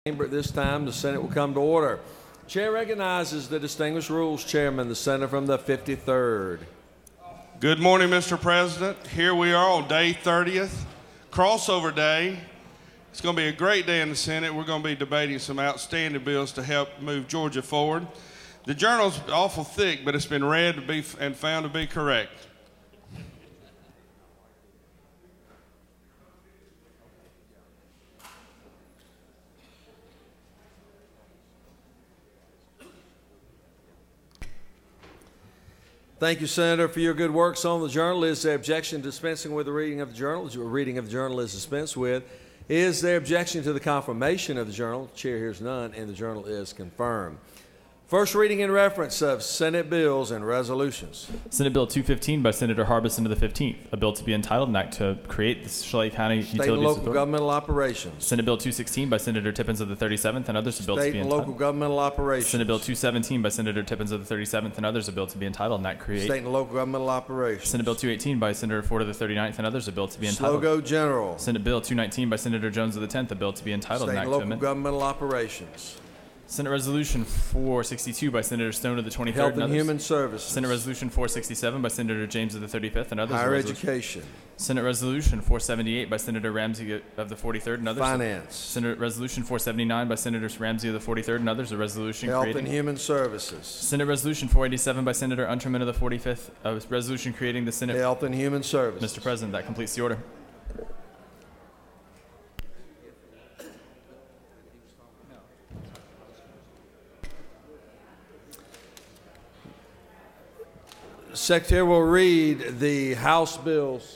Chamber at this time. The Senate will come to order. Chair recognizes the distinguished rules chairman, the senator from the 53rd. Good morning, Mr. President. Here we are on day 30th, crossover day. It's going to be a great day in the Senate. We're going to be debating some outstanding bills to help move Georgia forward. The journal's awful thick, but it's been read and found to be correct. Thank you, Senator, for your good works on the journal. Is there objection to dispensing with the reading of the journal? A reading of the journal is dispensed with. Is there objection to the confirmation of the journal? Chair hears none, and the journal is confirmed. First reading and reference of Senate bills and resolutions. Senate Bill 215 by Senator Harbison to the 15th, a bill to be entitled an act to create the Schley County Utilities State and local Authority. governmental operations. Senate Bill 216 by Senator Tippins of the 37th and others, a bill to State be and entitled. local governmental operations. Senate Bill 217 by Senator Tippins of the 37th and others, a bill to be entitled an act create. State and local governmental operations. Senate Bill 218 by Senator Ford of the 39th and others, a bill to be entitled. Slogo General. Senate Bill 219 by Senator Jones of the 10th, a bill to be entitled State an and act to local amend. governmental operations. Senate Resolution 462 by Senator Stone of the 23rd Health and and others. Human Services. Senate Resolution 467 by Senator James of the 35th and others. Higher Education. Senate Resolution 478 by Senator Ramsey of the 43rd and others. Finance. Senate Resolution 479 by Senator Ramsey of the 43rd and others, a resolution Health creating. and Human Services. Senate Resolution 487 by Senator Unterman of the 45th, a resolution creating the Senate. Health and Human Services. Mr. President, that completes the order. Secretary will read the House bills.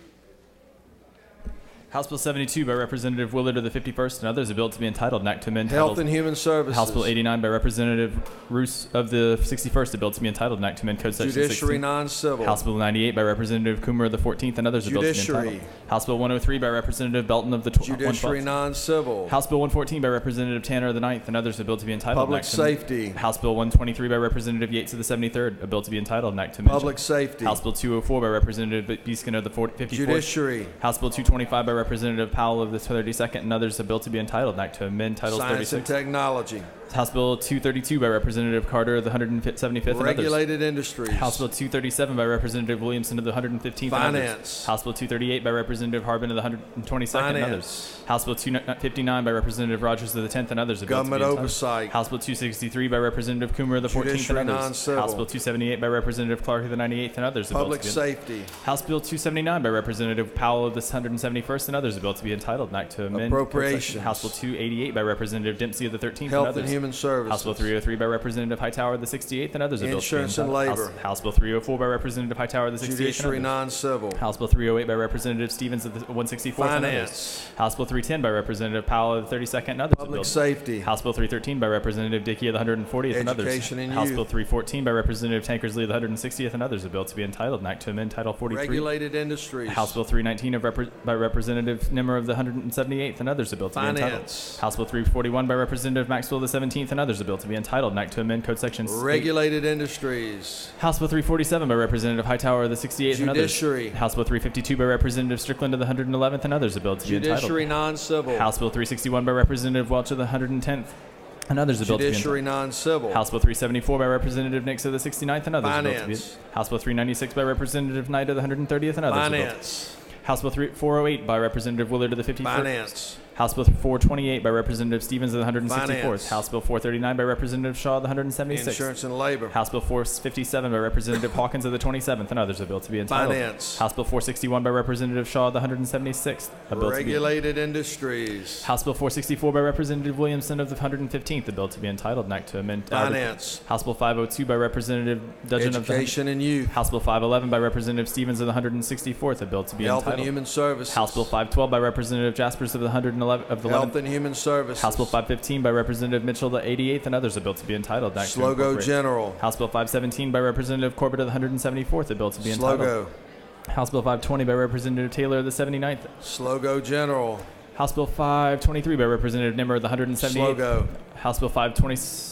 House Bill 72 by Representative Willard of the 51st and others, a bill to be entitled an act to amend Health and Human Services. House Bill 89 by Representative Roos of the 61st, a bill to be entitled an act to amend Code Section 16. Judiciary Non-Civil. House Bill 98 by Representative Coomer of the 14th and others, a bill to be entitled. House Bill 103 by Representative Belton of the 12th. Judiciary Non-Civil. House Bill 114 by Representative Tanner of the 9th and others, a bill to be entitled. Public Safety. House Bill 123 by Representative Yates of the 73rd, a bill to be entitled an act to amend. Public Safety. House Bill 204 by Representative Beeskin of the 54th. Judiciary. House Bill 225 by Representative Powell of the 32nd and others, a bill to be entitled an act to amend Title Science 36. and Technology. House Bill 232 by Representative Carter of the 175th and others. Regulated Industries. House Bill 237 by Representative Williamson of the 115th Finance. and others. House Bill 238 by Representative Harbin of the 122nd and others. House Bill 259 by Representative Rogers of the 10th and others. Government Oversight. House Bill 263 by Representative Coomer of the 14th and others. Non-civil. House Bill 278 by Representative Clark of the 98th and others. Public Safety. House Bill 279 by Representative Powell of the 171st and others. A bill to be entitled an act to amend. Appropriations. House Bill 288 by Representative Dempsey of the 13th Health and others. and Human Services. House Bill 303 by Representative Hightower of the 68th and others. Insurance and Labor. House Bill 304 by Representative Hightower of the 68th Judiciary and others. Non-Civil. House Bill 308 by Representative Stevens of the 164th and others. Finance. House Bill 310 by Representative Powell of the 32nd and others. Public Safety. House Bill 313 by Representative Dickey of the 140th and others. Education and House Youth. Bill 314 by Representative Tankersley of the 160th and others. A bill to be entitled an act to amend Title 43. Regulated Industries. House Bill 319 by Representative Nimmer of the 178th and others. A bill to be entitled. House Bill 341 by Representative Maxwell of the 17th and others. A bill to be entitled an act to amend Code Section 8. Regulated Industries. House Bill 347 by Representative Hightower of the 68th and others. Judiciary. House Bill 352 by Representative Strickland of the 111th and others. A bill to be entitled. Judiciary Non-Civil. House Bill 361 by Representative Welch of the 110th and others. A bill to be Judiciary entitled. Non-Civil. House Bill 374 by Representative Nix of the 69th and others. A bill to be, Finance. House Bill 396 by Representative Knight of the 130th and others. Finance. House Bill 408 by Representative Willard of the 54th. Finance. House Bill 428 by Representative Stevens of the 164th. Finance. House Bill 439 by Representative Shaw of the 176th. Insurance and Labor. House Bill 457 by Representative Hawkins of the 27th and others. A bill to be entitled. Finance. House Bill 461 by Representative Shaw of the 176th. A bill Regulated Industries. House Bill 464 by Representative Williamson of the 115th. A bill to be entitled an act to amend. Finance. House Bill 502 by Representative Dudgeon of the Education and Youth. House Bill 511 by Representative Stevens of the 164th. A bill to be Health entitled. and Human Services. House Bill 512 by Representative Jaspers of the 111 of the Health 11th. and Human Services. House Bill 515 by Representative Mitchell of the 88th and others. A bill to be entitled. An act to Slogo incorporate. General. House Bill 517 by Representative Corbett of the 174th. A bill to be entitled. Slogo. House Bill 520 by Representative Taylor of the 79th. Slogo General. House Bill 523 by Representative Nimmer of the 178th. Slogo. House Bill 524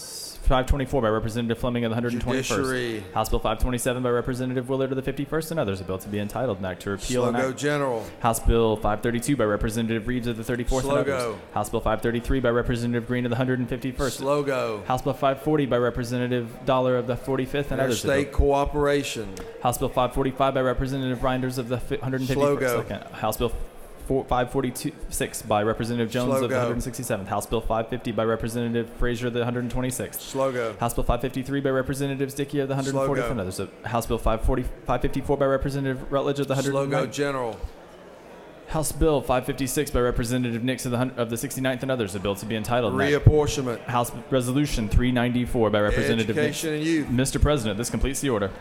524 by Representative Fleming of the 121st. Judiciary. House Bill 527 by Representative Willard of the 51st and others, a bill to be entitled, an act to repeal Slow an go, act. General. House Bill 532 by Representative Reeves of the 34th Slow and others. go. House Bill 533 by Representative Green of the 151st. Slow go. House Bill 540 by Representative Dollar of the 45th and others. Interstate cooperation. House Bill 545 by Representative Reinders of the 151st. Slow go. Second. House Bill 546 by Representative Jones Slow of the go. 167th. House Bill 550 by Representative Frazier of the 126th. Slow go. House Bill 553 by Representative Dickey of the Slow 140th go. and others. House Bill 554 by Representative Rutledge of the 109th. Slow go, General. House Bill 556 by Representative Nix of the 69th and others, a bill to be entitled. Reapportionment. House Resolution 394 by Representative Nix. Education and youth. Mr. President, this completes the order.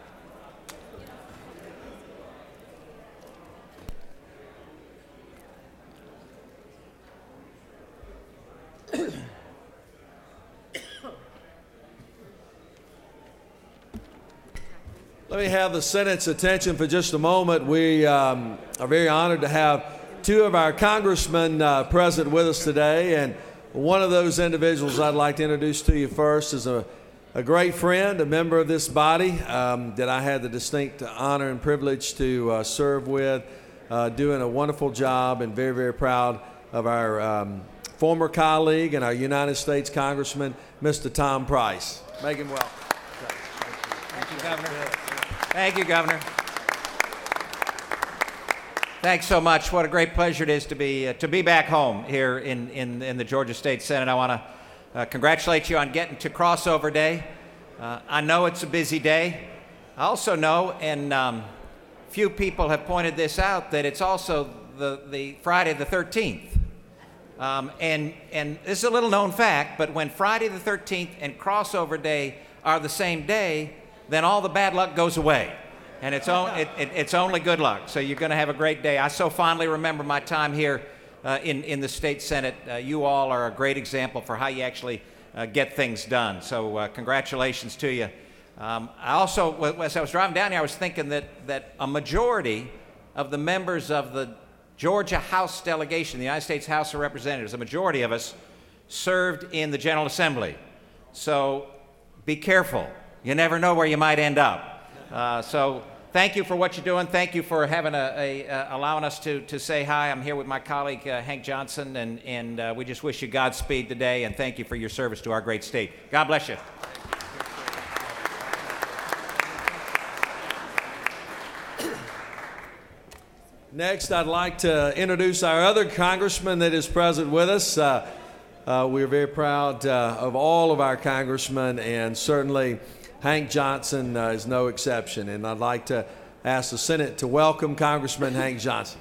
Let me have the Senate's attention for just a moment. We are very honored to have two of our congressmen present with us today, and one of those individuals I'd like to introduce to you first is a great friend, a member of this body that I had the distinct honor and privilege to serve with, doing a wonderful job, and very, very proud of our former colleague and our United States Congressman, Mr. Tom Price. Make him welcome. Thank you, Governor. Thank you, Governor. Thanks so much. What a great pleasure it is to be back home here in the Georgia State Senate. I want to congratulate you on getting to crossover day. I know it's a busy day. I also know, and few people have pointed this out, that it's also the Friday the 13th. And this is a little known fact, but when Friday the 13th and crossover day are the same day, then all the bad luck goes away. And it's only good luck. So you're going to have a great day. I so fondly remember my time here in the State Senate. You all are a great example for how you actually get things done. So congratulations to you. I also, as I was driving down here, I was thinking that a majority of the members of the Georgia House delegation, the United States House of Representatives, a majority of us served in the General Assembly. So be careful. You never know where you might end up. So thank you for what you're doing. Thank you for having allowing us to say hi. I'm here with my colleague, Hank Johnson, and we just wish you Godspeed today, and thank you for your service to our great state. God bless you. Next, I'd like to introduce our other congressman that is present with us. We're very proud of all of our congressmen, and certainly Hank Johnson is no exception. And I'd like to ask the Senate to welcome Congressman Hank Johnson.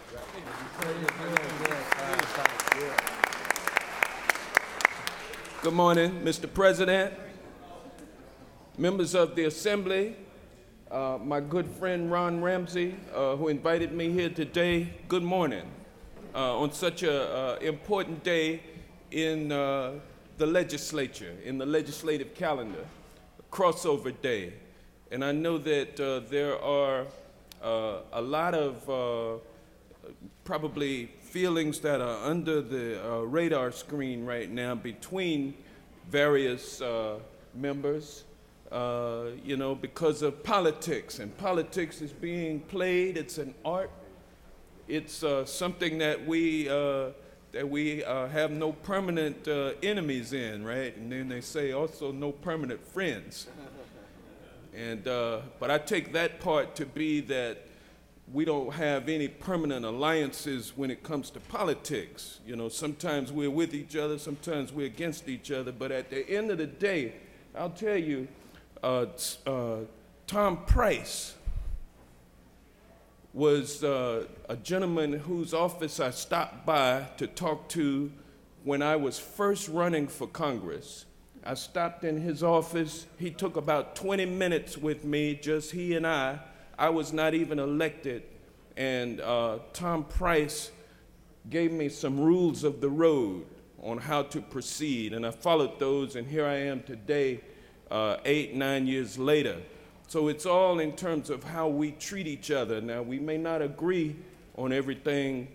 Good morning, Mr. President, members of the Assembly, my good friend Ron Ramsey, who invited me here today. Good morning on such an important day in the legislature, in the legislative calendar, crossover day. And I know that there are a lot of probably feelings that are under the radar screen right now between various members, you know, because of politics. And politics is being played. It's an art. It's something that we have no permanent enemies in, right? And then they say also no permanent friends. And but I take that part to be that we don't have any permanent alliances when it comes to politics. You know, sometimes we're with each other, sometimes we're against each other. But at the end of the day, I'll tell you, Tom Price was a gentleman whose office I stopped by to talk to when I was first running for Congress. I stopped in his office. He took about 20 minutes with me, just he and I. I was not even elected. And Tom Price gave me some rules of the road on how to proceed. And I followed those, and here I am today, 8, 9 years later. So it's all in terms of how we treat each other. Now, we may not agree on everything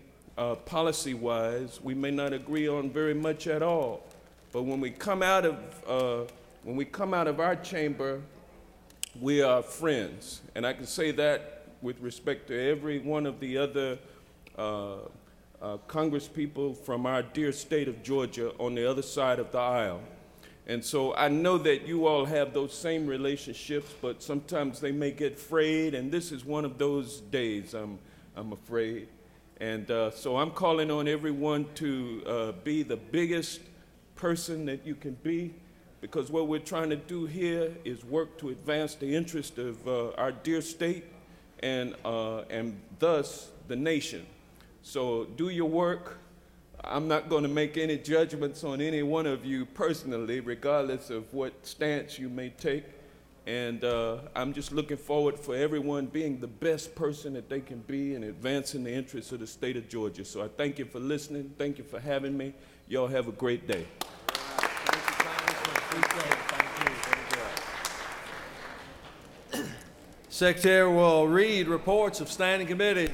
policy-wise. We may not agree on very much at all. But when we come out of when we come out of our chamber, we are friends. And I can say that with respect to every one of the other Congress people from our dear state of Georgia on the other side of the aisle. And so I know that you all have those same relationships, but sometimes they may get frayed, and this is one of those days, I'm afraid. And so I'm calling on everyone to be the biggest person that you can be, because what we're trying to do here is work to advance the interest of our dear state and thus the nation. So do your work. I'm not going to make any judgments on any one of you personally, regardless of what stance you may take. And I'm just looking forward for everyone being the best person that they can be and advancing the interests of the state of Georgia. So I thank you for listening. Thank you for having me. Y'all have a great day. Secretary will read reports of standing committees.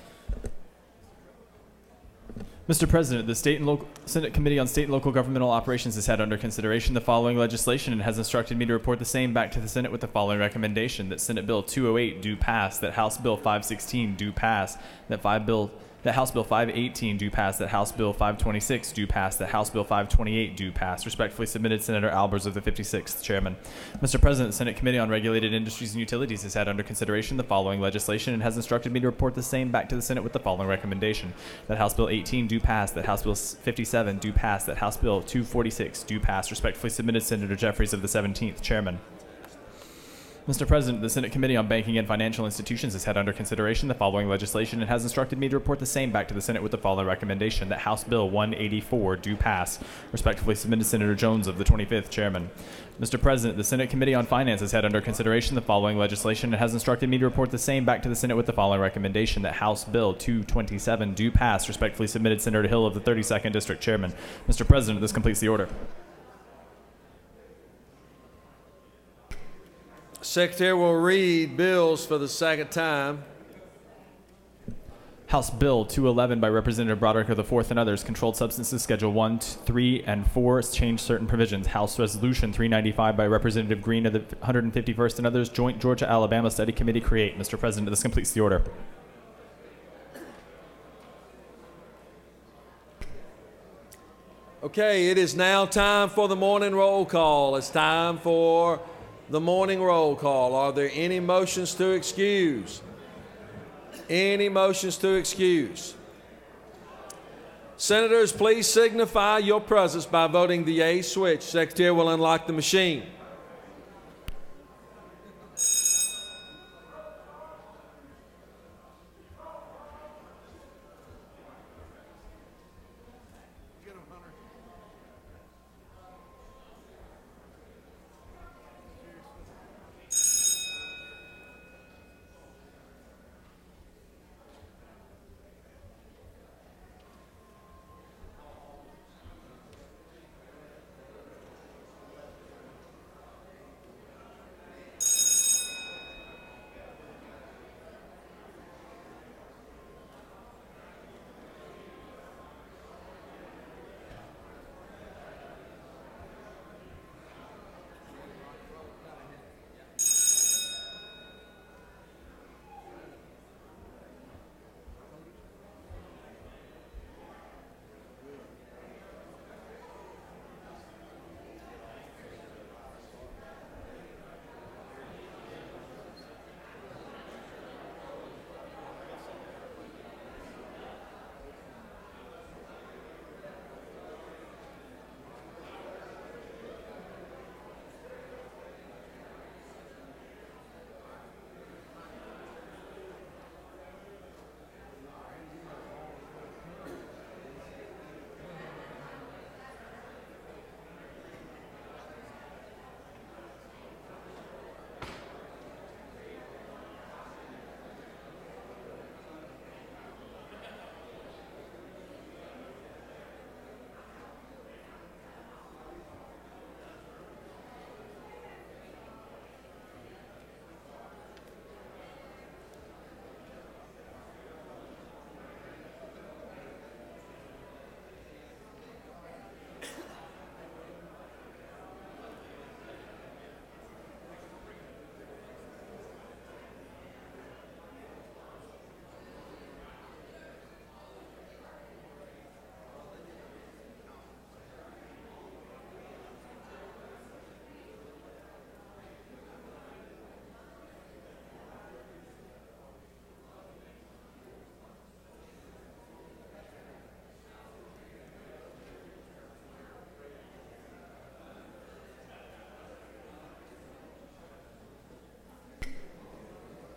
Mr. President, the State and Local Senate Committee on State and Local Governmental Operations has had under consideration the following legislation and has instructed me to report the same back to the Senate with the following recommendation: that Senate Bill 208 do pass, that House Bill 516 do pass, that House Bill 518 do pass, that House Bill 526 do pass, that House Bill 528 do pass. Respectfully submitted, Senator Albers of the 56th Chairman. Mr. President, the Senate Committee on Regulated Industries and Utilities has had under consideration the following legislation and has instructed me to report the same back to the Senate with the following recommendation: that House Bill 18 do pass, that House Bill 57 do pass, that House Bill 246 do pass. Respectfully submitted, Senator Jeffries of the 17th Chairman. Mr. President, the Senate Committee on Banking and Financial Institutions has had under consideration the following legislation and has instructed me to report the same back to the Senate with the following recommendation: that House Bill 184 do pass. Respectfully submitted, Senator Jones of the 25th Chairman. Mr. President, the Senate Committee on Finance has had under consideration the following legislation and has instructed me to report the same back to the Senate with the following recommendation: that House Bill 227 do pass. Respectfully submitted, Senator Hill of the 32nd District Chairman. Mr. President, this completes the order. Secretary will read bills for the second time. House Bill 211 by Representative Broderick of the 4th and others, Controlled Substances Schedule 1, 3, and 4, change certain provisions. House Resolution 395 by Representative Green of the 151st and others, Joint Georgia-Alabama Study Committee create. Mr. President, this completes the order. Okay, it is now time for the morning roll call. It's time for the morning roll call. Are there any motions to excuse? Any motions to excuse? Senators, please signify your presence by voting the yea switch. Secretary will unlock the machine.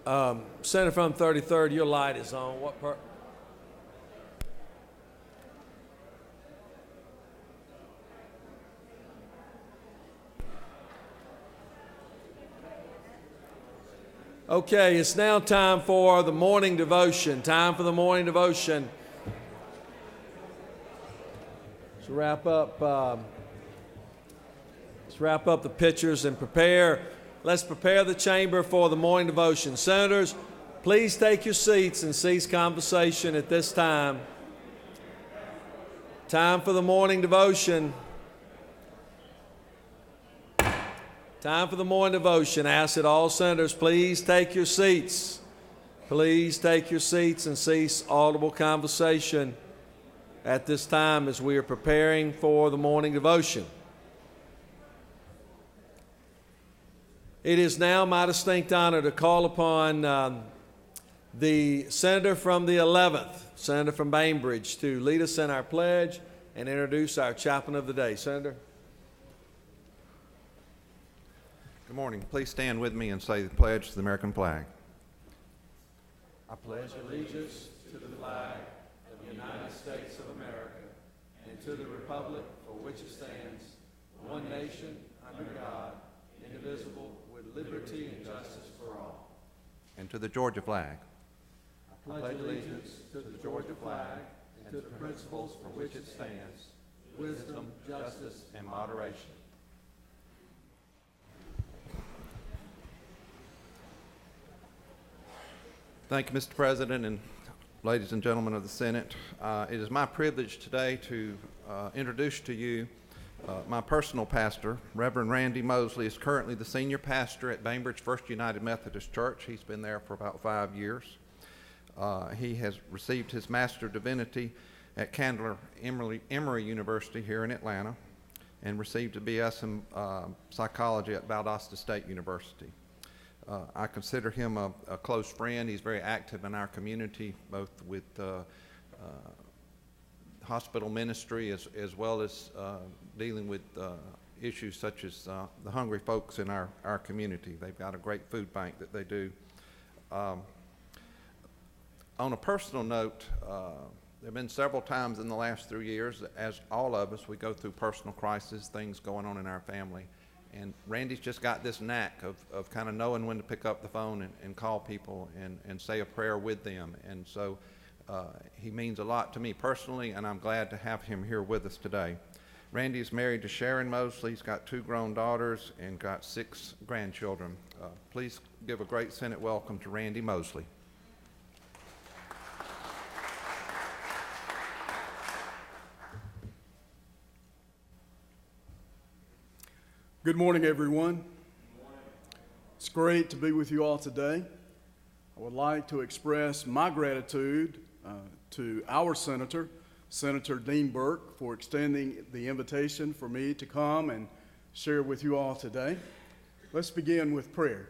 Senator from 33rd, your light is on. What part? Okay, it's now time for the morning devotion. Time for the morning devotion. Let's wrap up the pictures and prepare. Let's prepare the chamber for the morning devotion. Senators, please take your seats and cease conversation at this time. Time for the morning devotion. Time for the morning devotion. I ask that all senators please take your seats. Please take your seats and cease audible conversation at this time as we are preparing for the morning devotion. It is now my distinct honor to call upon the senator from the 11th, Senator from Bainbridge, to lead us in our pledge and introduce our chaplain of the day. Senator. Good morning. Please stand with me and say the pledge to the American flag. I pledge allegiance to the flag of the United States of America and to the republic for which it stands, one nation, under God, indivisible, with liberty and justice for all. And to the Georgia flag. I pledge allegiance to the Georgia flag and to the principles for which it stands, wisdom, justice, and moderation. Thank you, Mr. President, and ladies and gentlemen of the Senate. It is my privilege today to introduce to you my personal pastor. Reverend Randy Mosley is currently the senior pastor at Bainbridge First United Methodist Church. He's been there for about 5 years. He has received his Master of Divinity at Candler Emory University here in Atlanta and received a BS in psychology at Valdosta State University. I consider him a close friend. He's very active in our community, both with hospital ministry as well as dealing with issues such as the hungry folks in our community. They've got a great food bank that they do. On a personal note, there have been several times in the last 3 years, as all of us, we go through personal crises, things going on in our family. And Randy's just got this knack of kind of knowing when to pick up the phone and call people and say a prayer with them. And so he means a lot to me personally, and I'm glad to have him here with us today. Randy is married to Sharon Mosley. He's got 2 grown daughters and got 6 grandchildren. Please give a great Senate welcome to Randy Mosley. Good morning, everyone. Good morning. It's great to be with you all today. I would like to express my gratitude to our senator, Senator Dean Burke, for extending the invitation for me to come and share with you all today. Let's begin with prayer.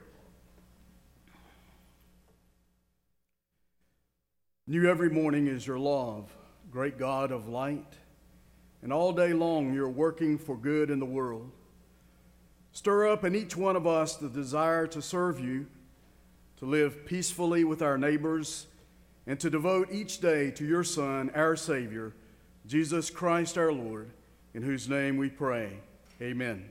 New every morning is your love, great God of light, and all day long you're working for good in the world. Stir up in each one of us the desire to serve you, to live peacefully with our neighbors, and to devote each day to your Son, our Savior, Jesus Christ our Lord, in whose name we pray. Amen.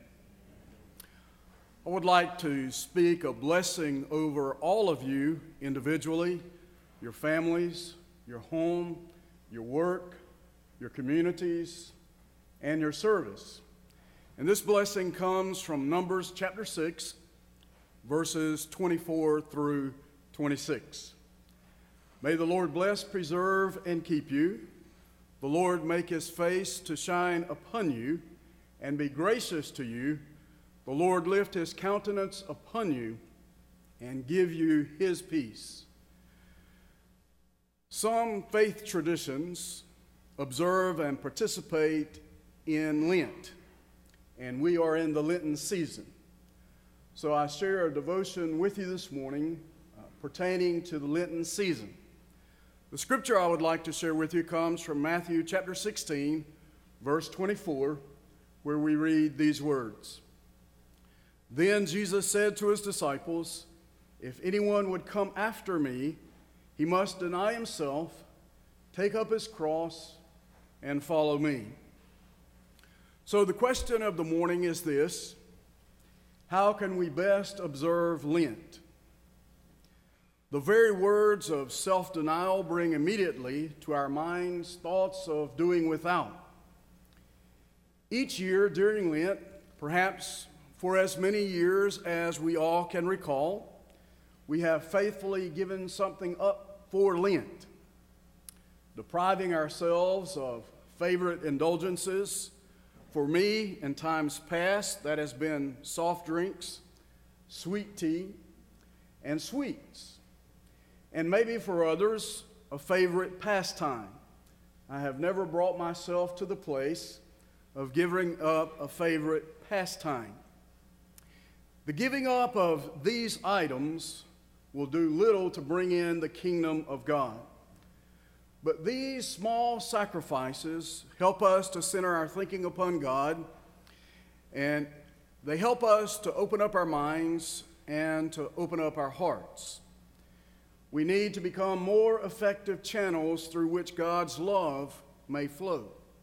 I would like to speak a blessing over all of you individually, your families, your home, your work, your communities, and your service. And this blessing comes from Numbers chapter 6, verses 24 through 26. May the Lord bless, preserve, and keep you. The Lord make his face to shine upon you and be gracious to you. The Lord lift his countenance upon you and give you his peace. Some faith traditions observe and participate in Lent, and we are in the Lenten season. So I share a devotion with you this morning pertaining to the Lenten season. The scripture I would like to share with you comes from Matthew chapter 16, verse 24, where we read these words. Then Jesus said to his disciples, if anyone would come after me, he must deny himself, take up his cross, and follow me. So the question of the morning is this: how can we best observe Lent? The very words of self-denial bring immediately to our minds thoughts of doing without. Each year during Lent, perhaps for as many years as we all can recall, we have faithfully given something up for Lent, depriving ourselves of favorite indulgences. For me, in times past, that has been soft drinks, sweet tea, and sweets. And maybe for others, a favorite pastime. I have never brought myself to the place of giving up a favorite pastime. The giving up of these items will do little to bring in the kingdom of God. But these small sacrifices help us to center our thinking upon God, and they help us to open up our minds and to open up our hearts. We need to become more effective channels through which God's love may flow.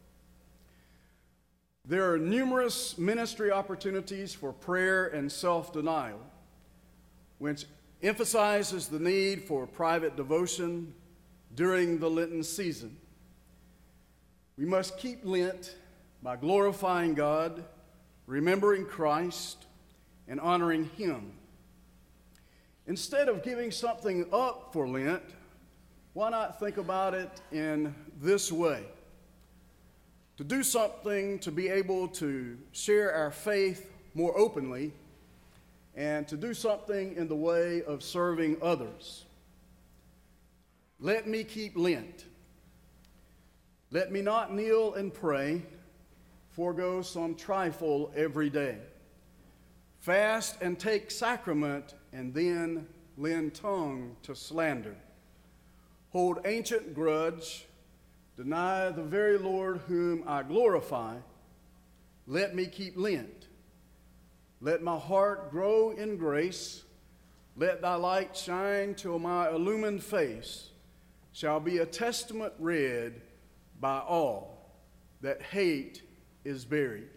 There are numerous ministry opportunities for prayer and self-denial, which emphasizes the need for private devotion during the Lenten season. We must keep Lent by glorifying God, remembering Christ, and honoring Him. Instead of giving something up for Lent, why not think about it in this way? To do something to be able to share our faith more openly, and to do something in the way of serving others. Let me keep Lent. Let me not kneel and pray, forego some trifle every day. Fast and take sacrament, and then lend tongue to slander. Hold ancient grudge, deny the very Lord whom I glorify. Let me keep Lent. Let my heart grow in grace. Let thy light shine till my illumined face shall be a testament read by all that hate is buried.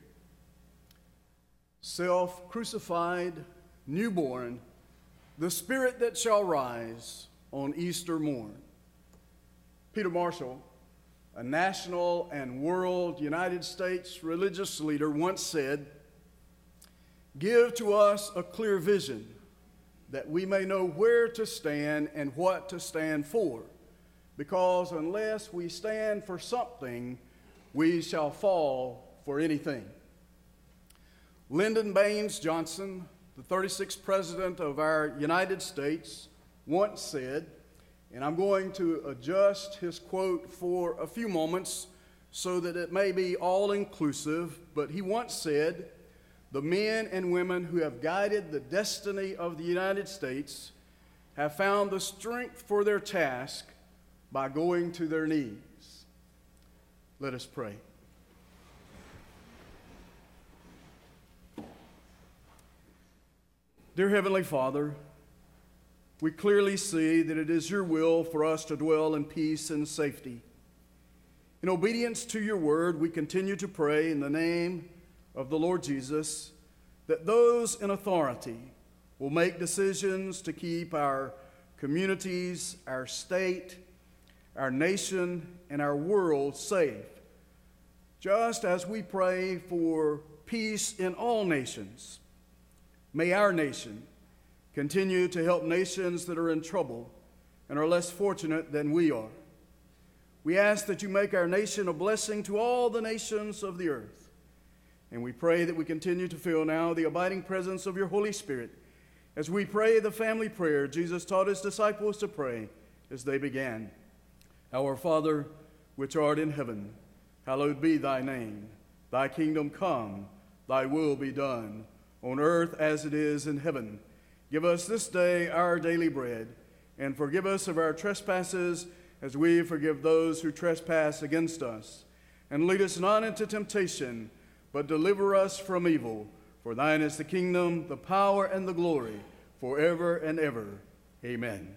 Self-crucified, newborn, the spirit that shall rise on Easter morn. Peter Marshall, a national and world United States religious leader, once said, "Give to us a clear vision that we may know where to stand and what to stand for, because unless we stand for something, we shall fall for anything." Lyndon Baines Johnson, the 36th President of our United States, once said, and I'm going to adjust his quote for a few moments so that it may be all-inclusive, but he once said, "The men and women who have guided the destiny of the United States have found the strength for their task by going to their knees." Let us pray. Dear Heavenly Father, we clearly see that it is your will for us to dwell in peace and safety. In obedience to your word, we continue to pray in the name of the Lord Jesus that those in authority will make decisions to keep our communities, our state, our nation, and our world safe, just as we pray for peace in all nations. May our nation continue to help nations that are in trouble and are less fortunate than we are. We ask that you make our nation a blessing to all the nations of the earth. And we pray that we continue to feel now the abiding presence of your Holy Spirit as we pray the family prayer Jesus taught his disciples to pray as they began. Our Father, which art in heaven, hallowed be thy name. Thy kingdom come, thy will be done, on earth as it is in heaven. Give us this day our daily bread, and forgive us of our trespasses as we forgive those who trespass against us. And lead us not into temptation, but deliver us from evil. For thine is the kingdom, the power, and the glory, forever and ever. Amen.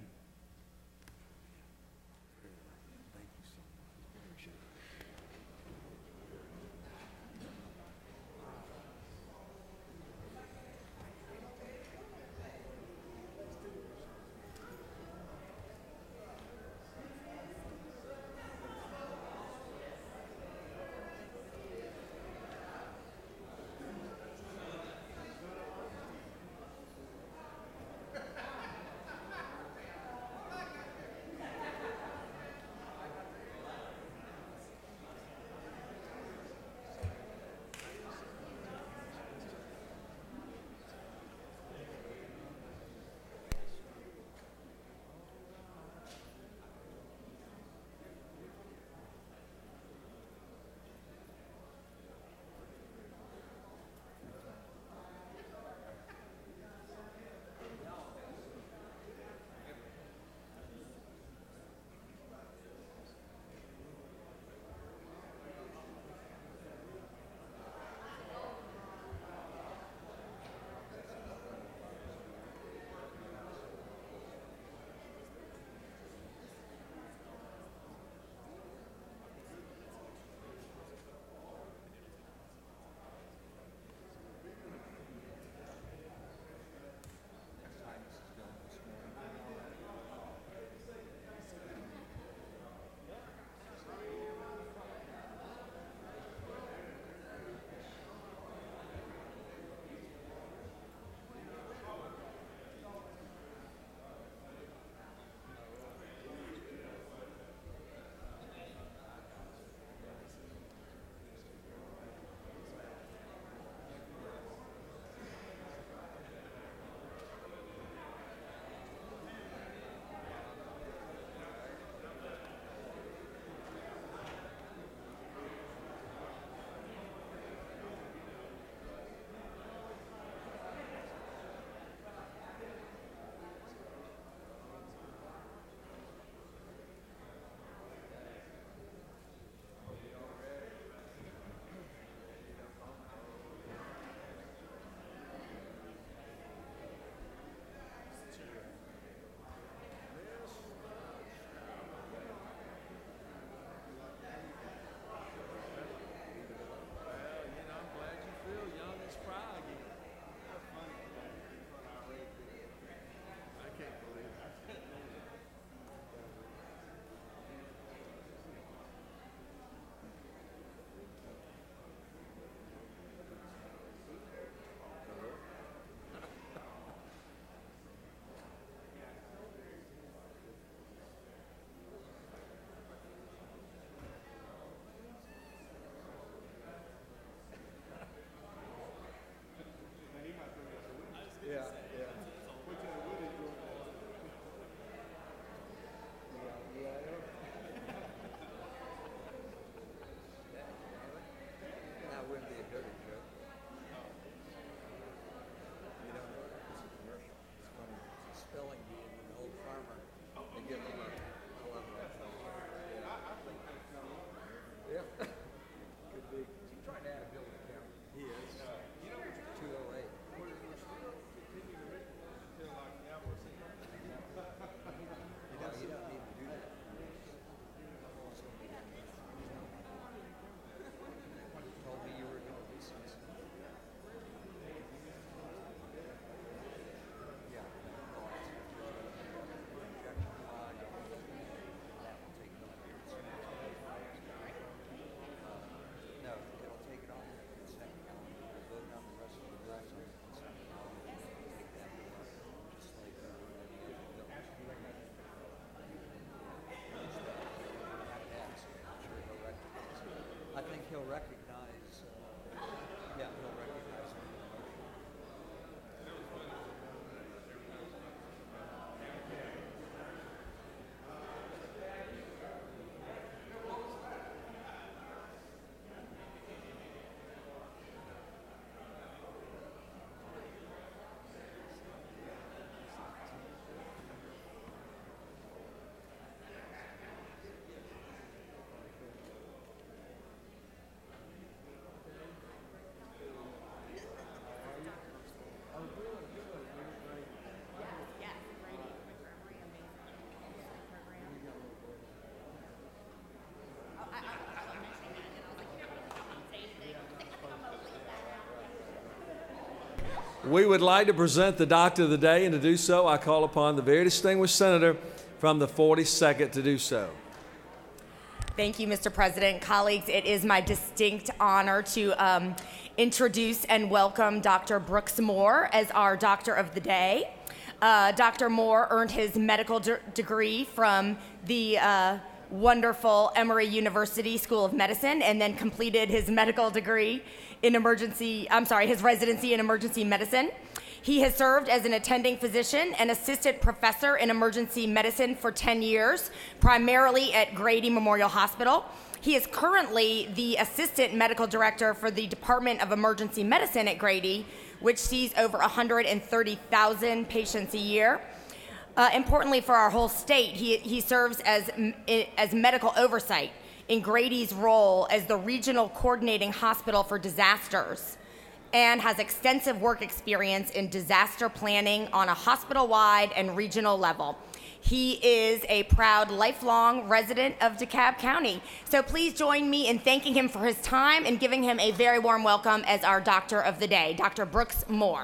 We would like to present the Doctor of the Day, and to do so, I call upon the very distinguished senator from the 42nd to do so. Thank you, Mr. President. Colleagues, it is my distinct honor to introduce and welcome Dr. Brooks Moore as our Doctor of the Day. Dr. Moore earned his medical degree from the wonderful Emory University School of Medicine, and then completed his medical degree in his residency in emergency medicine. He has served as an attending physician and assistant professor in emergency medicine for 10 years, primarily at Grady Memorial Hospital. He is currently the assistant medical director for the Department of Emergency Medicine at Grady, which sees over 130,000 patients a year. Importantly for our whole state, he serves as medical oversight in Grady's role as the regional coordinating hospital for disasters, and has extensive work experience in disaster planning on a hospital-wide and regional level. He is a proud lifelong resident of DeKalb County. So please join me in thanking him for his time and giving him a very warm welcome as our Doctor of the Day, Dr. Brooks Moore.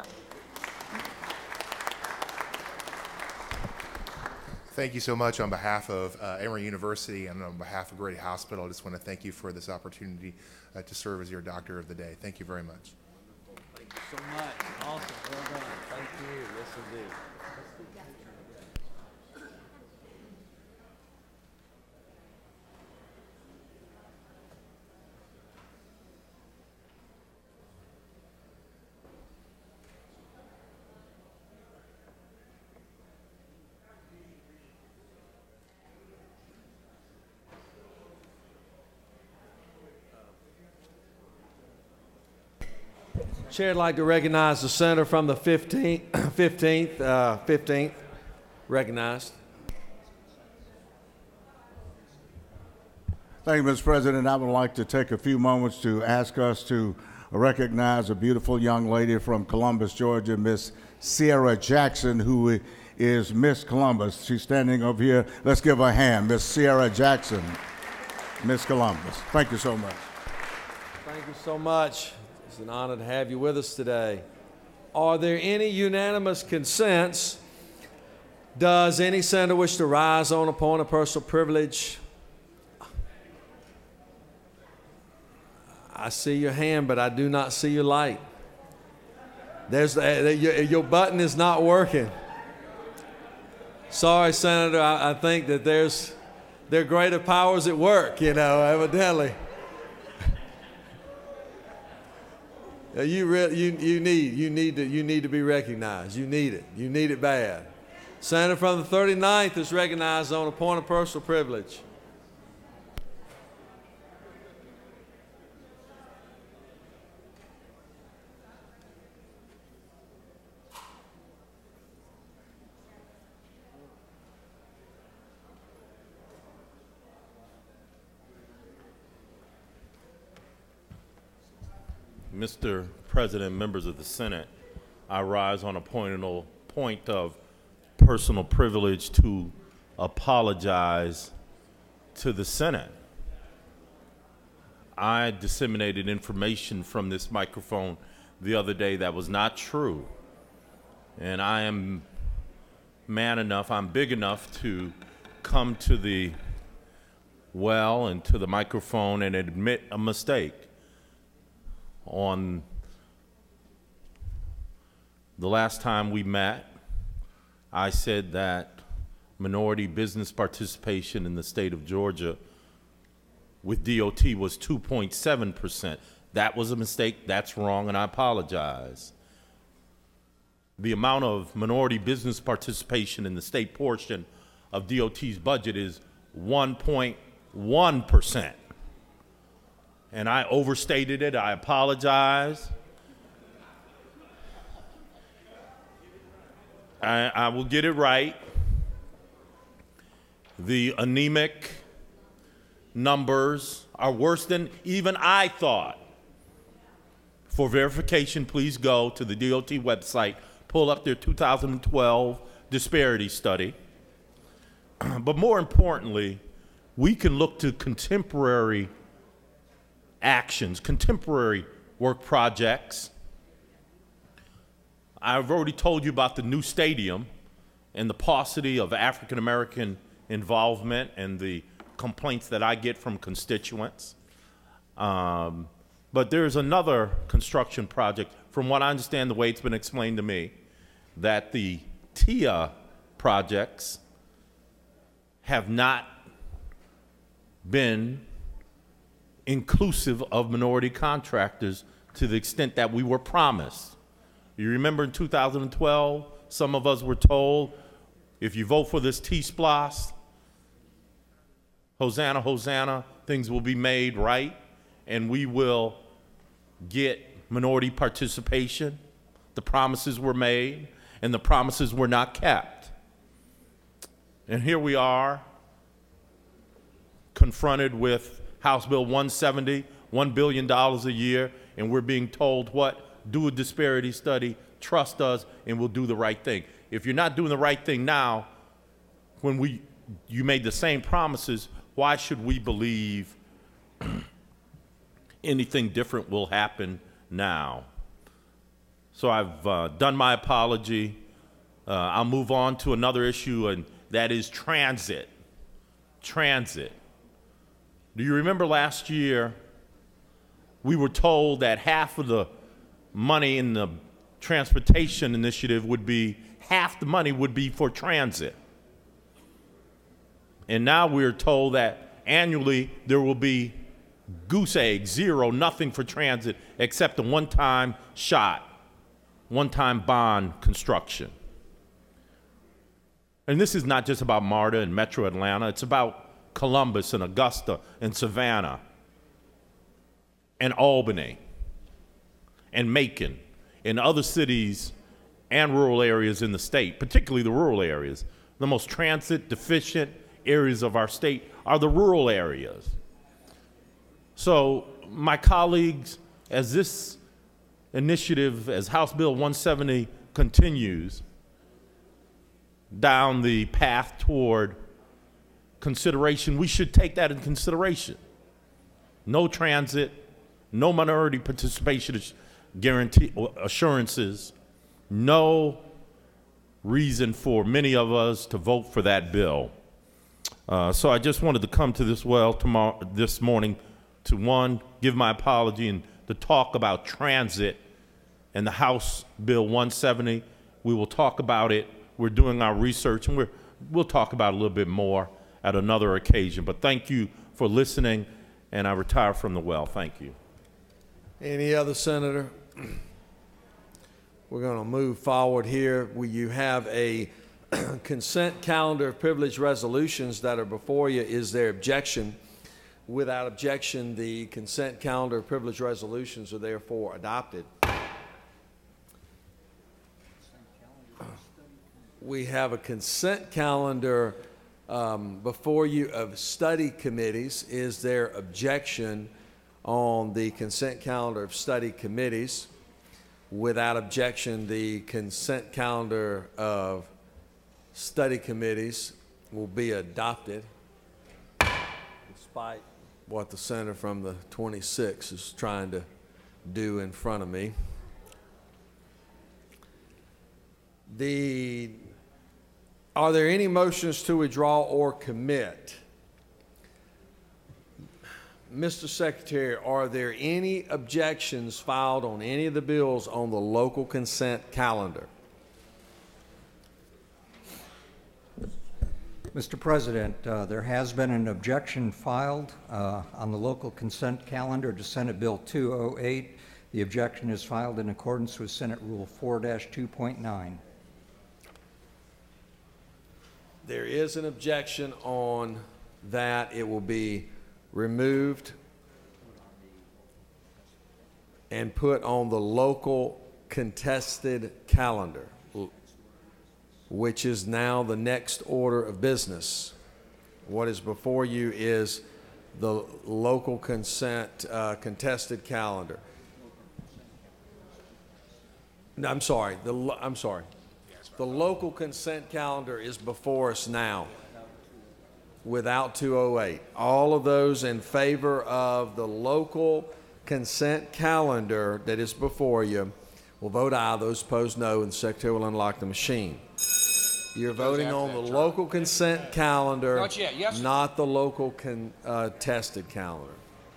Thank you so much on behalf of Emory University and on behalf of Grady Hospital. I just want to thank you for this opportunity to serve as your Doctor of the Day. Thank you very much. Thank you so much. Awesome. Well done. Thank you. Yes, indeed. Chair would like to recognize the senator from the 15th. Recognized. Thank you, Mr. President. I would like to take a few moments to ask us to recognize a beautiful young lady from Columbus, Georgia, Miss Sierra Jackson, who is Miss Columbus. She's standing over here. Let's give her a hand. Miss Sierra Jackson, Miss Columbus. Thank you so much. Thank you so much. It's an honor to have you with us today. Are there any unanimous consents? Does any senator wish to rise on a point of personal privilege? I see your hand, but I do not see your light. Your button is not working. Sorry, Senator. I think that there are greater powers at work, evidently. You need to be recognized. You need it. You need it bad. Senator from the 39th is recognized on a point of personal privilege. Mr. President, members of the Senate, I rise on a point of personal privilege to apologize to the Senate. I disseminated information from this microphone the other day that was not true. And I am man enough, I'm big enough to come to the well and to the microphone and admit a mistake. On the last time we met, I said that minority business participation in the state of Georgia with DOT was 2.7%. That was a mistake, that's wrong, and I apologize. The amount of minority business participation in the state portion of DOT's budget is 1.1%. And I overstated it. I apologize. I will get it right. The anemic numbers are worse than even I thought. For verification, please go to the DOT website, pull up their 2012 disparity study. But more importantly, we can look to contemporary actions, contemporary work projects. I've already told you about the new stadium and the paucity of African American involvement and the complaints that I get from constituents. But there's another construction project, from what I understand, the way it's been explained to me, that the TIA projects have not been inclusive of minority contractors to the extent that we were promised. You remember in 2012, some of us were told, if you vote for this T-SPLOS, Hosanna, Hosanna, things will be made right, and we will get minority participation. The promises were made, and the promises were not kept. And here we are, confronted with House Bill 170, $1 billion a year, and we're being told what? Do a disparity study, trust us, and we'll do the right thing. If you're not doing the right thing now, when you made the same promises, why should we believe anything different will happen now? So I've done my apology. I'll move on to another issue, and that is transit. Transit. Do you remember last year we were told that half of the money in the transportation initiative would be, half the money would be for transit. And now we're told that annually there will be goose egg, zero, nothing for transit except a one-time shot, one-time bond construction. And this is not just about MARTA and Metro Atlanta, it's about Columbus and Augusta and Savannah and Albany and Macon and other cities and rural areas in the state, particularly the rural areas. The most transit deficient areas of our state are the rural areas. So my colleagues, as this initiative, as House Bill 170 continues down the path toward consideration, we should take that in consideration. No transit, no minority participation guarantee assurances, no reason for many of us to vote for that bill. So I just wanted to come to this this morning to, one, give my apology and to talk about transit and the House Bill 170. We will talk about it. We're doing our research, and we'll talk about it a little bit more at another occasion. But thank you for listening, and I retire from the well. Thank you. Any other senator? We're going to move forward here. You have a consent calendar of privileged resolutions that are before you. Is there objection? Without objection, the consent calendar of privileged resolutions are therefore adopted. We have a consent calendar before you of study committees. Is there objection on the consent calendar of study committees? Without objection, the consent calendar of study committees will be adopted, despite what the senator from the 26 is trying to do in front of me. Are there any motions to withdraw or commit? Mr. Secretary, are there any objections filed on any of the bills on the local consent calendar? Mr. President, there has been an objection filed on the local consent calendar to Senate Bill 208. The objection is filed in accordance with Senate Rule 4-2.9. There is an objection on that. It will be removed and put on the local contested calendar, which is now the next order of business. What is before you is the local consent contested calendar. No, I'm sorry. The local consent calendar is before us now without 208. All of those in favor of the local consent calendar that is before you will vote aye. Those opposed, no, and the secretary will unlock the machine. You're voting on the local consent calendar, Not yet, yes. not the local contested calendar.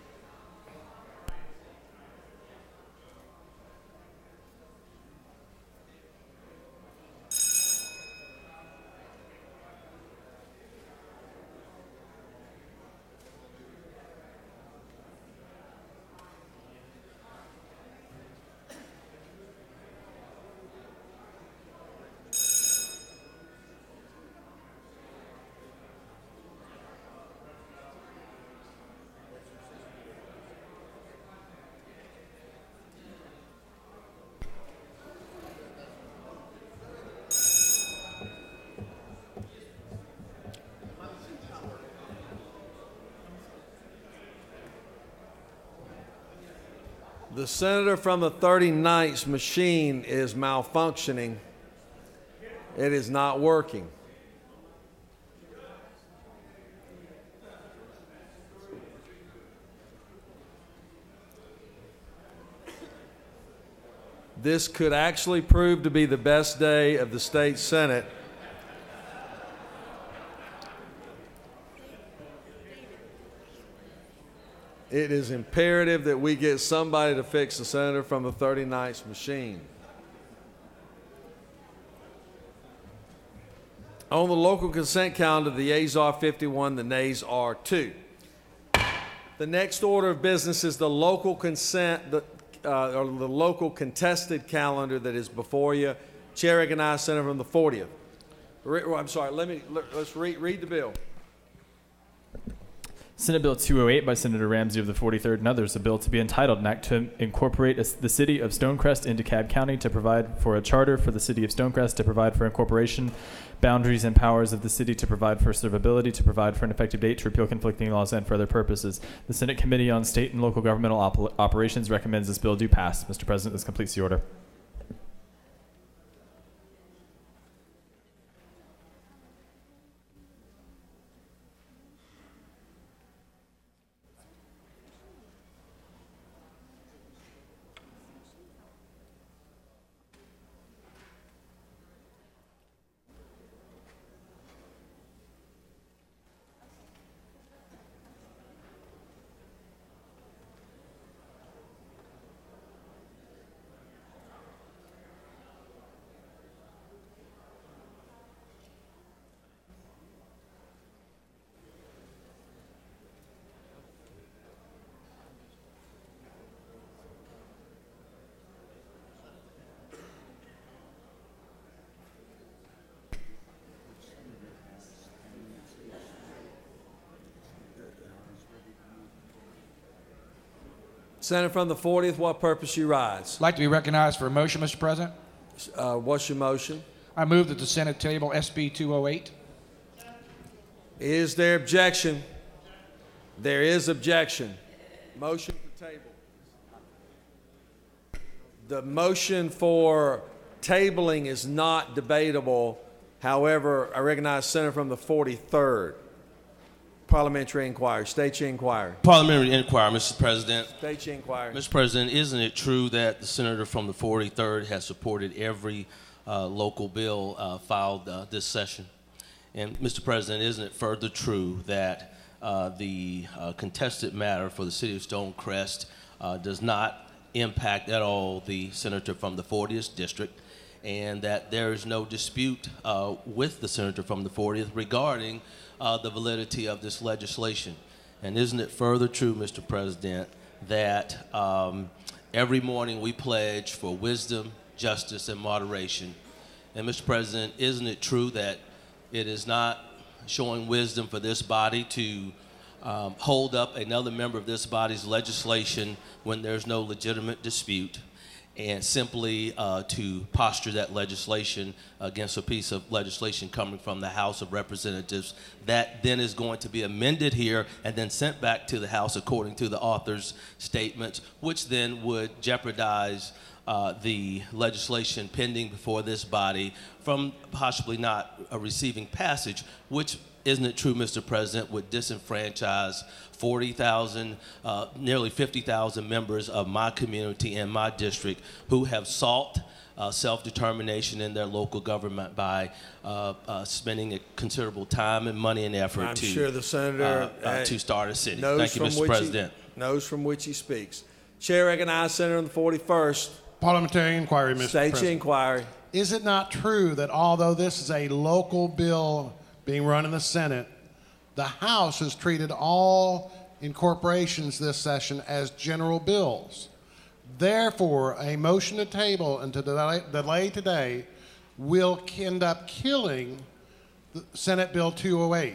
The senator from the 39th machine is malfunctioning. It is not working. This could actually prove to be the best day of the state Senate. It is imperative that we get somebody to fix the senator from the 39th machine. On the local consent calendar, the yeas are 51, the nays are 2. The next order of business is the local consent, or the local contested calendar that is before you. Chair recognizes Senator from the 40th. I'm sorry, let's read the bill. Senate Bill 208 by Senator Ramsey of the 43rd and others, a bill to be entitled an act to incorporate the city of Stonecrest into Cobb County, to provide for a charter for the city of Stonecrest, to provide for incorporation, boundaries and powers of the city, to provide for servability, to provide for an effective date, to repeal conflicting laws, and for other purposes. The Senate Committee on State and Local Governmental Operations recommends this bill do pass. Mr. President, this completes the order. Senator from the 40th, what purpose you rise? I'd like to be recognized for a motion, Mr. President. What's your motion? I move that the Senate table SB 208. Is there objection? There is objection. Motion for table. The motion for tabling is not debatable. However, I recognize Senator from the 43rd. Parliamentary inquiry. State your inquiry. Parliamentary inquiry, Mr. President. State your inquiry. Mr. President, isn't it true that the senator from the 43rd has supported every local bill filed this session? And Mr. President, isn't it further true that the contested matter for the city of Stonecrest does not impact at all the senator from the 40th district, and that there is no dispute with the senator from the 40th regarding the validity of this legislation? And isn't it further true, Mr. President, that every morning we pledge for wisdom, justice, and moderation? And Mr. President, isn't it true that it is not showing wisdom for this body to hold up another member of this body's legislation when there's no legitimate dispute, and simply to posture that legislation against a piece of legislation coming from the House of Representatives that then is going to be amended here and then sent back to the House according to the author's statements, which then would jeopardize the legislation pending before this body from possibly not receiving passage, which isn't it true, Mr. President, would disenfranchise 40,000, nearly 50,000 members of my community and my district who have sought self-determination in their local government by spending a considerable time and money and effort I'm sure the senator to start a city. knows Thank you, from Mr. which President. knows from which he speaks. Chair recognizes Senator on the 41st. Parliamentary inquiry, Mr. State President. inquiry. Is it not true that although this is a local bill being run in the Senate, the House has treated all incorporations this session as general bills? Therefore, a motion to table and to delay today will end up killing the Senate Bill 208.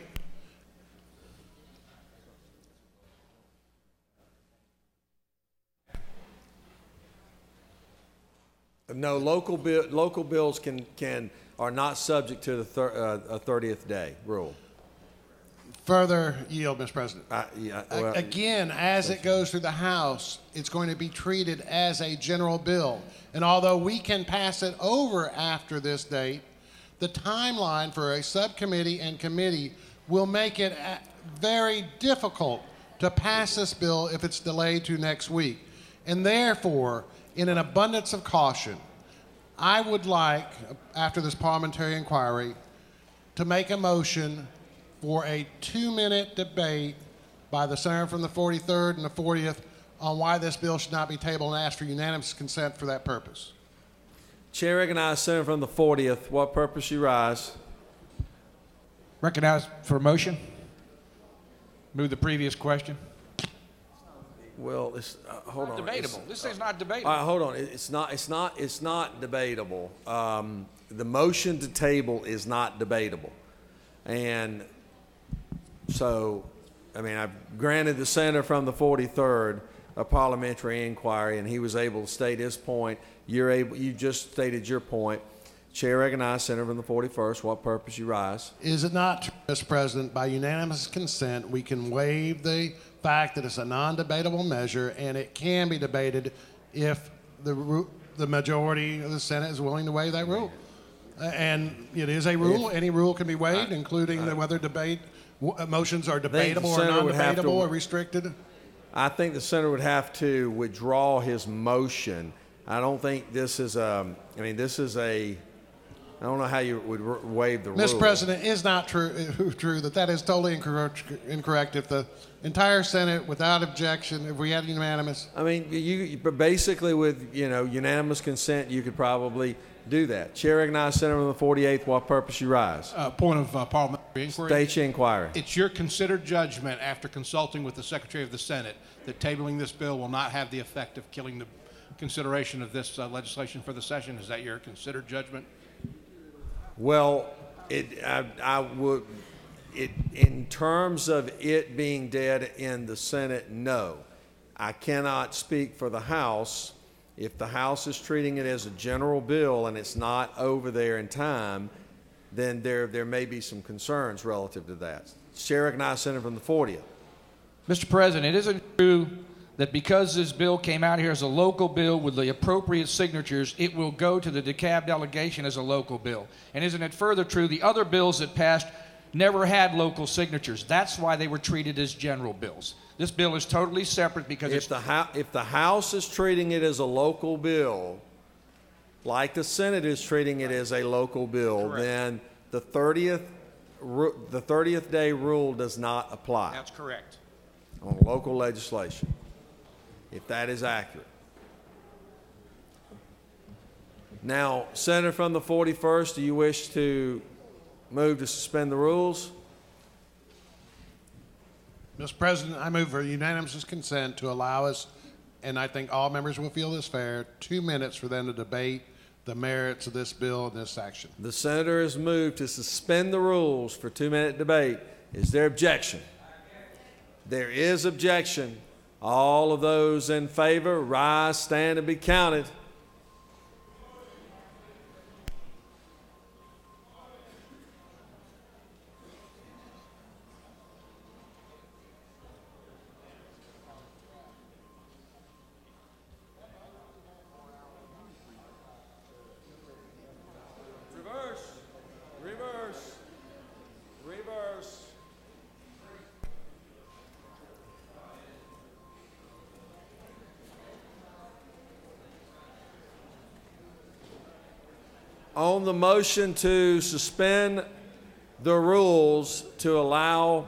No, local bills are not subject to the 30th day rule. Further yield, Mr. President. Well, Again, as it goes through the House, it's going to be treated as a general bill. And although we can pass it over after this date, the timeline for a subcommittee and committee will make it very difficult to pass this bill if it's delayed to next week. And therefore, in an abundance of caution, I would like, after this parliamentary inquiry, to make a motion for a 2-minute debate by the senator from the 43rd and the 40th on why this bill should not be tabled and ask for unanimous consent for that purpose. Chair recognizes Senator from the 40th. What purpose you rise? Recognized for a motion. Move the previous question. Well, it's hold on. Debatable. This thing's not debatable. All right, hold on. It's not debatable. The motion to table is not debatable, and so, I mean, I've granted the senator from the 43rd a parliamentary inquiry, and he was able to state his point. You just stated your point. Chair recognizes Senator from the 41st. What purpose you rise? Is it not true, Mr. President, by unanimous consent, we can waive the fact that it's a non-debatable measure, and it can be debated if the majority of the Senate is willing to waive that rule? And it is a rule. Any rule can be waived, including whether motions are debatable or non-debatable or restricted. I think the senator would have to withdraw his motion. I don't think this is I don't know how you would waive the rule. Mr. President, is not true that is totally incorrect. If the entire Senate, without objection, if we had unanimous. I mean, you basically with unanimous consent, you could probably do that. Chair recognizes Senator from the 48th. What purpose you rise? Point of parliamentary inquiry. State your inquiry. It's your considered judgment after consulting with the Secretary of the Senate that tabling this bill will not have the effect of killing the consideration of this legislation for the session. Is that your considered judgment? Well, in terms of it being dead in the Senate, no. I cannot speak for the House. If the House is treating it as a general bill and it's not over there in time, then there may be some concerns relative to that. Chair recognizes Senator from the 40th. Mr. President, it isn't true that because this bill came out here as a local bill with the appropriate signatures, it will go to the DeKalb delegation as a local bill. And isn't it further true the other bills that passed never had local signatures? That's why they were treated as general bills. This bill is totally separate because if the House is treating it as a local bill, like the Senate is treating it as a local bill, correct, then the 30th day rule does not apply. That's correct. On local legislation, if that is accurate. Now, Senator from the 41st, do you wish to move to suspend the rules? Mr. President, I move for unanimous consent to allow us, and I think all members will feel this fair, 2 minutes for them to debate the merits of this bill and this section. The senator has moved to suspend the rules for 2-minute debate. Is there objection? There is objection. All of those in favor, rise, stand, and be counted. Reverse. On the motion to suspend the rules to allow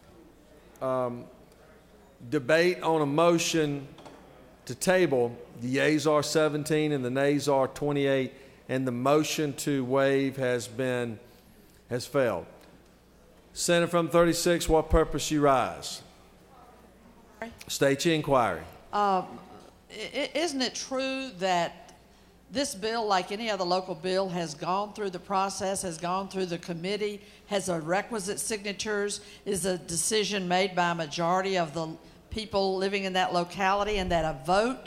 debate on a motion to table, the yeas are 17 and the nays are 28, and the motion to waive has failed. Senator from 36, what purpose you rise? State your inquiry. Isn't it true that this bill, like any other local bill, has gone through the process, has gone through the committee, has a requisite signatures, is a decision made by a majority of the people living in that locality, and that a vote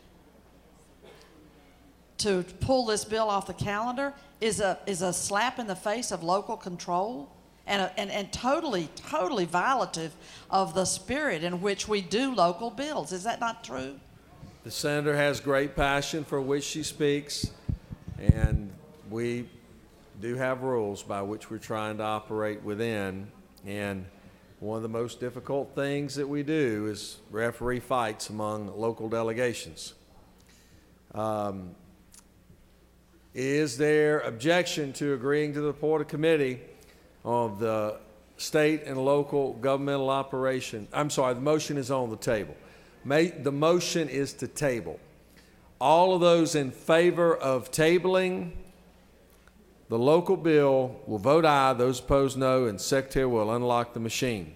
to pull this bill off the calendar is a slap in the face of local control and totally violative of the spirit in which we do local bills? Is that not true? The senator has great passion for which she speaks, and we do have rules by which we're trying to operate within. And one of the most difficult things that we do is referee fights among local delegations. Is there objection to agreeing to the report of committee of the state and local governmental operation? I'm sorry, the motion is on the table. The motion is to table. All of those in favor of tabling the local bill will vote aye. Those opposed, no, and Secretary will unlock the machine.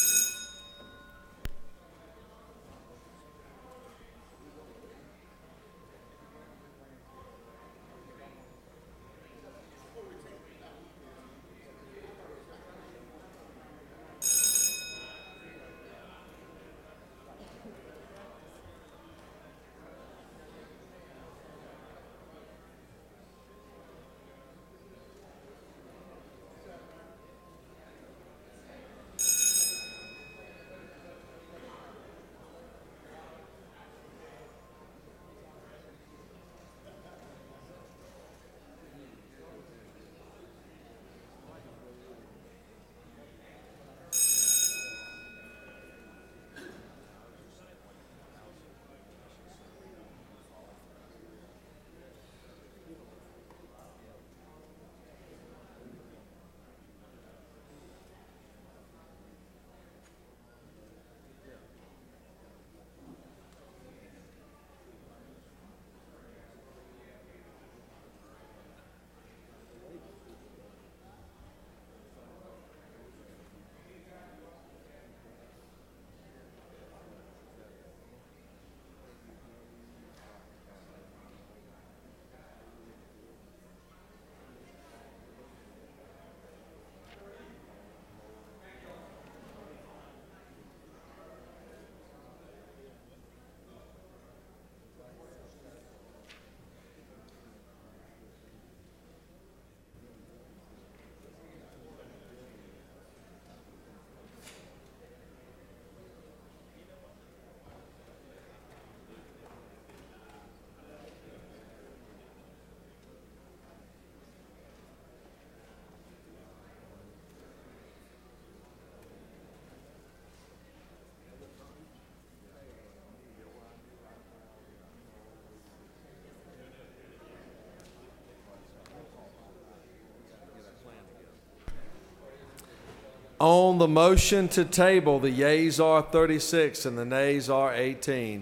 On the motion to table, the yeas are 36 and the nays are 18,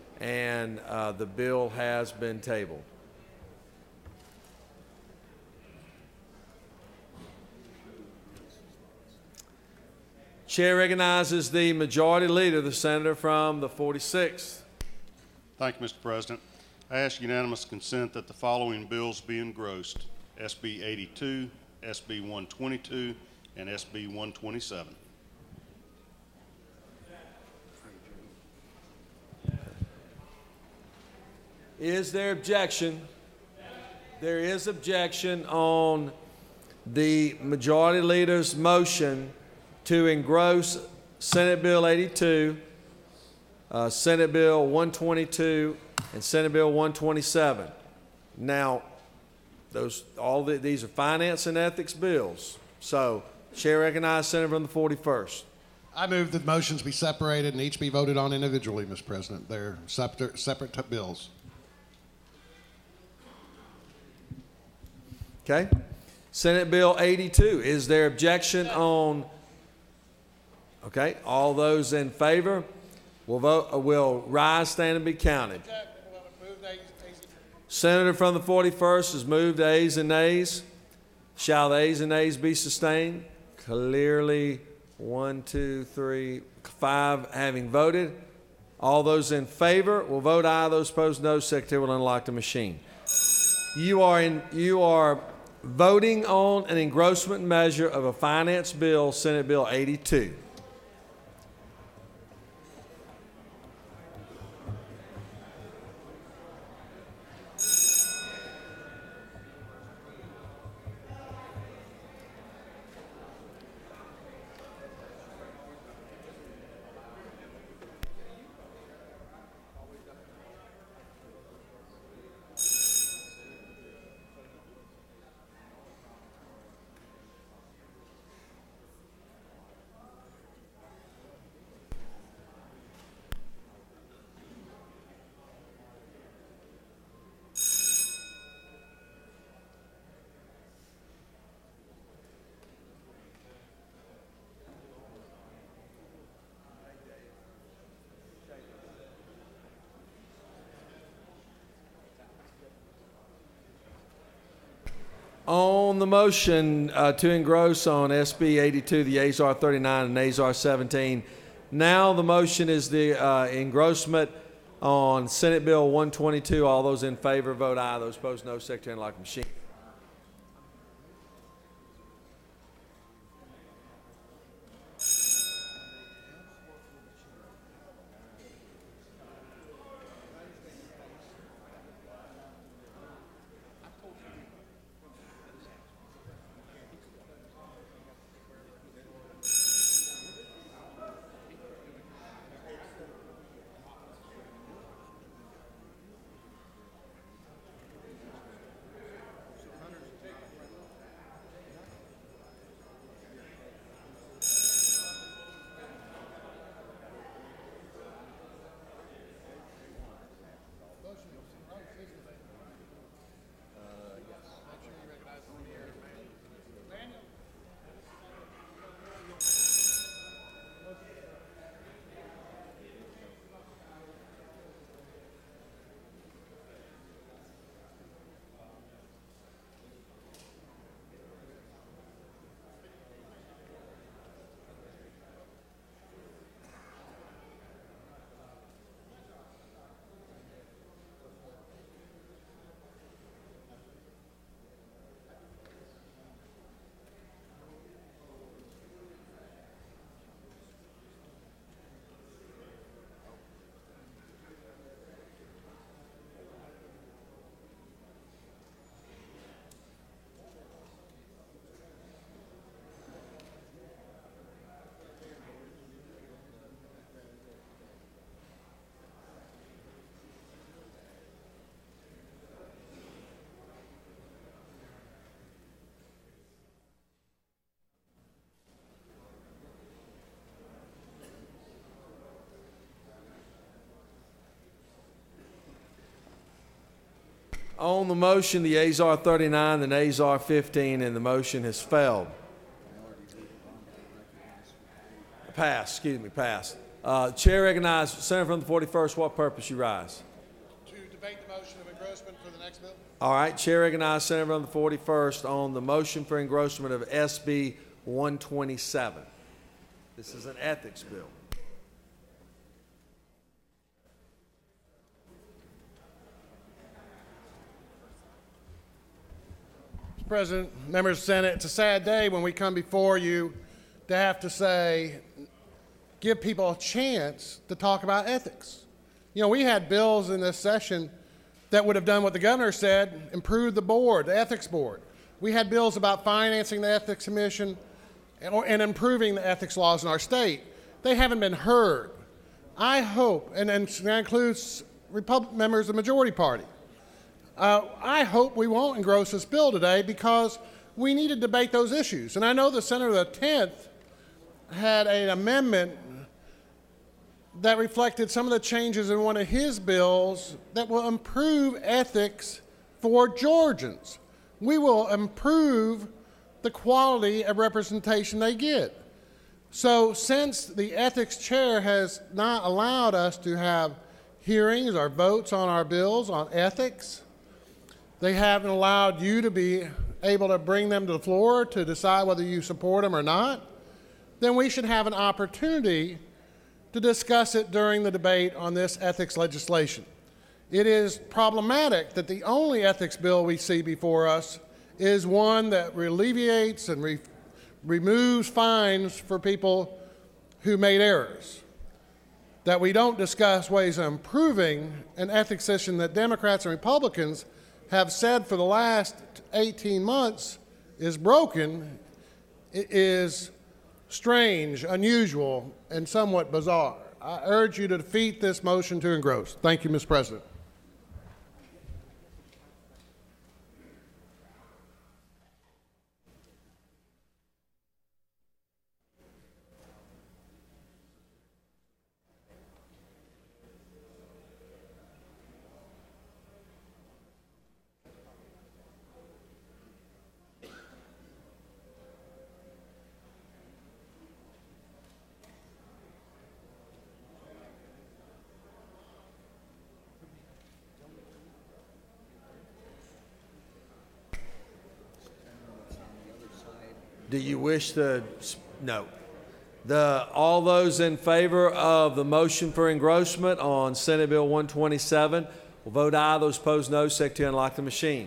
and the bill has been tabled. Chair recognizes the majority leader, the senator from the 46th. Thank you, Mr. President. I ask unanimous consent that the following bills be engrossed: SB 82, SB 122, and SB 127. Is there objection? There is objection on the majority leader's motion to engross Senate Bill 82, Senate Bill 122, and Senate Bill 127. Now, these are finance and ethics bills. So, Chair recognizes Senator from the 41st. I move that motions be separated and each be voted on individually, Mr. President. They're separate bills. Okay. Senate Bill 82. Is there objection on? Okay. All those in favor will vote. Will rise, stand, and be counted. Senator from the 41st has moved the ayes and nays. Shall the ayes and nays be sustained? Clearly, 1, 2, 3, 5 having voted. All those in favor will vote aye. Those opposed, no. Secretary will unlock the machine. You are voting on an engrossment measure of a finance bill, Senate Bill 82. On the motion to engross on SB 82, the ayes are 39 and nays are 17. Now the motion is the engrossment on Senate Bill 122. All those in favor vote aye. Those opposed, no. Secretary unlock the machine. On the motion, the ayes are 39, the nays are 15, and the motion has failed. Passed, Chair recognizes Senator from the 41st. What purpose you rise? To debate the motion of engrossment for the next bill. All right, Chair recognizes Senator from the 41st on the motion for engrossment of SB 127. This is an ethics bill. Mr. President, members of the Senate, it's a sad day when we come before you to have to say, give people a chance to talk about ethics. You know, we had bills in this session that would have done what the governor said, improved the board, the ethics board. We had bills about financing the ethics commission and improving the ethics laws in our state. They haven't been heard. I hope, and that includes members of the majority party, I hope we won't engross this bill today because we need to debate those issues. And I know the Senator of the 10th had an amendment that reflected some of the changes in one of his bills that will improve ethics for Georgians. we will improve the quality of representation they get. So since the ethics chair has not allowed us to have hearings or votes on our bills on ethics, they haven't allowed you to be able to bring them to the floor to decide whether you support them or not, then we should have an opportunity to discuss it during the debate on this ethics legislation. It is problematic that the only ethics bill we see before us is one that alleviates and removes fines for people who made errors, that we don't discuss ways of improving an ethics system that Democrats and Republicans have said for the last 18 months is broken. It is strange, unusual, and somewhat bizarre. I urge you to defeat this motion to engross. Thank you, Mr. President. Do you wish to? No. All those in favor of the motion for engrossment on Senate Bill 127 will vote aye. Those opposed, no. Secretary, unlock the machine.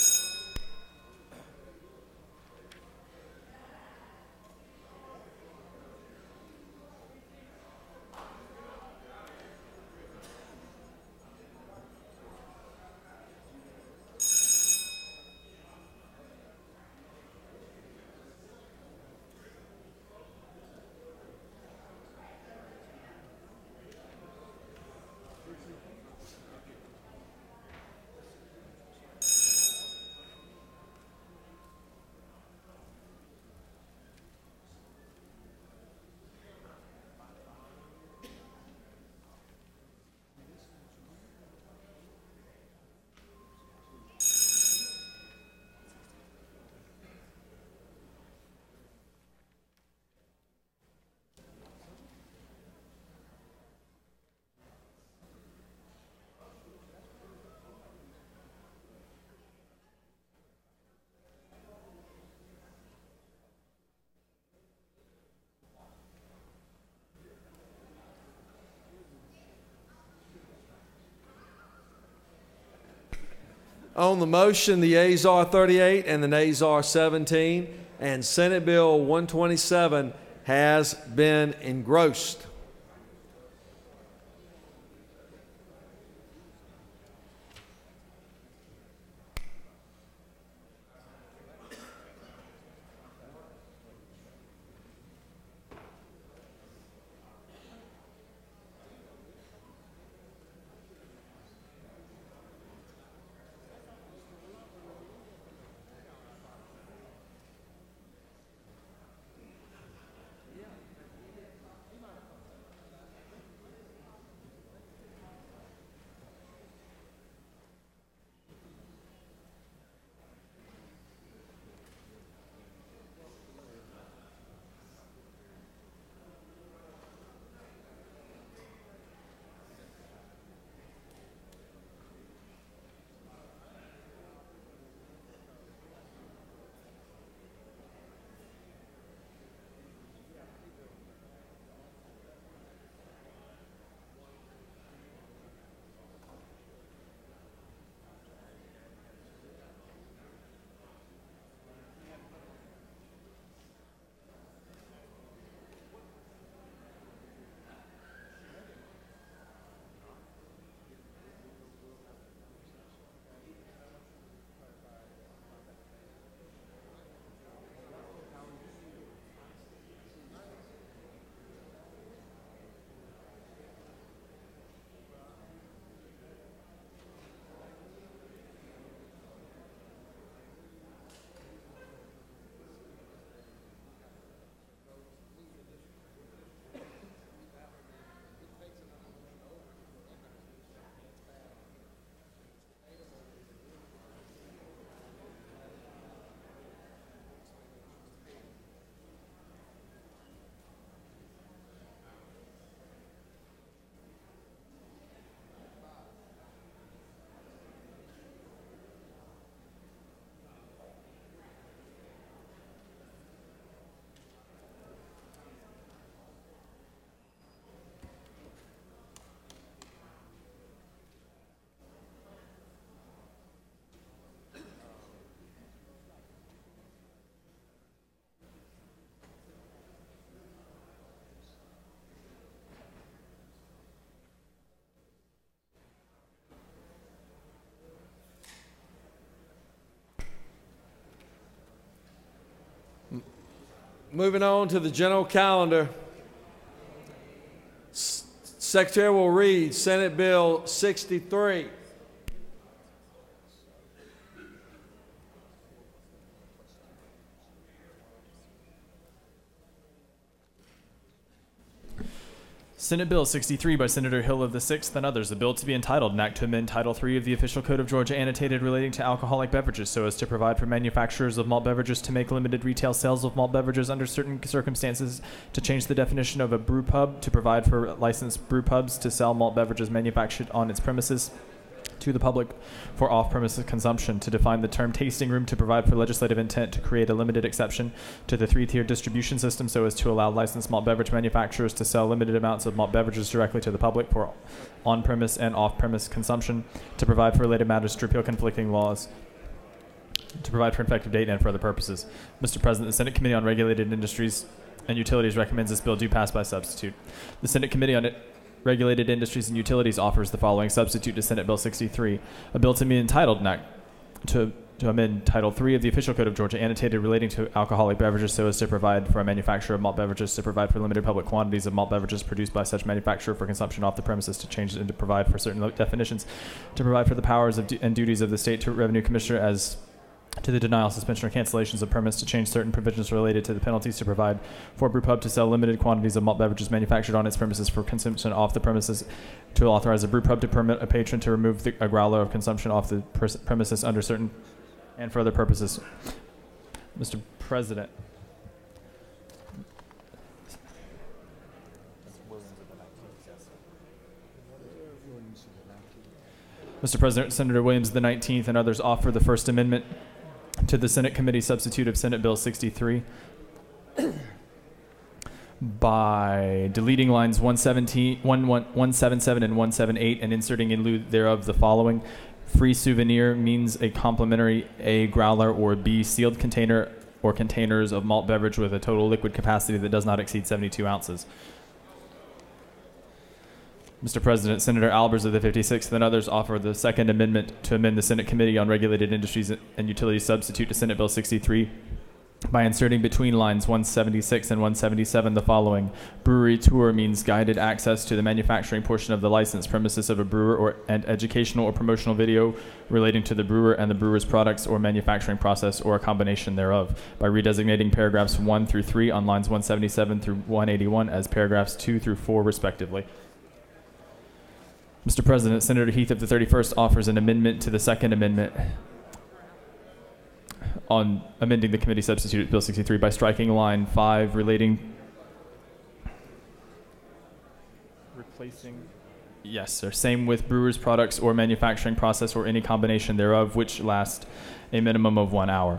On the motion, the yeas are 38 and the nays are 17, and Senate Bill 127 has been engrossed. Moving on to the general calendar. Secretary will read Senate Bill 63. Senate Bill 63 by Senator Hill of the 6th and others, a bill to be entitled, an act to amend Title III of the Official Code of Georgia annotated relating to alcoholic beverages so as to provide for manufacturers of malt beverages to make limited retail sales of malt beverages under certain circumstances, to change the definition of a brew pub, to provide for licensed brew pubs to sell malt beverages manufactured on its premises to the public for off-premises consumption, to define the term tasting room, to provide for legislative intent to create a limited exception to the three-tier distribution system so as to allow licensed malt beverage manufacturers to sell limited amounts of malt beverages directly to the public for on-premise and off-premise consumption, to provide for related matters, to repeal conflicting laws, to provide for an effective date and for other purposes. Mr. President, the Senate Committee on Regulated Industries and Utilities recommends this bill do pass by substitute. The Senate Committee on Regulated Industries and Utilities offers the following substitute to Senate Bill 63, a bill to be entitled an act to amend Title III of the Official Code of Georgia annotated relating to alcoholic beverages so as to provide for a manufacturer of malt beverages, to provide for limited public quantities of malt beverages produced by such manufacturer for consumption off the premises, to change and to provide for certain definitions, to provide for the powers of and duties of the State Revenue Commissioner as to the denial, suspension, or cancellations of permits, to change certain provisions related to the penalties, to provide for a brew pub to sell limited quantities of malt beverages manufactured on its premises for consumption off the premises, to authorize a brew pub to permit a patron to remove a growler of consumption off the premises under certain and for other purposes. Mr. President. Mr. President, Senator Williams of the 19th and others offer the First Amendment to the Senate Committee substitute of Senate Bill 63 by deleting lines 177 and 178 and inserting in lieu thereof the following. Free souvenir means a complimentary A, growler, or B, sealed container or containers of malt beverage with a total liquid capacity that does not exceed 72 ounces. Mr. President, Senator Albers of the 56th and others offer the Second Amendment to amend the Senate Committee on Regulated Industries and Utilities substitute to Senate Bill 63 by inserting between lines 176 and 177 the following. Brewery tour means guided access to the manufacturing portion of the licensed premises of a brewer and educational or promotional video relating to the brewer and the brewer's products or manufacturing process or a combination thereof, by redesignating paragraphs 1 through 3 on lines 177 through 181 as paragraphs 2 through 4 respectively. Mr. President, Senator Heath of the 31st offers an amendment to the Second Amendment on amending the committee substitute Bill 63 by striking line 5 replacing yes, sir, same with brewers' products or manufacturing process or any combination thereof which last a minimum of 1 hour.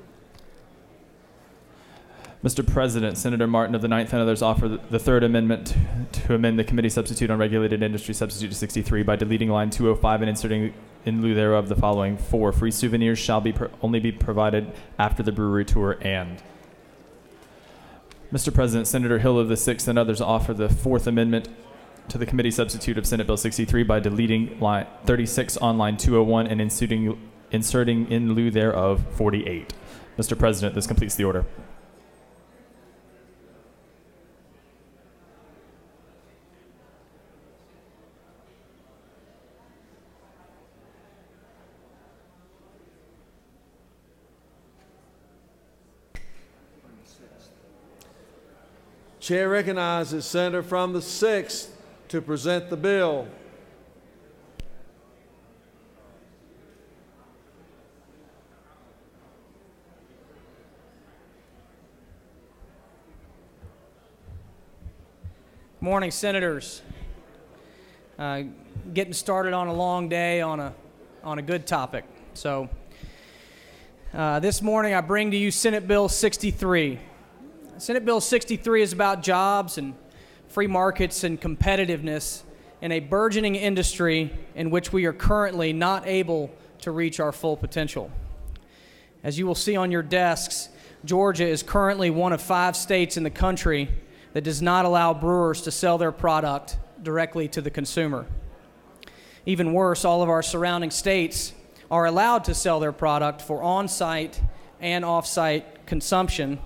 Mr. President, Senator Martin of the 9th and others offer the Third Amendment to amend the committee substitute on regulated industry substitute to 63 by deleting line 205 and inserting in lieu thereof the following. 4, free souvenirs shall only be provided after the brewery tour and. Mr. President, Senator Hill of the 6th and others offer the Fourth Amendment to the committee substitute of Senate Bill 63 by deleting line 36 on line 201 and inserting in lieu thereof 48. Mr. President, this completes the order. Chair recognizes Senator from the 6th to present the bill. Morning, Senators. Getting started on a long day on a good topic. So this morning I bring to you Senate Bill 63. Senate Bill 63 is about jobs and free markets and competitiveness in a burgeoning industry in which we are currently not able to reach our full potential. As you will see on your desks, Georgia is currently one of 5 states in the country that does not allow brewers to sell their product directly to the consumer. Even worse, all of our surrounding states are allowed to sell their product for on-site and off-site consumption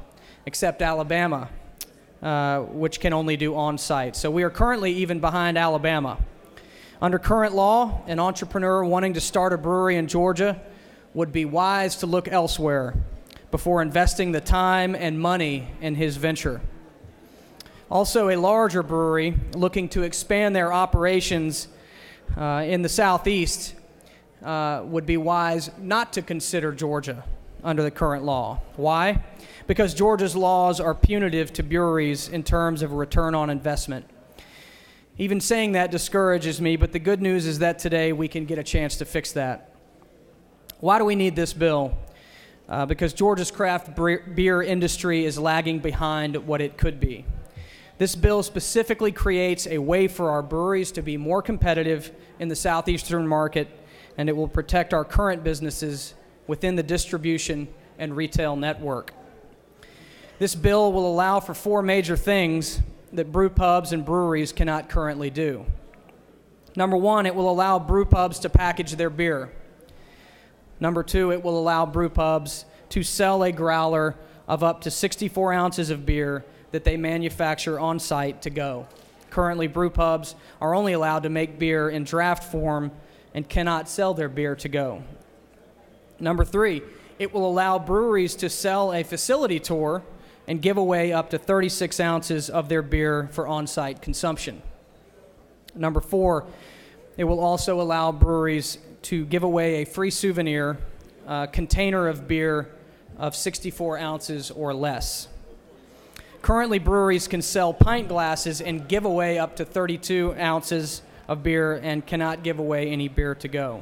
except Alabama, which can only do on-site. So we are currently even behind Alabama. Under current law, an entrepreneur wanting to start a brewery in Georgia would be wise to look elsewhere before investing the time and money in his venture. Also, a larger brewery looking to expand their operations in the Southeast would be wise not to consider Georgia under the current law. Why? Because Georgia's laws are punitive to breweries in terms of return on investment. Even saying that discourages me, but the good news is that today we can get a chance to fix that. Why do we need this bill? Because Georgia's craft beer industry is lagging behind what it could be. This bill specifically creates a way for our breweries to be more competitive in the southeastern market, and it will protect our current businesses within the distribution and retail network. This bill will allow for 4 major things that brew pubs and breweries cannot currently do. Number 1, it will allow brew pubs to package their beer. Number 2, it will allow brew pubs to sell a growler of up to 64 ounces of beer that they manufacture on site to go. Currently, brew pubs are only allowed to make beer in draft form and cannot sell their beer to go. Number 3, it will allow breweries to sell a facility tour and give away up to 36 ounces of their beer for on-site consumption. Number 4, it will also allow breweries to give away a free souvenir container of beer of 64 ounces or less. Currently, breweries can sell pint glasses and give away up to 32 ounces of beer and cannot give away any beer to go.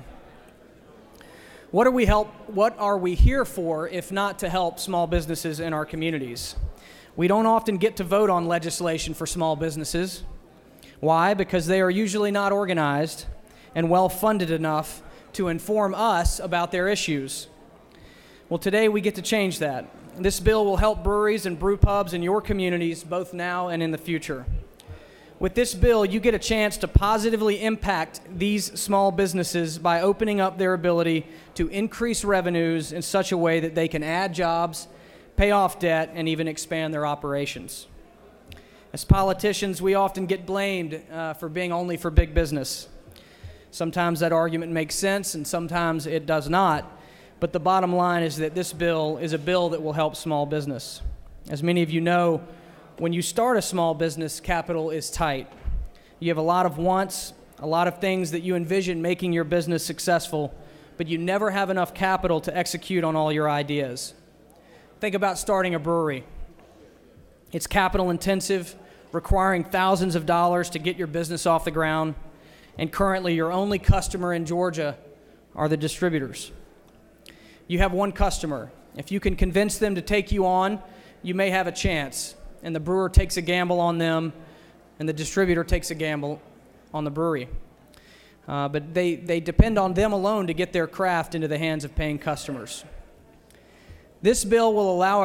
What are we here for if not to help small businesses in our communities? We don't often get to vote on legislation for small businesses. Why? Because they are usually not organized and well-funded enough to inform us about their issues. Well, today we get to change that. This bill will help breweries and brew pubs in your communities both now and in the future. With this bill, you get a chance to positively impact these small businesses by opening up their ability to increase revenues in such a way that they can add jobs, pay off debt, and even expand their operations. As politicians, we often get blamed for being only for big business. Sometimes that argument makes sense, and sometimes it does not. But the bottom line is that this bill is a bill that will help small business. As many of you know, when you start a small business, capital is tight. You have a lot of wants, a lot of things that you envision making your business successful, but you never have enough capital to execute on all your ideas. Think about starting a brewery. It's capital intensive, requiring thousands of dollars to get your business off the ground, and currently your only customer in Georgia are the distributors. You have one customer. If you can convince them to take you on, you may have a chance. And the brewer takes a gamble on them, and the distributor takes a gamble on the brewery. But they depend on them alone to get their craft into the hands of paying customers. This bill will allow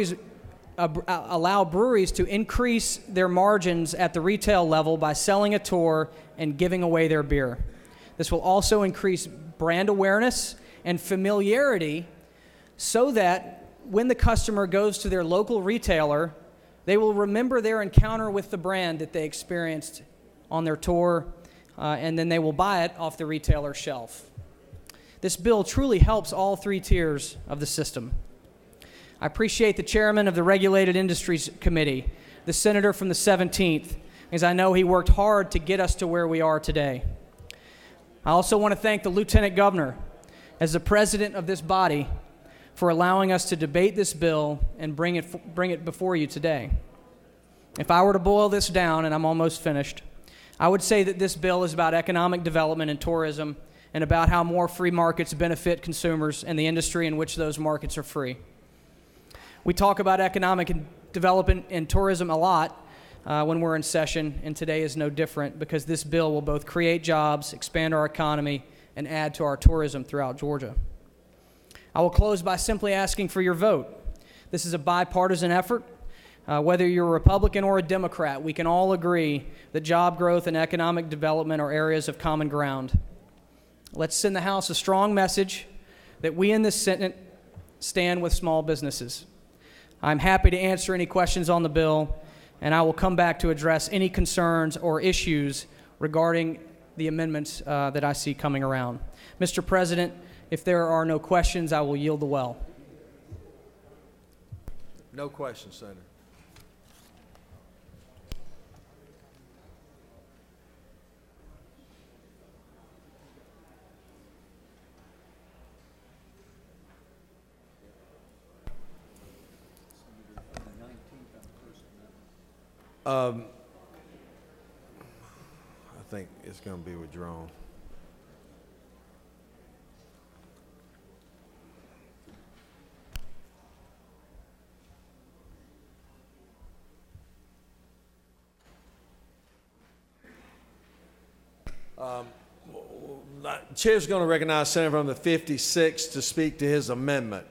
breweries to increase their margins at the retail level by selling a tour and giving away their beer. This will also increase brand awareness and familiarity so that when the customer goes to their local retailer, they will remember their encounter with the brand that they experienced on their tour, and then they will buy it off the retailer's shelf. This bill truly helps all 3 tiers of the system. I appreciate the chairman of the Regulated Industries Committee, the senator from the 17th, as I know he worked hard to get us to where we are today. I also want to thank the lieutenant governor, as the president of this body, for allowing us to debate this bill and bring it before you today. If I were to boil this down, and I'm almost finished, I would say that this bill is about economic development and tourism and about how more free markets benefit consumers and the industry in which those markets are free. We talk about economic development and tourism a lot when we're in session, and today is no different because this bill will both create jobs, expand our economy, and add to our tourism throughout Georgia. I will close by simply asking for your vote. This is a bipartisan effort. Whether you're a Republican or a Democrat, we can all agree that job growth and economic development are areas of common ground. Let's send the House a strong message that we in this Senate stand with small businesses. I'm happy to answer any questions on the bill, and I will come back to address any concerns or issues regarding the amendments that I see coming around. Mr. President, if there are no questions, I will yield the well. No questions, Senator. I think it's going to be withdrawn. Chair's going to recognize Senator from the 56th to speak to his amendment.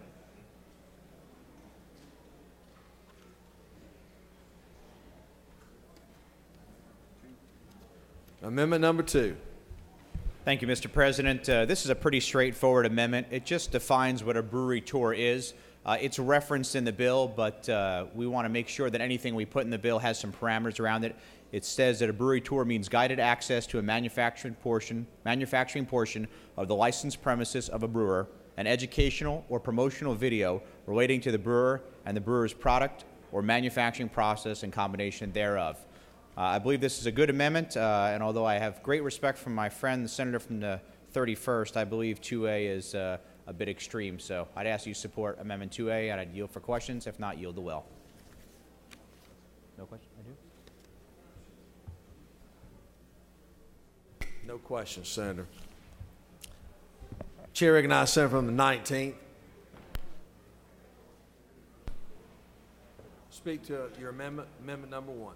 Amendment number 2. Thank you, Mr. President. This is a pretty straightforward amendment. It just defines what a brewery tour is. It's referenced in the bill, but we want to make sure that anything we put in the bill has some parameters around it. It says that a brewery tour means guided access to a manufacturing portion of the licensed premises of a brewer, an educational or promotional video relating to the brewer and the brewer's product or manufacturing process and combination thereof. I believe this is a good amendment, and although I have great respect for my friend, the senator from the 31st, I believe 2A is a bit extreme. So I'd ask you to support Amendment 2A, and I'd yield for questions. If not, yield the well. No question? I do. No questions, Senator. Chair recognizes Senator from the 19th. Speak to your amendment, amendment number 1.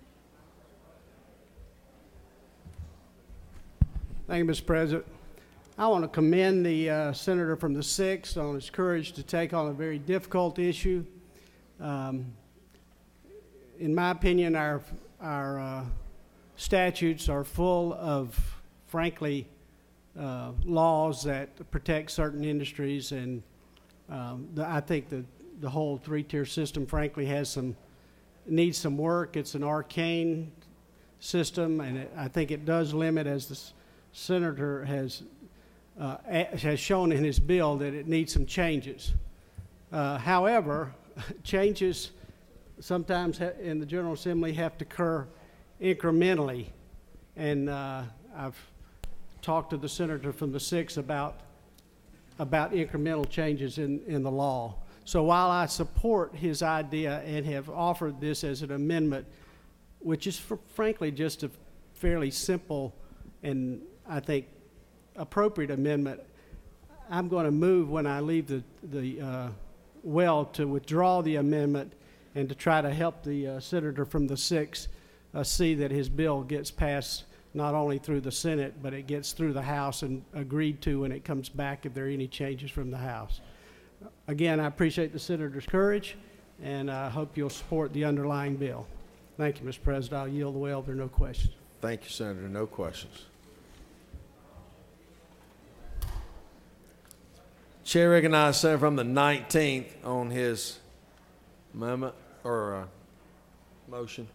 Thank you, Mr. President. I want to commend the senator from the 6th on his courage to take on a very difficult issue. In my opinion, our statutes are full of, frankly, laws that protect certain industries, and I think the whole 3-tier system, frankly, needs some work. It's an arcane system, and I think it does limit, as the senator has shown in his bill, that it needs some changes. However, changes sometimes in the General Assembly have to occur incrementally, and I've talked to the senator from the 6th about incremental changes in the law. So while I support his idea and have offered this as an amendment, which is frankly just a fairly simple and I think appropriate amendment, I'm going to move when I leave the well to withdraw the amendment and to try to help the senator from the 6th see that his bill gets passed not only through the Senate, but it gets through the House and agreed to when it comes back if there are any changes from the House. Again, I appreciate the senator's courage, and I hope you'll support the underlying bill. Thank you, Mr. President. I'll yield the well if there are no questions. Thank you, Senator. No questions. Chair recognizes Senator from the 19th on his amendment or motion.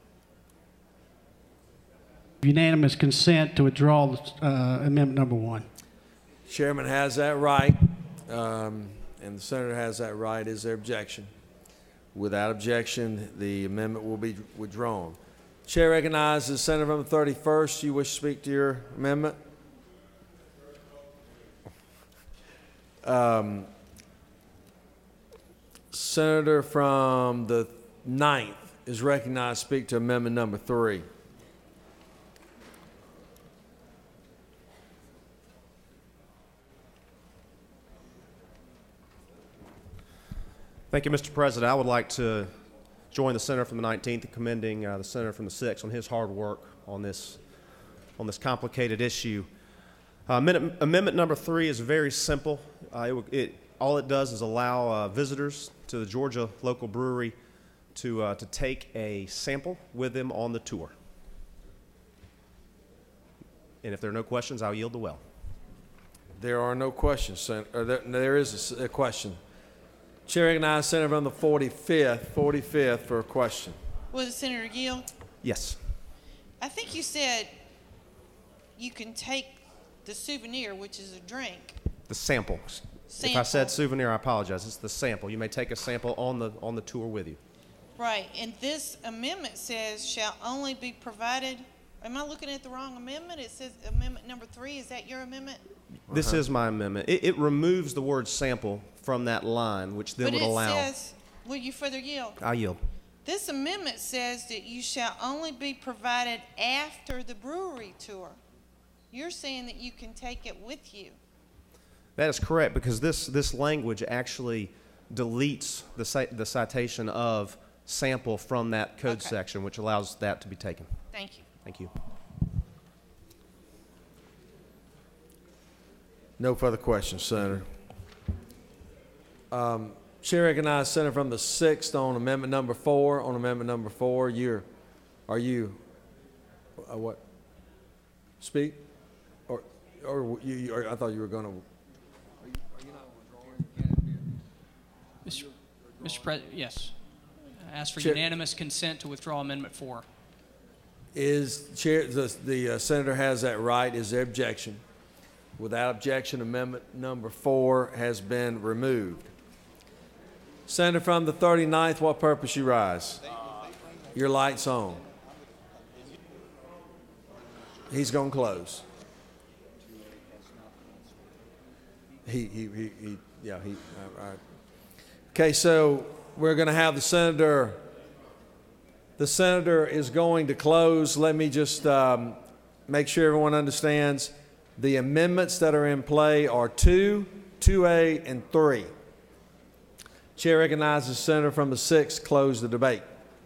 Unanimous consent to withdraw amendment number 1. Chairman has that right, and the senator has that right. Is there objection? Without objection, the amendment will be withdrawn. Chair recognizes Senator from the 31st. You wish to speak to your amendment? Senator from the 9th is recognized to speak to amendment number 3. Thank you, Mr. President. I would like to join the senator from the 19th in commending the senator from the 6th on his hard work on this complicated issue. Amendment number 3 is very simple. All it does is allow visitors to the Georgia local brewery to take a sample with them on the tour. And if there are no questions, I'll yield the well. There are no questions, Senator. There is a question. Chair recognizes Senator from the 45th for a question. Will the senator yield? Yes. I think you said you can take the souvenir, which is a drink. The sample. If I said souvenir, I apologize. It's the sample. You may take a sample on the tour with you. Right, and this amendment says shall only be provided. Am I looking at the wrong amendment? It says amendment number 3. Is that your amendment? This is my amendment. It removes the word sample from that line, which then would allow. But it says, will you further yield? I yield. This amendment says that you shall only be provided after the brewery tour. You're saying that you can take it with you. That is correct, because this language actually deletes the citation of sample from that code section, which allows that to be taken. Thank you. Thank you. No further questions, Senator. Chair recognizes Senator from the 6th on amendment number 4. On amendment number 4, are you what? Speak? Or I thought you were going to. Mr. President, yes. I ask for Chair, unanimous consent to withdraw Amendment 4. Is Chair the senator has that right? Is there objection? Without objection, amendment number 4 has been removed. Senator from the 39th, what purpose you rise? Your light's on. He's going to close. All right. Okay, so we're going to have the senator. The senator is going to close. Let me just make sure everyone understands. The amendments that are in play are 2, 2A, and 3. Chair recognizes the senator from the 6th. Close the debate.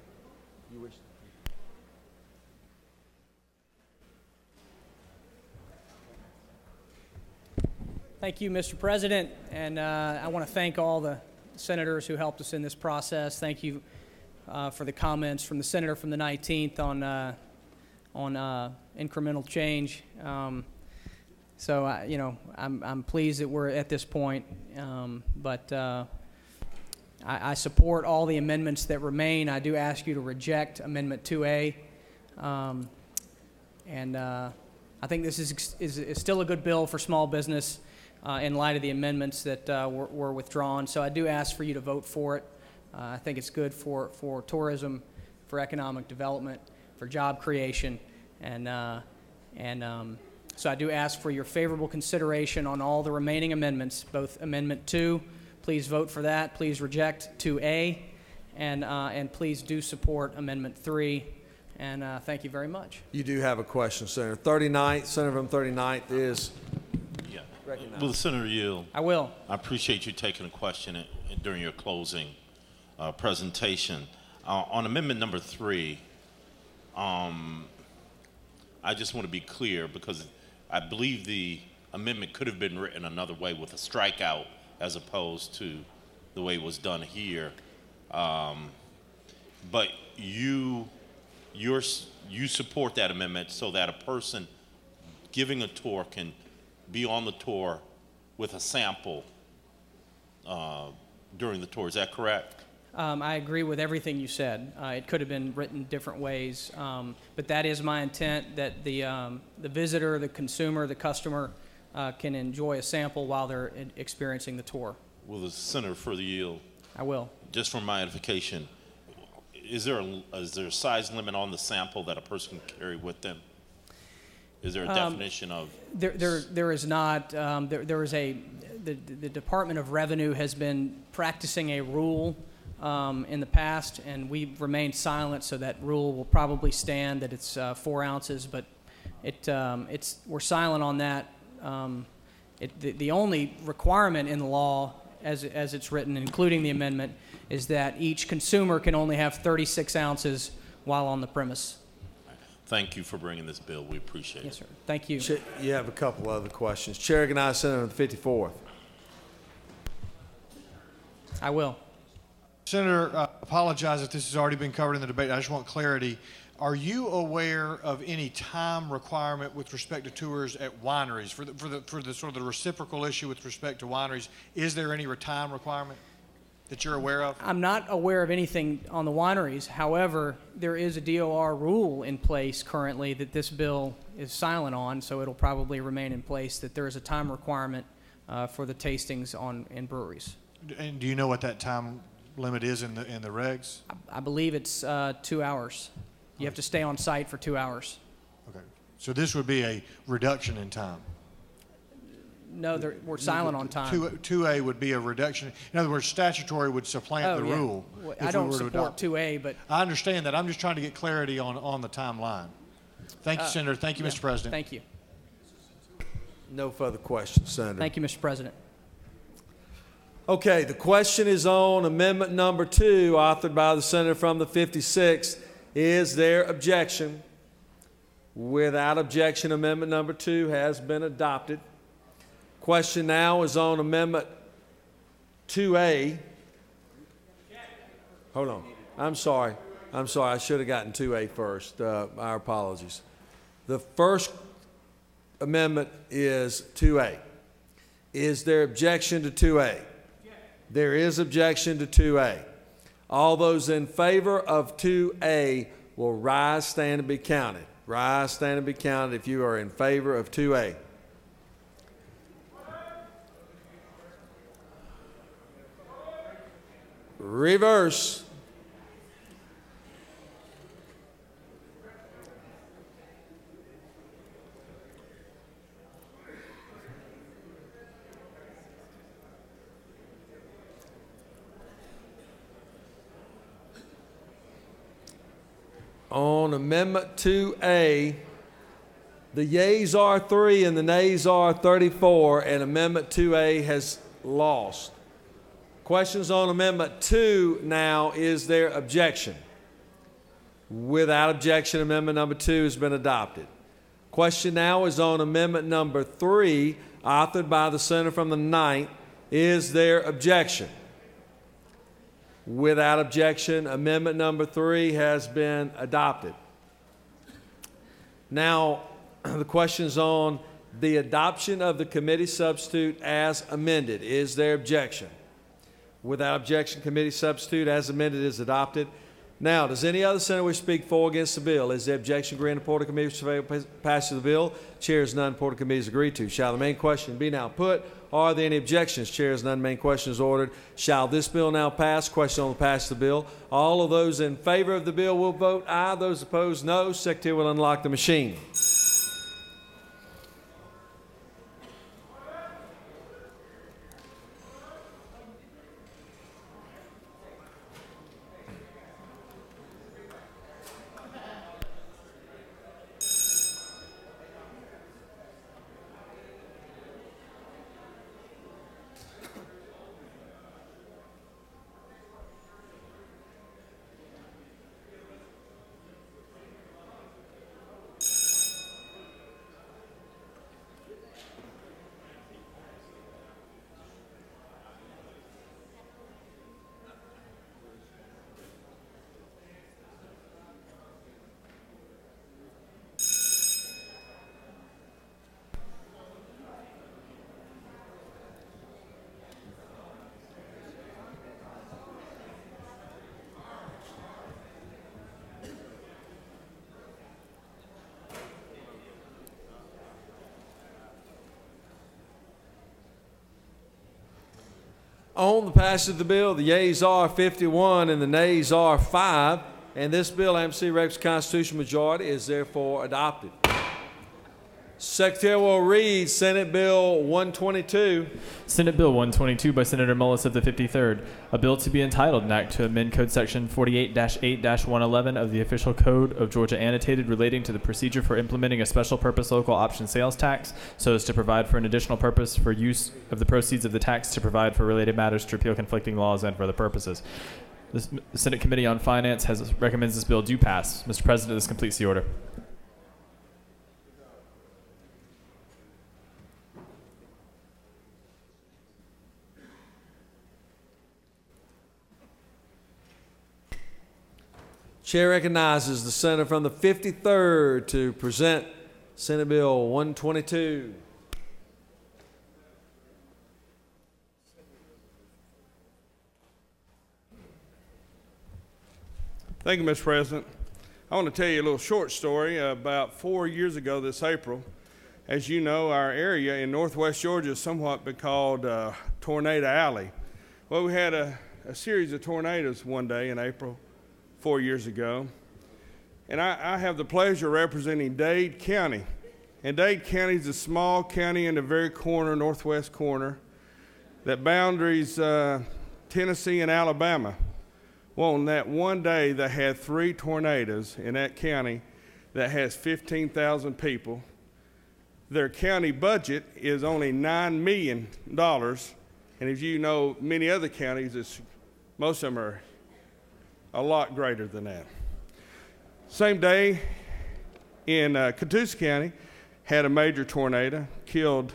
Thank you, Mr. President, and I want to thank all the senators who helped us in this process. Thank you for the comments from the senator from the 19th on incremental change. I'm pleased that we're at this point, but I support all the amendments that remain. I do ask you to reject Amendment 2A, and I think this is still a good bill for small business in light of the amendments that were withdrawn. So I do ask for you to vote for it. I think it's good for tourism, for economic development, for job creation, and so I do ask for your favorable consideration on all the remaining amendments, both Amendment 2. Please vote for that. Please reject 2A, and please do support Amendment 3. And thank you very much. You do have a question, Senator. 39th, Senator from 39th is recognized. Will the senator yield? I will. I appreciate you taking a question during your closing presentation. On amendment number 3, I just want to be clear because I believe the amendment could have been written another way with a strikeout as opposed to the way it was done here. But you support that amendment so that a person giving a tour can be on the tour with a sample during the tour. Is that correct? I agree with everything you said. It could have been written different ways, but that is my intent, that the visitor, the consumer, the customer can enjoy a sample while they're experiencing the tour. Will the senator further yield? I will. Just for my edification, is there a size limit on the sample that a person can carry with them? Is there a definition of? There is not. There is the Department of Revenue has been practicing a rule in the past, and we've remained silent, so that rule will probably stand, that it's 4 ounces, but we're silent on that. The only requirement in the law, as it's written, including the amendment, is that each consumer can only have 36 ounces while on the premise. Thank you for bringing this bill. We appreciate it. Yes, sir. Thank you. You have a couple other questions. Chair recognizes Senator from the 54th. I will. Senator, apologize if this has already been covered in the debate. I just want clarity. Are you aware of any time requirement with respect to tours at wineries for the sort of the reciprocal issue with respect to wineries? Is there any time requirement? that you're aware of? I'm not aware of anything on the wineries. However, there is a DOR rule in place currently that this bill is silent on, so it'll probably remain in place, that there is a time requirement for the tastings in breweries. And do you know what that time limit is in the regs? I believe it's 2 hours. You have to stay on site for 2 hours. Okay. So this would be a reduction in time? No, we're silent on time. 2A would be a reduction. In other words, statutory would supplant the yeah. rule. Well, if I don't we were to support adopt. 2A, but... I understand that. I'm just trying to get clarity on the timeline. Thank you, Senator. Thank you, yeah, Mr. President. Thank you. No further questions, Senator. Thank you, Mr. President. Okay, the question is on amendment number 2, authored by the senator from the 56th. Is there objection? Without objection, amendment number 2 has been adopted. Question now is on amendment 2A. Hold on. I'm sorry. I should have gotten 2A first. Our apologies. The first amendment is 2A. Is there objection to 2A? There is objection to 2A. All those in favor of 2A will rise, stand, and be counted. Rise, stand, and be counted if you are in favor of 2A. Reverse. On Amendment 2A, the yeas are 3 and the nays are 34, and Amendment 2A has lost. Questions on Amendment 2 now. Is there objection? Without objection, Amendment number 2 has been adopted. Question now is on Amendment number 3, authored by the senator from the 9th. Is there objection? Without objection, Amendment number 3 has been adopted. Now, the question is on the adoption of the committee substitute as amended. Is there objection? Without objection, committee substitute as amended is adopted. Now, does any other senator wish to speak for or against the bill? Is there objection granted report of committee passage of the bill? Chair is none. Report of committee is agreed to. Shall the main question be now put? Are there any objections? Chair is none. Main question is ordered. Shall this bill now pass? Question on the passage of the bill. All of those in favor of the bill will vote aye. Those opposed, no. Secretary will unlock the machine. On the passage of the bill, the yeas are 51 and the nays are 5, and this bill, MC Rex constitutional majority, is therefore adopted. Secretary will read Senate Bill 122. Senate Bill 122 by Senator Mullis of the 53rd. A bill to be entitled, an act to amend Code Section 48-8-111 of the Official Code of Georgia Annotated relating to the procedure for implementing a special purpose local option sales tax so as to provide for an additional purpose for use of the proceeds of the tax to provide for related matters, to repeal conflicting laws, and for other purposes. The Senate Committee on Finance recommends this bill do pass. Mr. President, this completes the order. Chair recognizes the senator from the 53rd to present Senate Bill 122. Thank you, Mr. President. I want to tell you a little short story. About 4 years ago this April, as you know, our area in northwest Georgia has somewhat been called Tornado Alley. Well, we had a series of tornadoes one day in April 4 years ago. And I have the pleasure of representing Dade County. And Dade County is a small county in the very corner, northwest corner, that boundaries Tennessee and Alabama. Well, on that one day, they had 3 tornadoes in that county that has 15,000 people. Their county budget is only $9 million. And as you know, many other counties, most of them are a lot greater than that. Same day in Catoosa County, had a major tornado, killed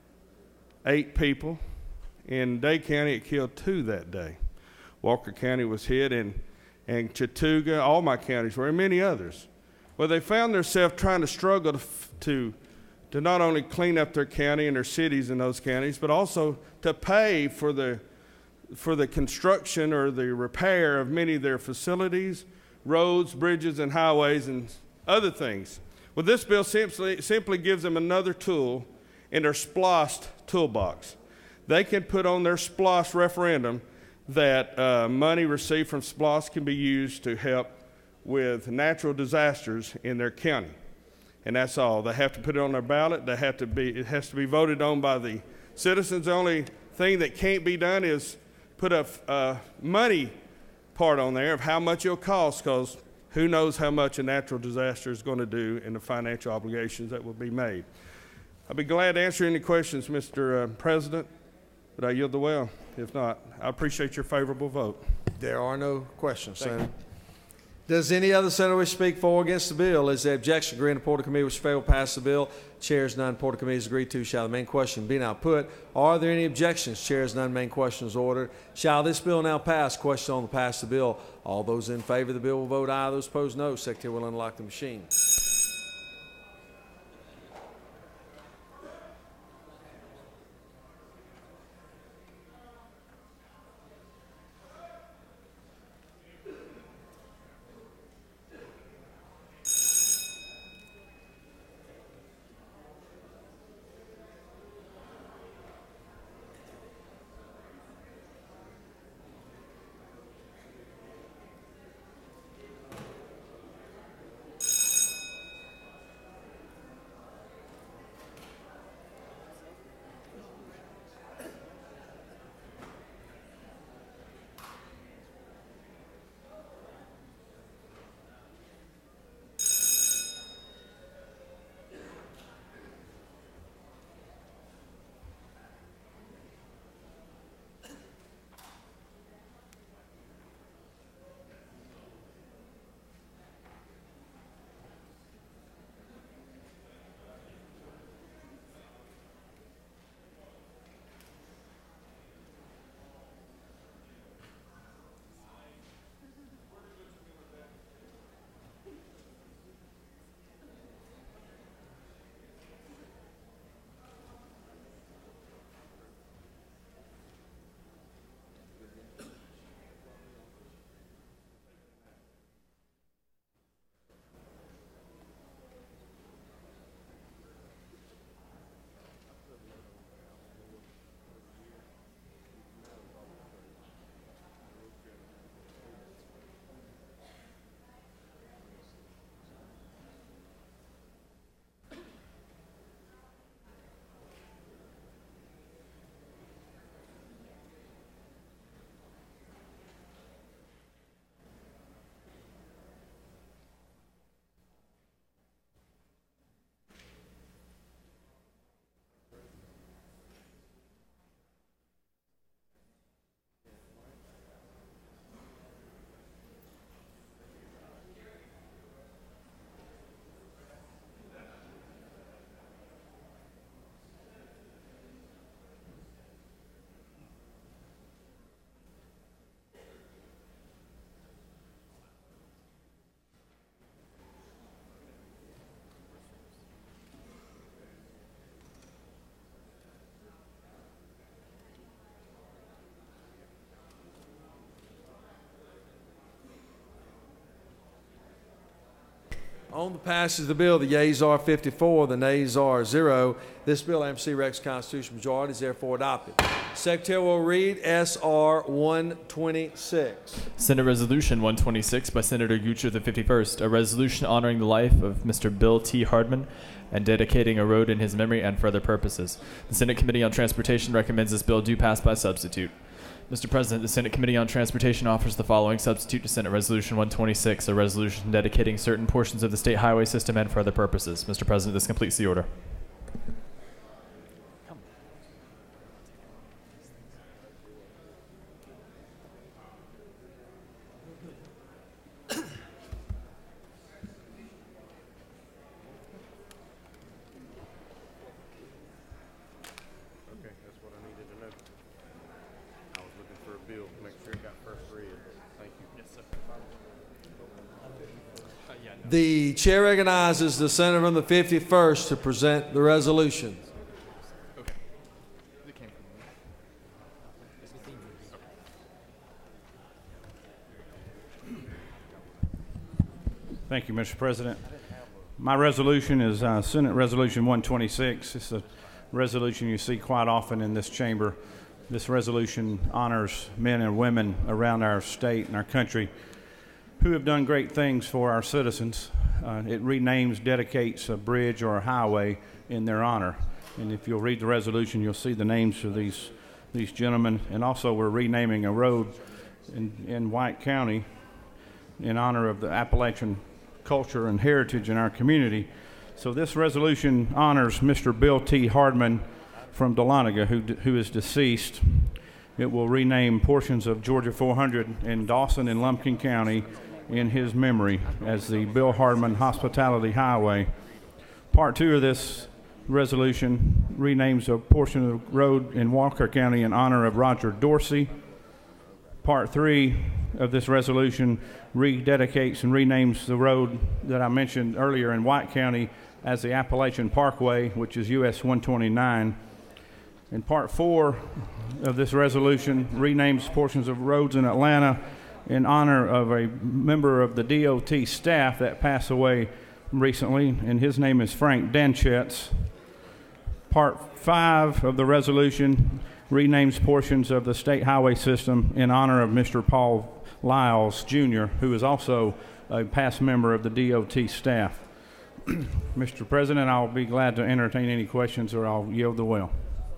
8 people. In Dade County, it killed 2 that day. Walker County was hit, and Chattooga, all my counties were, and many others. Well, they found themselves trying to struggle to not only clean up their county and their cities in those counties, but also to pay for the construction or the repair of many of their facilities, roads, bridges, and highways, and other things. Well, this bill simply gives them another tool in their SPLOST toolbox. They can put on their SPLOST referendum that money received from SPLOST can be used to help with natural disasters in their county. And that's all. They have to put it on their ballot. It has to be voted on by the citizens. The only thing that can't be done is put a money part on there of how much it'll cost, because who knows how much a natural disaster is going to do and the financial obligations that will be made. I'll be glad to answer any questions, Mr. President, but I yield the well. If not, I appreciate your favorable vote. There are no questions, Senator. Does any other senator wish to speak for or against the bill? Is there objection? Agree in the Report of Committee which fail to pass the bill? Chairs none. Report of Committee is agreed to. Shall the main question be now put? Are there any objections? Chairs none. Main question is ordered. Shall this bill now pass? Question on the pass the bill. All those in favor of the bill will vote aye. Those opposed, no. Secretary will unlock the machine. On the passage of the bill, the yeas are 54, the nays are 0. This bill, AMC Rex constitutional majority, is therefore adopted. Secretary will read S.R. 126. Senate Resolution 126 by Senator Goocher the 51st, a resolution honoring the life of Mr. Bill T. Hardman and dedicating a road in his memory and for other purposes. The Senate Committee on Transportation recommends this bill do pass by substitute. Mr. President, the Senate Committee on Transportation offers the following substitute to Senate Resolution 126, a resolution dedicating certain portions of the state highway system and for other purposes. Mr. President, this completes the order. The chair recognizes the senator from the 51st to present the resolution. Thank you, Mr. President. My resolution is Senate Resolution 126. It's a resolution you see quite often in this chamber. This resolution honors men and women around our state and our country who have done great things for our citizens. It renames, dedicates a bridge or a highway in their honor. And if you'll read the resolution, you'll see the names of these gentlemen. And also we're renaming a road in White County in honor of the Appalachian culture and heritage in our community. So this resolution honors Mr. Bill T. Hardman from Dahlonega, who is deceased. It will rename portions of Georgia 400 in Dawson and Lumpkin County in his memory as the Bill Hardman Hospitality Highway. Part 2 of this resolution renames a portion of the road in Walker County in honor of Roger Dorsey. Part 3 of this resolution rededicates and renames the road that I mentioned earlier in White County as the Appalachian Parkway, which is US 129. And Part 4 of this resolution renames portions of roads in Atlanta in honor of a member of the DOT staff that passed away recently, and his name is Frank Danchetz. Part 5 of the resolution renames portions of the state highway system in honor of Mr. Paul Lyles, Jr., who is also a past member of the DOT staff. Mr. President, I'll be glad to entertain any questions, or I'll yield the well.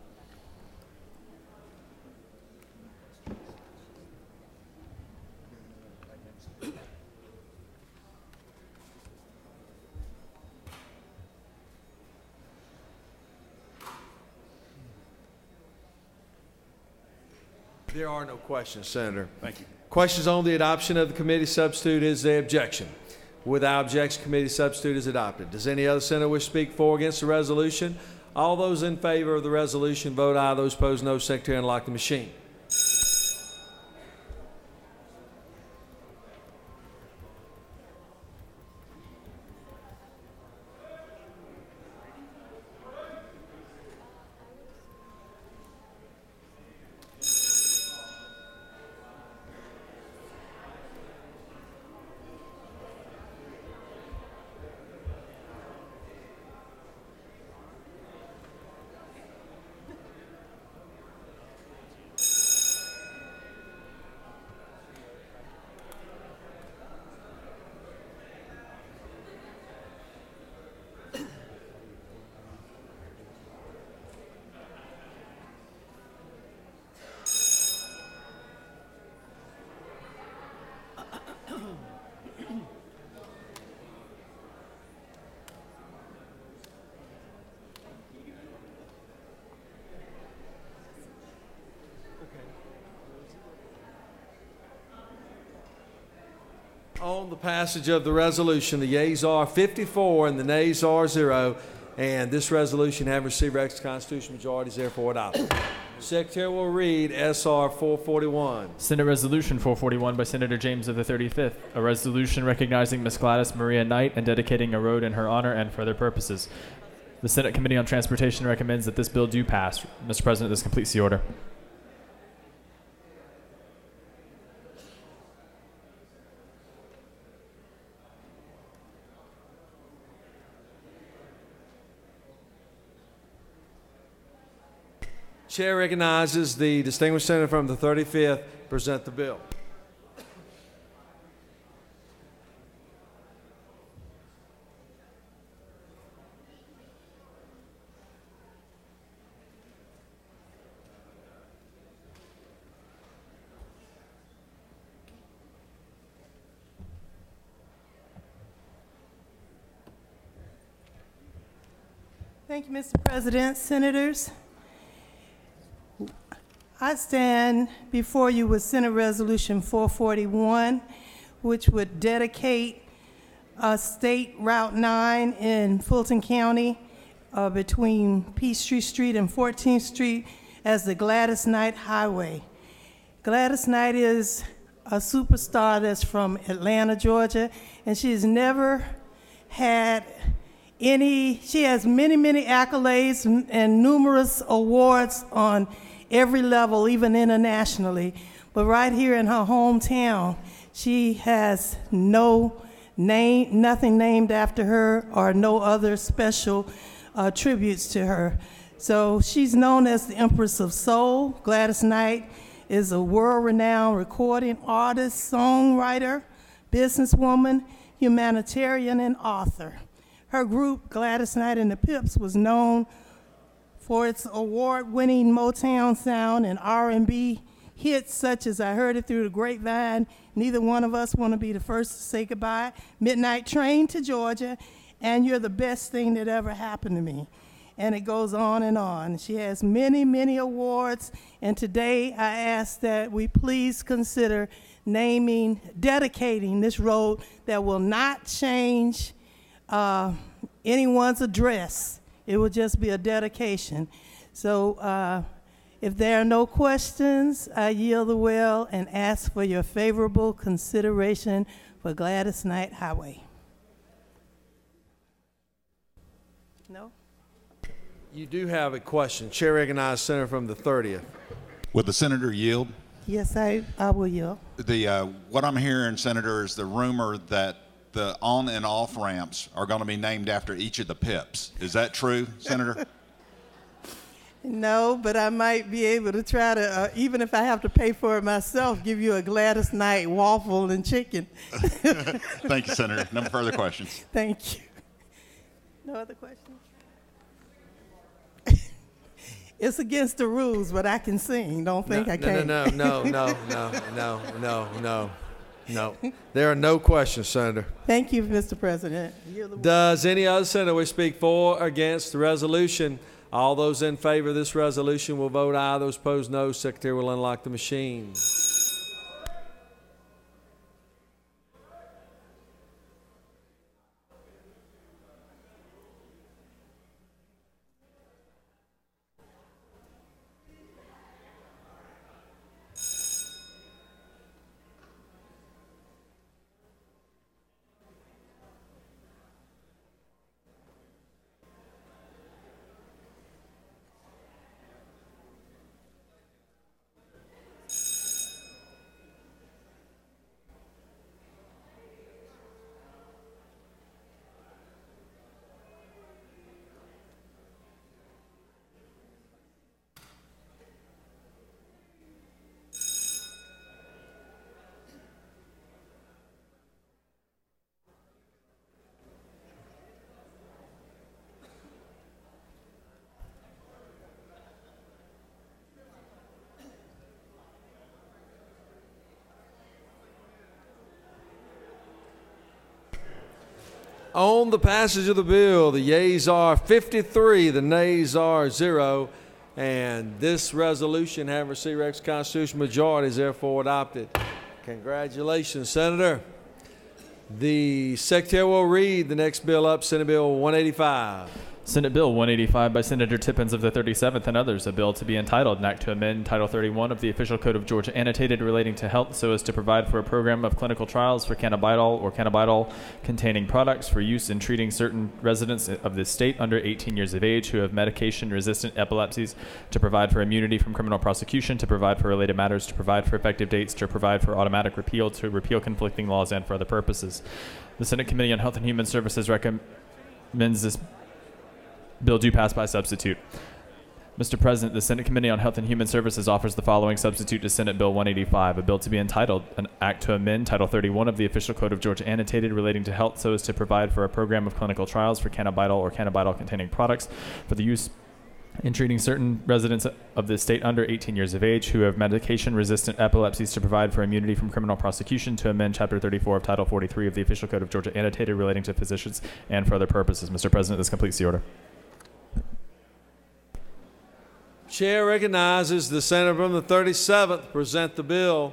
There are no questions, Senator. Thank you. Questions on the adoption of the committee substitute? Is there objection? Without objection, committee substitute is adopted. Does any other senator wish to speak for or against the resolution? All those in favor of the resolution vote aye. Those opposed, no. Secretary, unlock the machine. On the passage of the resolution, the yeas are 54 and the nays are 0. And this resolution, having received Rex constitutional majority, is therefore adopted. Secretary will read S.R. 441. Senate Resolution 441 by Senator James of the 35th, a resolution recognizing Miss Gladys Maria Knight and dedicating a road in her honor and for other purposes. The Senate Committee on Transportation recommends that this bill do pass. Mr. President, this completes the order. Chair recognizes the distinguished senator from the 35th present the bill. Thank you, Mr. President. Senators, I stand before you with Senate Resolution 441, which would dedicate State Route 9 in Fulton County between Peachtree Street and 14th Street as the Gladys Knight Highway. Gladys Knight is a superstar that's from Atlanta, Georgia, and she's never had she has many, many accolades and numerous awards on every level, even internationally. But right here in her hometown, she has nothing named after her or no other special tributes to her. So she's known as the Empress of Soul. Gladys Knight is a world-renowned recording artist, songwriter, businesswoman, humanitarian, and author. Her group, Gladys Knight and the Pips, was known for its award-winning Motown sound and R&B hits such as I Heard It Through the Grapevine, Neither One of Us Want to Be the First to Say Goodbye, Midnight Train to Georgia, and You're the Best Thing That Ever Happened to Me. And it goes on and on. She has many, many awards, and today I ask that we please consider dedicating this road that will not change anyone's address. It will just be a dedication. So if there are no questions, I yield the will and ask for your favorable consideration for Gladys Knight Highway. No? You do have a question. Chair recognizes Senator from the 30th. Will the senator yield? Yes, I will yield. What I'm hearing, Senator, is the rumor that the on and off ramps are going to be named after each of the Pips. Is that true, Senator? No, but I might be able to try to, even if I have to pay for it myself, give you a Gladys Knight waffle and chicken. Thank you, Senator. No further questions. Thank you. No other questions? It's against the rules, but I can sing. Don't think I can't. No. There are no questions, Senator. Thank you, Mr. President. Does any other senator wish to speak for or against the resolution? All those in favor of this resolution will vote aye. Those opposed, no. Secretary will unlock the machine. On the passage of the bill, the yeas are 53, the nays are 0, and this resolution, having received requisite constitutional majority, is therefore adopted. Congratulations, Senator. The Secretary will read the next bill up, Senate Bill 185. Senate Bill 185 by Senator Tippins of the 37th and others, a bill to be entitled, an act to amend Title 31 of the Official Code of Georgia annotated relating to health so as to provide for a program of clinical trials for cannabidiol or cannabidiol-containing products for use in treating certain residents of the state under 18 years of age who have medication-resistant epilepsies, to provide for immunity from criminal prosecution, to provide for related matters, to provide for effective dates, to provide for automatic repeal, to repeal conflicting laws, and for other purposes. The Senate Committee on Health and Human Services recommends this bill do pass by substitute. Mr. President, the Senate Committee on Health and Human Services offers the following substitute to Senate Bill 185, a bill to be entitled An Act to Amend Title 31 of the Official Code of Georgia Annotated relating to health so as to provide for a program of clinical trials for cannabidiol or cannabidiol-containing products for the use in treating certain residents of the state under 18 years of age who have medication-resistant epilepsies to provide for immunity from criminal prosecution to amend Chapter 34 of Title 43 of the Official Code of Georgia Annotated relating to physicians and for other purposes. Mr. President, this completes the order. Chair recognizes the senator from the 37th to present the bill.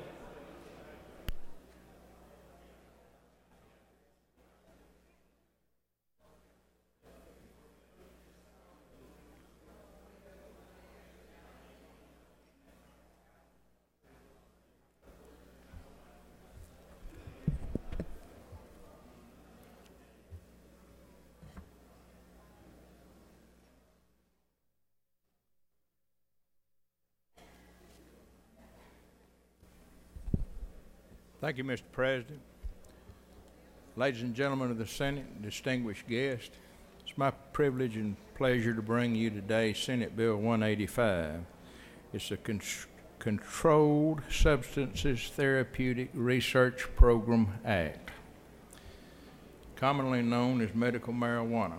Thank you, Mr. President. Ladies and gentlemen of the Senate, distinguished guests, it's my privilege and pleasure to bring you today Senate Bill 185. It's a Controlled Substances Therapeutic Research Program Act, commonly known as medical marijuana.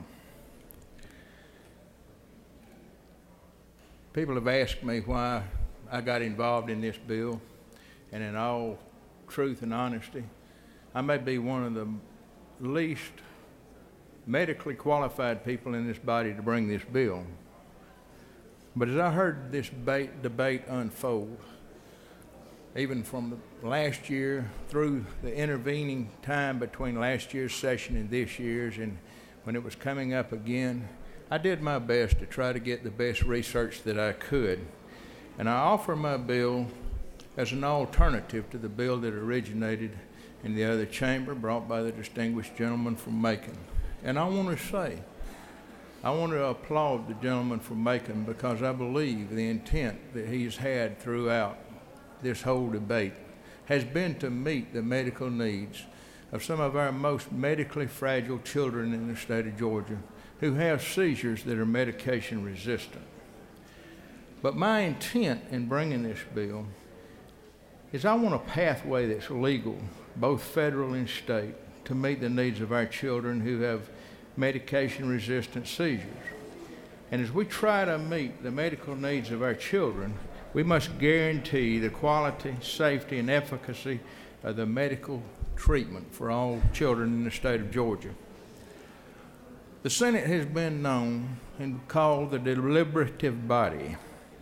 People have asked me why I got involved in this bill, and in all truth and honesty, I may be one of the least medically qualified people in this body to bring this bill. But as I heard this debate unfold, even from the last year through the intervening time between last year's session and this year's, and when it was coming up again, I did my best to try to get the best research that I could. And I offer my bill as an alternative to the bill that originated in the other chamber, brought by the distinguished gentleman from Macon. And I want to say, I want to applaud the gentleman from Macon because I believe the intent that he's had throughout this whole debate has been to meet the medical needs of some of our most medically fragile children in the state of Georgia who have seizures that are medication resistant. But my intent in bringing this bill is I want a pathway that's legal, both federal and state, to meet the needs of our children who have medication-resistant seizures. And as we try to meet the medical needs of our children, we must guarantee the quality, safety, and efficacy of the medical treatment for all children in the state of Georgia. The Senate has been known and called the deliberative body.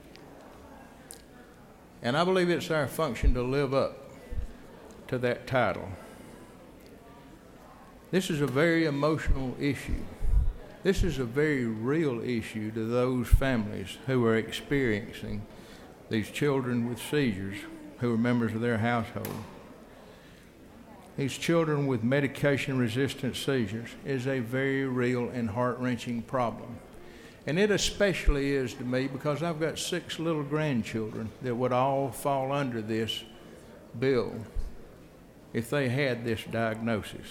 And I believe it's our function to live up to that title. This is a very emotional issue. This is a very real issue to those families who are experiencing these children with seizures who are members of their household. These children with medication-resistant seizures is a very real and heart-wrenching problem. And it especially is to me because I've got 6 little grandchildren that would all fall under this bill if they had this diagnosis.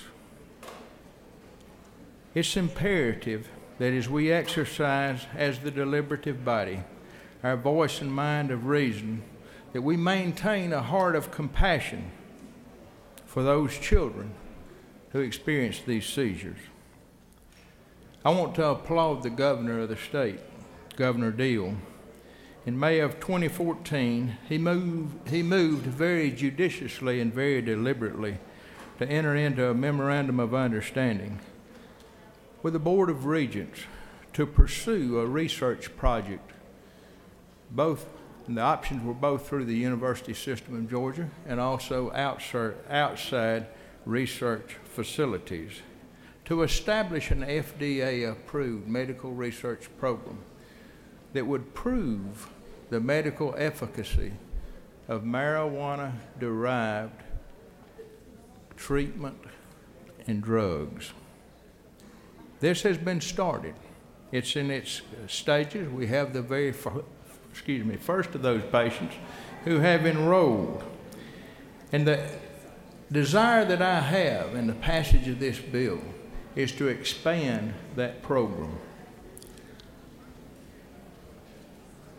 It's imperative that as we exercise as the deliberative body our voice and mind of reason, that we maintain a heart of compassion for those children who experience these seizures. I want to applaud the governor of the state, Governor Deal. In May of 2014, he moved very judiciously and very deliberately to enter into a memorandum of understanding with the Board of Regents to pursue a research project. And the options were both through the university system of Georgia and also outside research facilities, to establish an FDA-approved medical research program that would prove the medical efficacy of marijuana-derived treatment and drugs. This has been started. It's in its stages. We have the very first of those patients who have enrolled. And the desire that I have in the passage of this bill is to expand that program.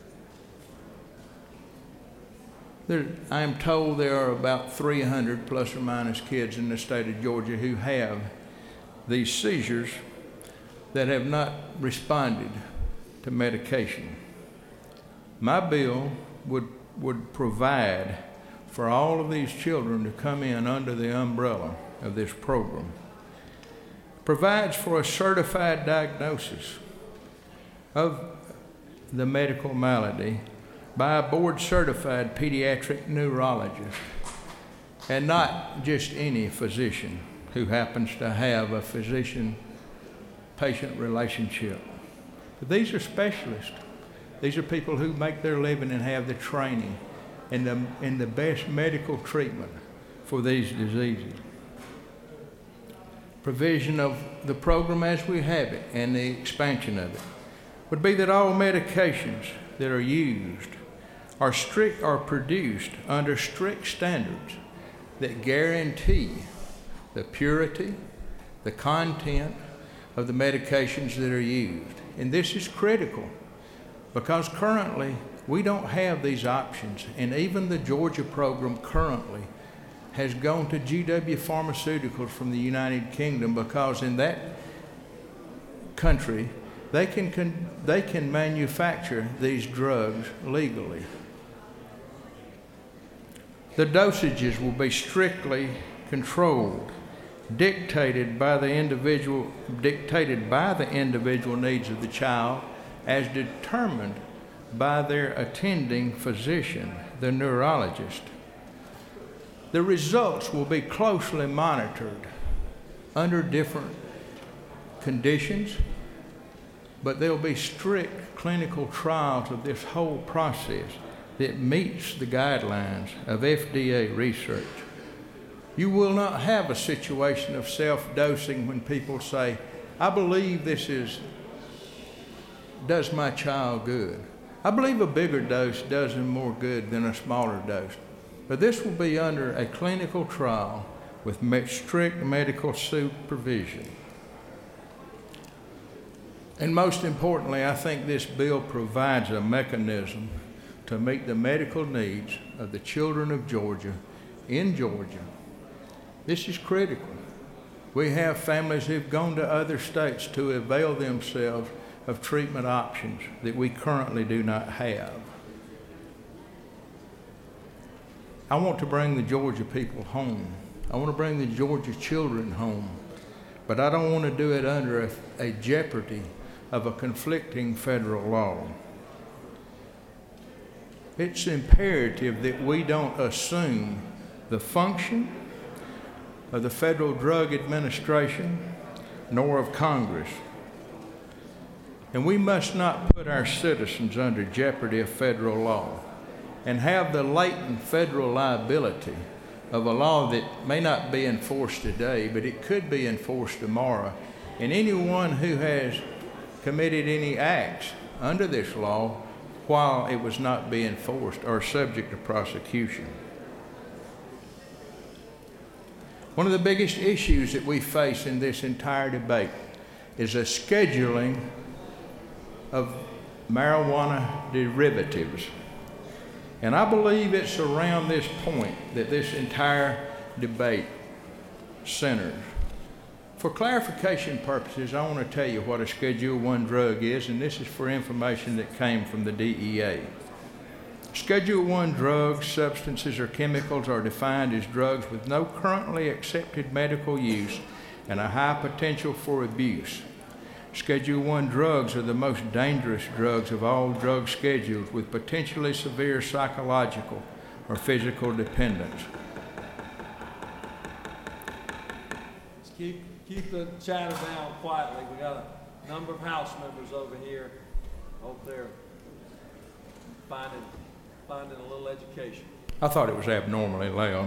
I am told there are about 300 plus or minus kids in the state of Georgia who have these seizures that have not responded to medication. My bill would provide for all of these children to come in under the umbrella of this program. Provides for a certified diagnosis of the medical malady by a board-certified pediatric neurologist, and not just any physician who happens to have a physician-patient relationship. But these are specialists. These are people who make their living and have the training and the best medical treatment for these diseases. Provision of the program as we have it and the expansion of it would be that all medications that are used are produced under strict standards that guarantee the purity, the content of the medications that are used. And this is critical because currently we don't have these options, and even the Georgia program currently has gone to GW Pharmaceuticals from the United Kingdom because in that country they can manufacture these drugs legally. The dosages will be strictly controlled, dictated by the individual needs of the child as determined by their attending physician, the neurologist. The results will be closely monitored under different conditions, but there'll be strict clinical trials of this whole process that meets the guidelines of FDA research. You will not have a situation of self-dosing when people say, I believe this does my child good. I believe a bigger dose does him more good than a smaller dose. But this will be under a clinical trial with strict medical supervision. And most importantly, I think this bill provides a mechanism to meet the medical needs of the children of Georgia in Georgia. This is critical. We have families who've gone to other states to avail themselves of treatment options that we currently do not have. I want to bring the Georgia people home. I want to bring the Georgia children home, but I don't want to do it under a jeopardy of a conflicting federal law. It's imperative that we don't assume the function of the Federal Drug Administration nor of Congress. And we must not put our citizens under jeopardy of federal law and have the latent federal liability of a law that may not be enforced today, but it could be enforced tomorrow. And anyone who has committed any acts under this law while it was not being enforced are subject to prosecution. One of the biggest issues that we face in this entire debate is a scheduling of marijuana derivatives. And I believe it's around this point that this entire debate centers. For clarification purposes, I want to tell you what a Schedule I drug is, and this is for information that came from the DEA. Schedule I drugs, substances, or chemicals are defined as drugs with no currently accepted medical use and a high potential for abuse. Schedule I drugs are the most dangerous drugs of all drug schedules with potentially severe psychological or physical dependence. Keep the chatter down quietly. We got a number of House members over here. Hope they're finding a little education. I thought it was abnormally loud.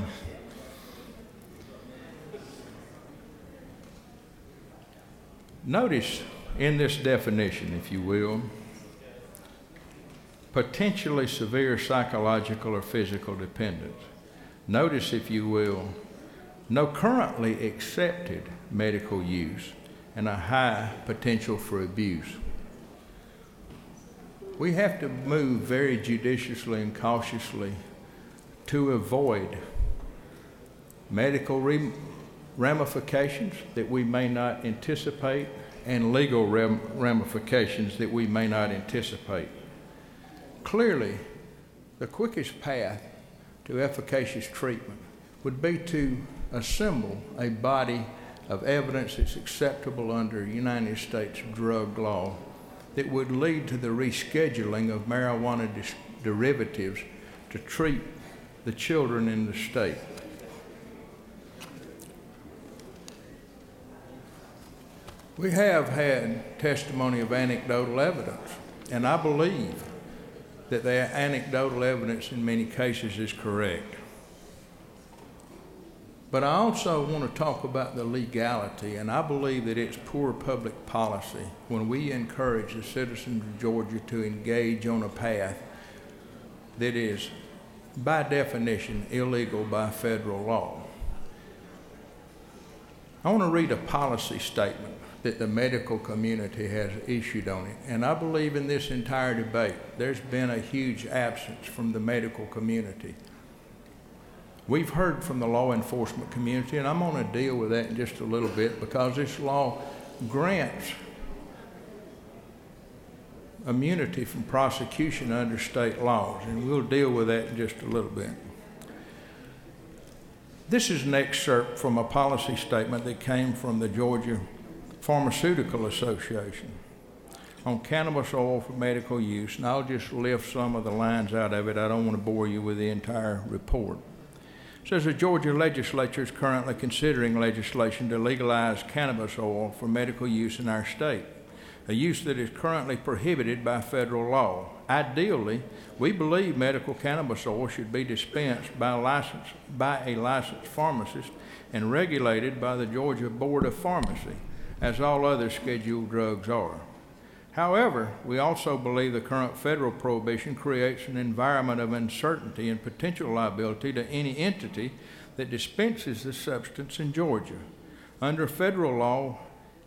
Notice in this definition, if you will, potentially severe psychological or physical dependence. Notice, if you will, no currently accepted medical use and a high potential for abuse. We have to move very judiciously and cautiously to avoid medical ramifications that we may not anticipate and legal ramifications that we may not anticipate. Clearly, the quickest path to efficacious treatment would be to assemble a body of evidence that's acceptable under United States drug law that would lead to the rescheduling of marijuana derivatives to treat the children in the state. We have had testimony of anecdotal evidence, and I believe that the anecdotal evidence in many cases is correct. But I also want to talk about the legality, and I believe that it's poor public policy when we encourage the citizens of Georgia to engage on a path that is, by definition, illegal by federal law. I want to read a policy statement that the medical community has issued on it. And I believe in this entire debate, there's been a huge absence from the medical community. We've heard from the law enforcement community, and I'm going to deal with that in just a little bit because this law grants immunity from prosecution under state laws, and we'll deal with that in just a little bit. This is an excerpt from a policy statement that came from the Georgia Pharmaceutical Association on cannabis oil for medical use, and I'll just lift some of the lines out of it. I don't want to bore you with the entire report. It says the Georgia legislature is currently considering legislation to legalize cannabis oil for medical use in our state, a use that is currently prohibited by federal law. Ideally, we believe medical cannabis oil should be dispensed by a licensed pharmacist and regulated by the Georgia Board of Pharmacy, as all other scheduled drugs are. However, we also believe the current federal prohibition creates an environment of uncertainty and potential liability to any entity that dispenses the substance in Georgia. Until federal law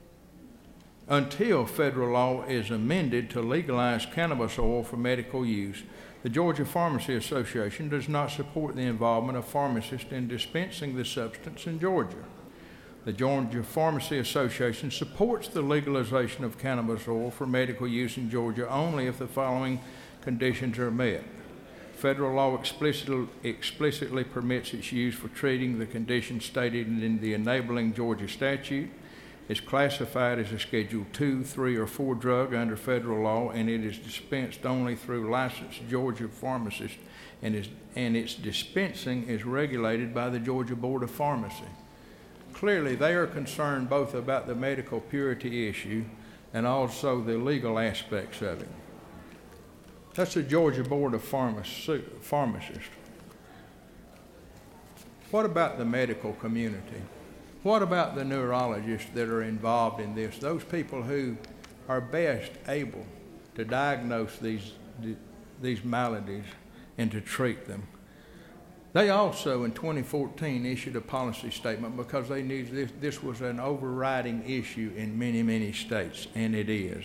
is amended to legalize cannabis oil for medical use, the Georgia Pharmacy Association does not support the involvement of pharmacists in dispensing the substance in Georgia. The Georgia Pharmacy Association supports the legalization of cannabis oil for medical use in Georgia only if the following conditions are met. Federal law explicitly permits its use for treating the conditions stated in the enabling Georgia statute. It's classified as a Schedule 2, 3, or 4 drug under federal law, and it is dispensed only through licensed Georgia pharmacists, and its dispensing is regulated by the Georgia Board of Pharmacy. Clearly, they are concerned both about the medical purity issue and also the legal aspects of it. That's the Georgia Board of Pharmacists. What about the medical community? What about the neurologists that are involved in this? Those people who are best able to diagnose these maladies and to treat them. They also, in 2014, issued a policy statement because they knew this was an overriding issue in many, many states, and it is.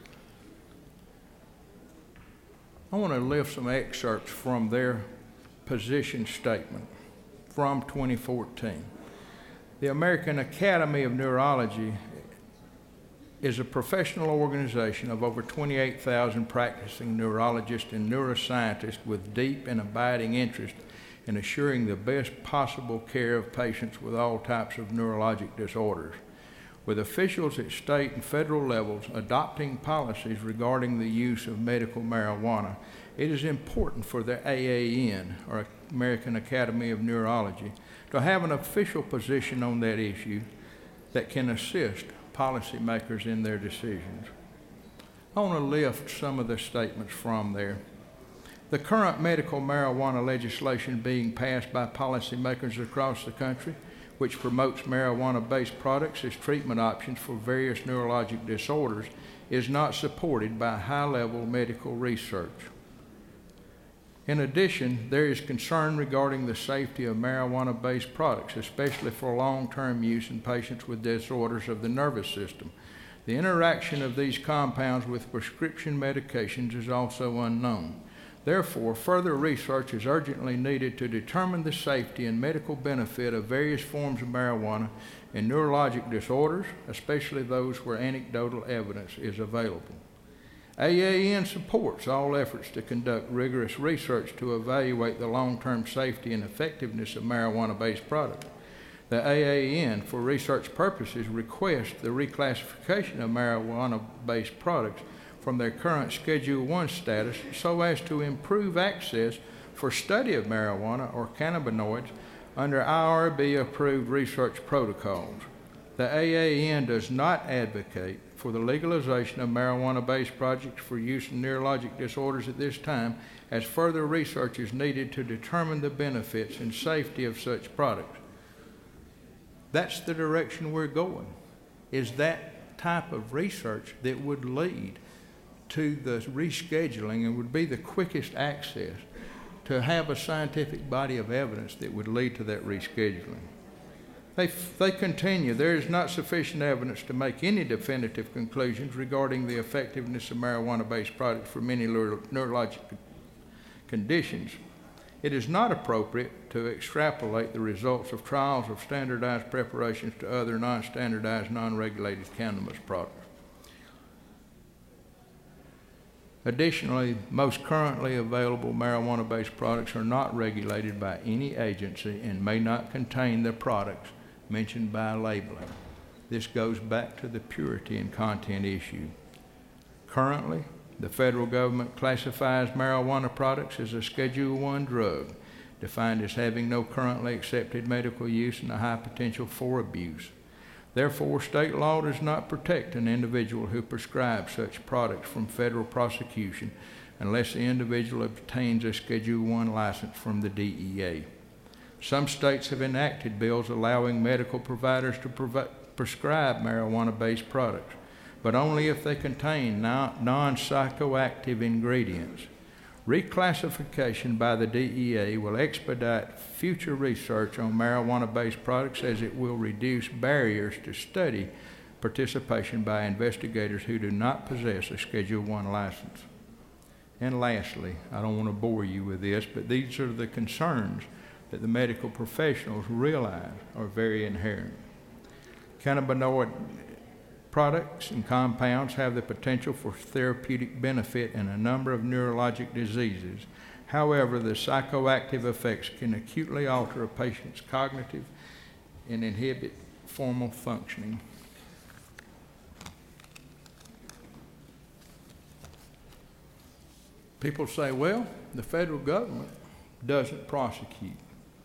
I want to lift some excerpts from their position statement from 2014. The American Academy of Neurology is a professional organization of over 28,000 practicing neurologists and neuroscientists with deep and abiding interest in assuring the best possible care of patients with all types of neurologic disorders, with officials at state and federal levels adopting policies regarding the use of medical marijuana. It is important for the AAN, or American Academy of Neurology, to have an official position on that issue that can assist policymakers in their decisions. I want to lift some of the statements from there. The current medical marijuana legislation being passed by policymakers across the country, which promotes marijuana-based products as treatment options for various neurologic disorders, is not supported by high-level medical research. In addition, there is concern regarding the safety of marijuana-based products, especially for long-term use in patients with disorders of the nervous system. The interaction of these compounds with prescription medications is also unknown. Therefore, further research is urgently needed to determine the safety and medical benefit of various forms of marijuana in neurologic disorders, especially those where anecdotal evidence is available. AAN supports all efforts to conduct rigorous research to evaluate the long-term safety and effectiveness of marijuana-based products. The AAN, for research purposes, requests the reclassification of marijuana-based products from their current Schedule I status so as to improve access for study of marijuana or cannabinoids under IRB-approved research protocols. The AAN does not advocate for the legalization of marijuana-based products for use in neurologic disorders at this time, as further research is needed to determine the benefits and safety of such products. That's the direction we're going, is that type of research that would lead to the rescheduling and would be the quickest access to have a scientific body of evidence that would lead to that rescheduling. They continue, there is not sufficient evidence to make any definitive conclusions regarding the effectiveness of marijuana-based products for many neurologic conditions. It is not appropriate to extrapolate the results of trials of standardized preparations to other non-standardized, non-regulated cannabis products. Additionally, most currently available marijuana-based products are not regulated by any agency and may not contain the products mentioned by labeling. This goes back to the purity and content issue. Currently, the federal government classifies marijuana products as a Schedule I drug, defined as having no currently accepted medical use and a high potential for abuse. Therefore, state law does not protect an individual who prescribes such products from federal prosecution unless the individual obtains a Schedule I license from the DEA. Some states have enacted bills allowing medical providers to prescribe marijuana-based products, but only if they contain non-psychoactive ingredients. Reclassification by the DEA will expedite future research on marijuana-based products, as it will reduce barriers to study participation by investigators who do not possess a Schedule I license. And lastly, I don't want to bore you with this, but these are the concerns that the medical professionals realize are very inherent. Cannabinoid products and compounds have the potential for therapeutic benefit in a number of neurologic diseases. However, the psychoactive effects can acutely alter a patient's cognitive and inhibit formal functioning. People say, well, the federal government doesn't prosecute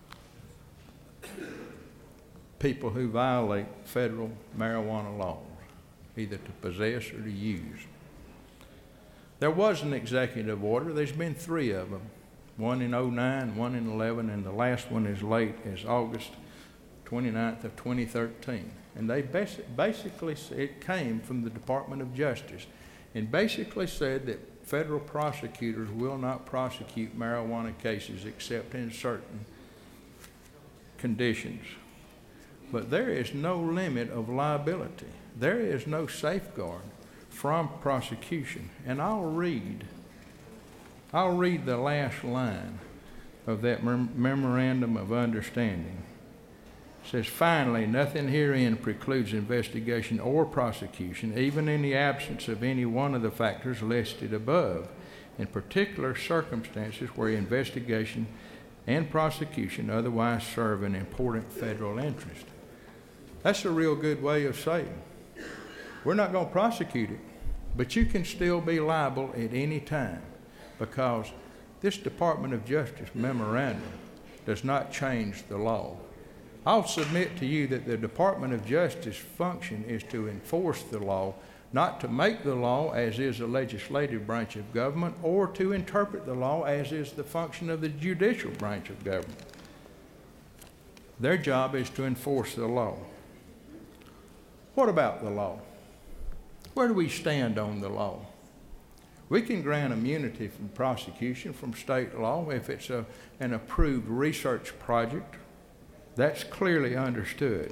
people who violate federal marijuana laws, either to possess or to use. There was an executive order. There's been 3 of them, one in 2009, one in 2011, and the last one is late as August 29th of 2013. And they basically, it came from the Department of Justice, and basically said that federal prosecutors will not prosecute marijuana cases except in certain conditions. But there is no limit of liability. There is no safeguard from prosecution. And I'll read the last line of that memorandum of understanding. It says, finally, nothing herein precludes investigation or prosecution, even in the absence of any one of the factors listed above, in particular circumstances where investigation and prosecution otherwise serve an important federal interest. That's a real good way of saying, we're not going to prosecute it, but you can still be liable at any time, because this Department of Justice memorandum does not change the law. I'll submit to you that the Department of Justice function is to enforce the law, not to make the law, as is the legislative branch of government, or to interpret the law, as is the function of the judicial branch of government. Their job is to enforce the law. What about the law? Where do we stand on the law? We can grant immunity from prosecution from state law if it's an approved research project. That's clearly understood.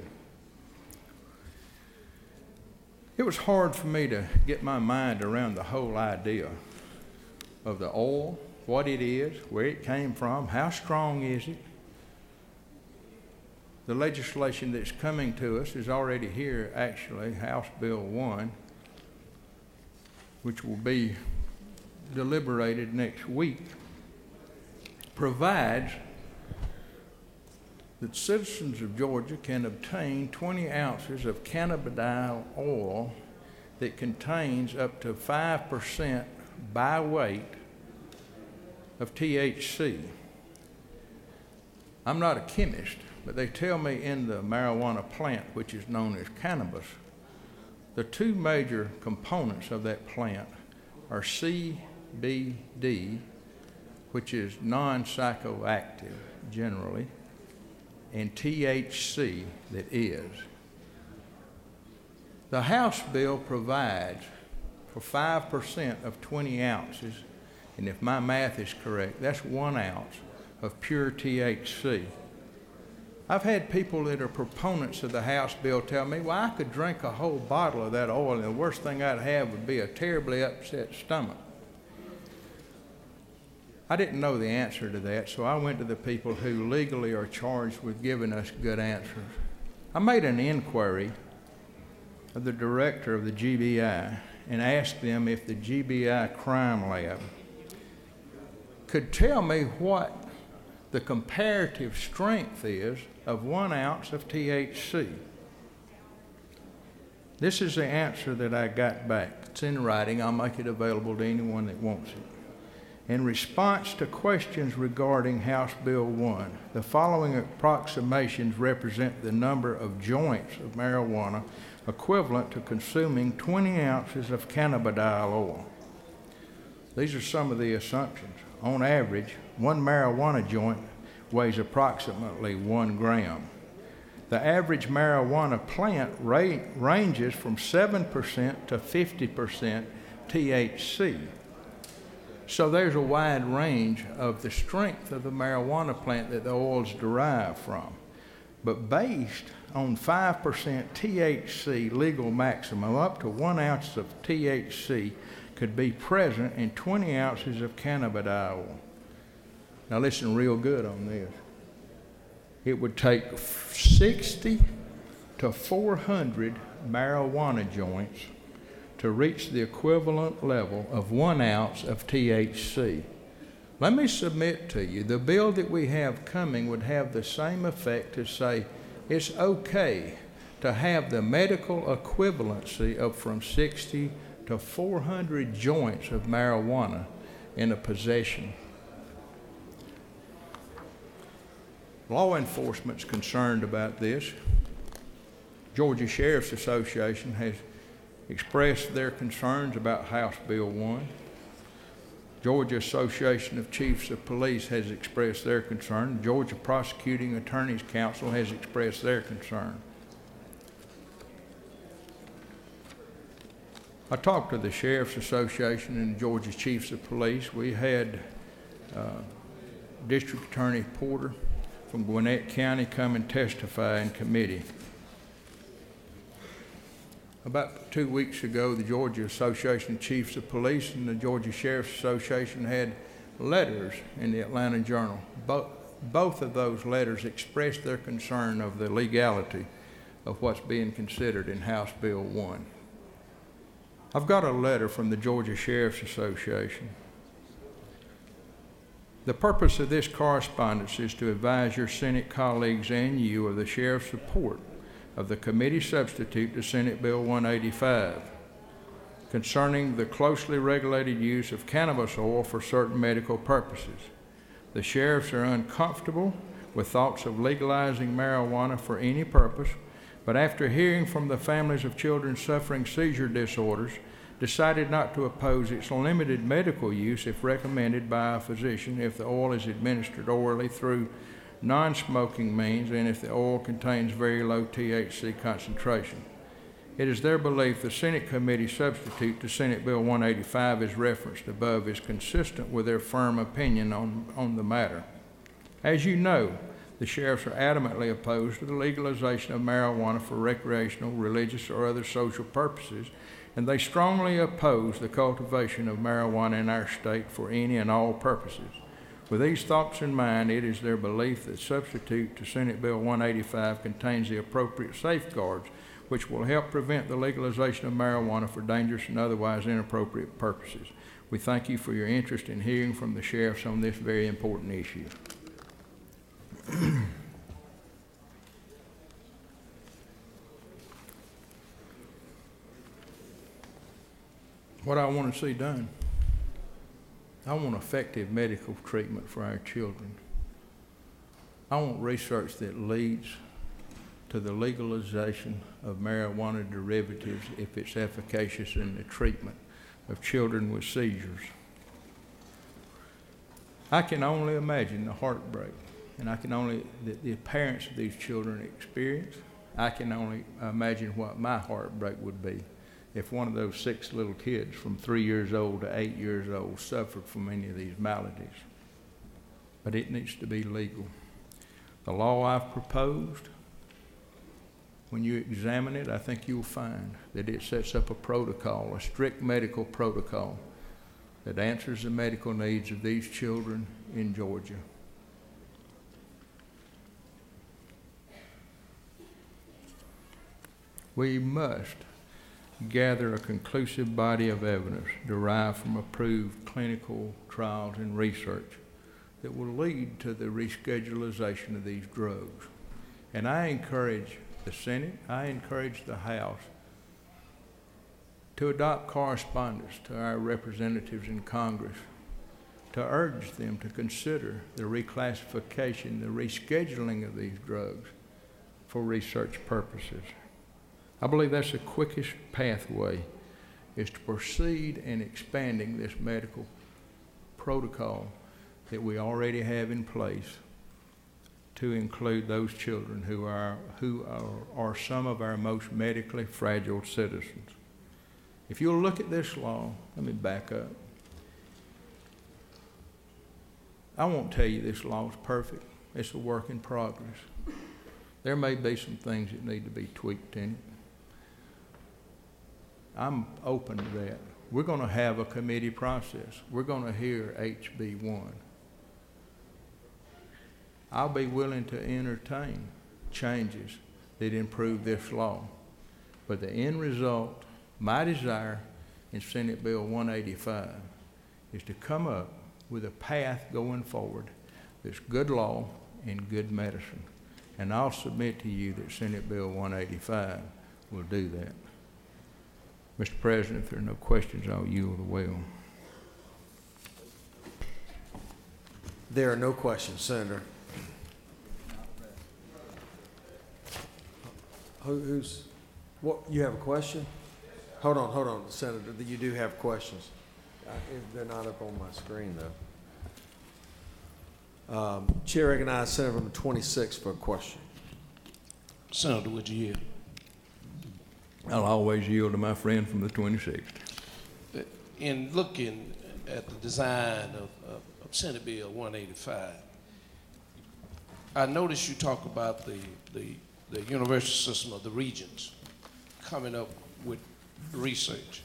It was hard for me to get my mind around the whole idea of the oil, what it is, where it came from, how strong is it. The legislation that's coming to us is already here, actually, House Bill 1, which will be deliberated next week, provides that citizens of Georgia can obtain 20 ounces of cannabidiol oil that contains up to 5% by weight of THC. I'm not a chemist, but they tell me in the marijuana plant, which is known as cannabis, the two major components of that plant are CBD, which is non-psychoactive generally, and THC that is. The House bill provides for 5% of 20 ounces, and if my math is correct, that's 1 ounce of pure THC. I've had people that are proponents of the House bill tell me, well, I could drink a whole bottle of that oil, and the worst thing I'd have would be a terribly upset stomach. I didn't know the answer to that, so I went to the people who legally are charged with giving us good answers. I made an inquiry of the director of the GBI and asked them if the GBI crime lab could tell me what the comparative strength is of 1 ounce of THC. This is the answer that I got back. It's in writing. I'll make it available to anyone that wants it. In response to questions regarding House Bill 1, the following approximations represent the number of joints of marijuana equivalent to consuming 20 ounces of cannabidiol oil. These are some of the assumptions. On average, one marijuana joint weighs approximately 1 gram. The average marijuana plant ranges from 7% to 50% THC. So there's a wide range of the strength of the marijuana plant that the oil is derived from. But based on 5% THC legal maximum, up to 1 ounce of THC could be present in 20 ounces of cannabidiol. Now listen real good on this. It would take 60 to 400 marijuana joints to reach the equivalent level of 1 ounce of THC. Let me submit to you, the bill that we have coming would have the same effect to say it's okay to have the medical equivalency of from 60 to 400 joints of marijuana in a possession. Law enforcement's concerned about this. Georgia Sheriff's Association has expressed their concerns about House Bill 1. Georgia Association of Chiefs of Police has expressed their concern. Georgia Prosecuting Attorneys Council has expressed their concern. I talked to the Sheriff's Association and the Georgia Chiefs of Police. We had District Attorney Porter from Gwinnett County come and testify in committee. About 2 weeks ago, the Georgia Association of Chiefs of Police and the Georgia Sheriff's Association had letters in the Atlanta Journal. Both of those letters expressed their concern of the legality of what's being considered in House Bill 1. I've got a letter from the Georgia Sheriff's Association. The purpose of this correspondence is to advise your Senate colleagues and you of the Sheriff's support of the committee substitute to Senate Bill 185 concerning the closely regulated use of cannabis oil for certain medical purposes. The sheriffs are uncomfortable with thoughts of legalizing marijuana for any purpose, but after hearing from the families of children suffering seizure disorders, decided not to oppose its limited medical use if recommended by a physician if the oil is administered orally through non-smoking means and if the oil contains very low THC concentration. It is their belief the Senate committee substitute to Senate Bill 185 as referenced above is consistent with their firm opinion on the matter. As you know, the sheriffs are adamantly opposed to the legalization of marijuana for recreational, religious, or other social purposes, and they strongly oppose the cultivation of marijuana in our state for any and all purposes. With these thoughts in mind, it is their belief that substitute to Senate Bill 185 contains the appropriate safeguards which will help prevent the legalization of marijuana for dangerous and otherwise inappropriate purposes. We thank you for your interest in hearing from the sheriffs on this very important issue. What I want to see done, I want effective medical treatment for our children. I want research that leads to the legalization of marijuana derivatives if it's efficacious in the treatment of children with seizures. I can only imagine the heartbreak, and I can only, the parents of these children experience. I can only imagine what my heartbreak would be if one of those 6 little kids from 3 years old to 8 years old suffered from any of these maladies. But it needs to be legal. The law I've proposed, when you examine it, I think you'll find that it sets up a protocol, a strict medical protocol that answers the medical needs of these children in Georgia. We must gather a conclusive body of evidence derived from approved clinical trials and research that will lead to the reschedulization of these drugs. And I encourage the Senate, I encourage the House to adopt correspondence to our representatives in Congress to urge them to consider the reclassification, the rescheduling of these drugs for research purposes. I believe that's the quickest pathway, is to proceed in expanding this medical protocol that we already have in place to include those children who are some of our most medically fragile citizens. If you'll look at this law, let me back up. I won't tell you this law is perfect. It's a work in progress. There may be some things that need to be tweaked in it. I'm open to that. We're going to have a committee process. We're going to hear HB1. I'll be willing to entertain changes that improve this law. But the end result, my desire in Senate Bill 185 is to come up with a path going forward that's good law and good medicine. And I'll submit to you that Senate Bill 185 will do that. Mr. President, if there are no questions, I'll yield the well. There are no questions, Senator. You have a question? Hold on, Senator. You do have questions. They're not up on my screen, though. Chair recognizes Senator from 26 for a question. Senator, would you yield? I'll always yield to my friend from the 26th. In looking at the design of Senate Bill 185, I noticed you talk about the university system of the regions coming up with research.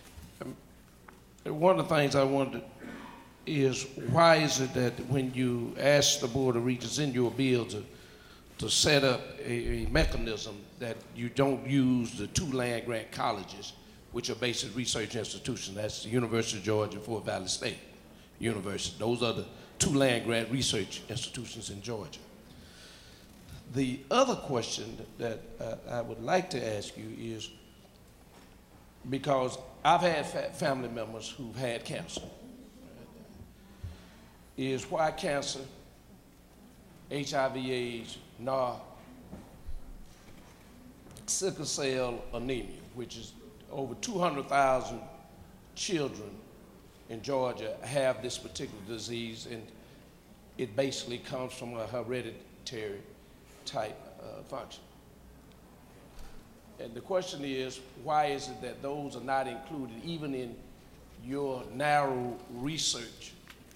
One of the things I wondered is, why is it that when you ask the Board of Regents in your bill to set up a mechanism that you don't use the 2 land-grant colleges, which are basic research institutions? That's the University of Georgia and Fort Valley State University. Those are the 2 land-grant research institutions in Georgia. The other question that I would like to ask you is, because I've had family members who've had cancer, is why cancer, HIV/AIDS, NAR, sickle cell anemia, which is over 200,000 children in Georgia have this particular disease, and it basically comes from a hereditary type function. And the question is, why is it that those are not included even in your narrow research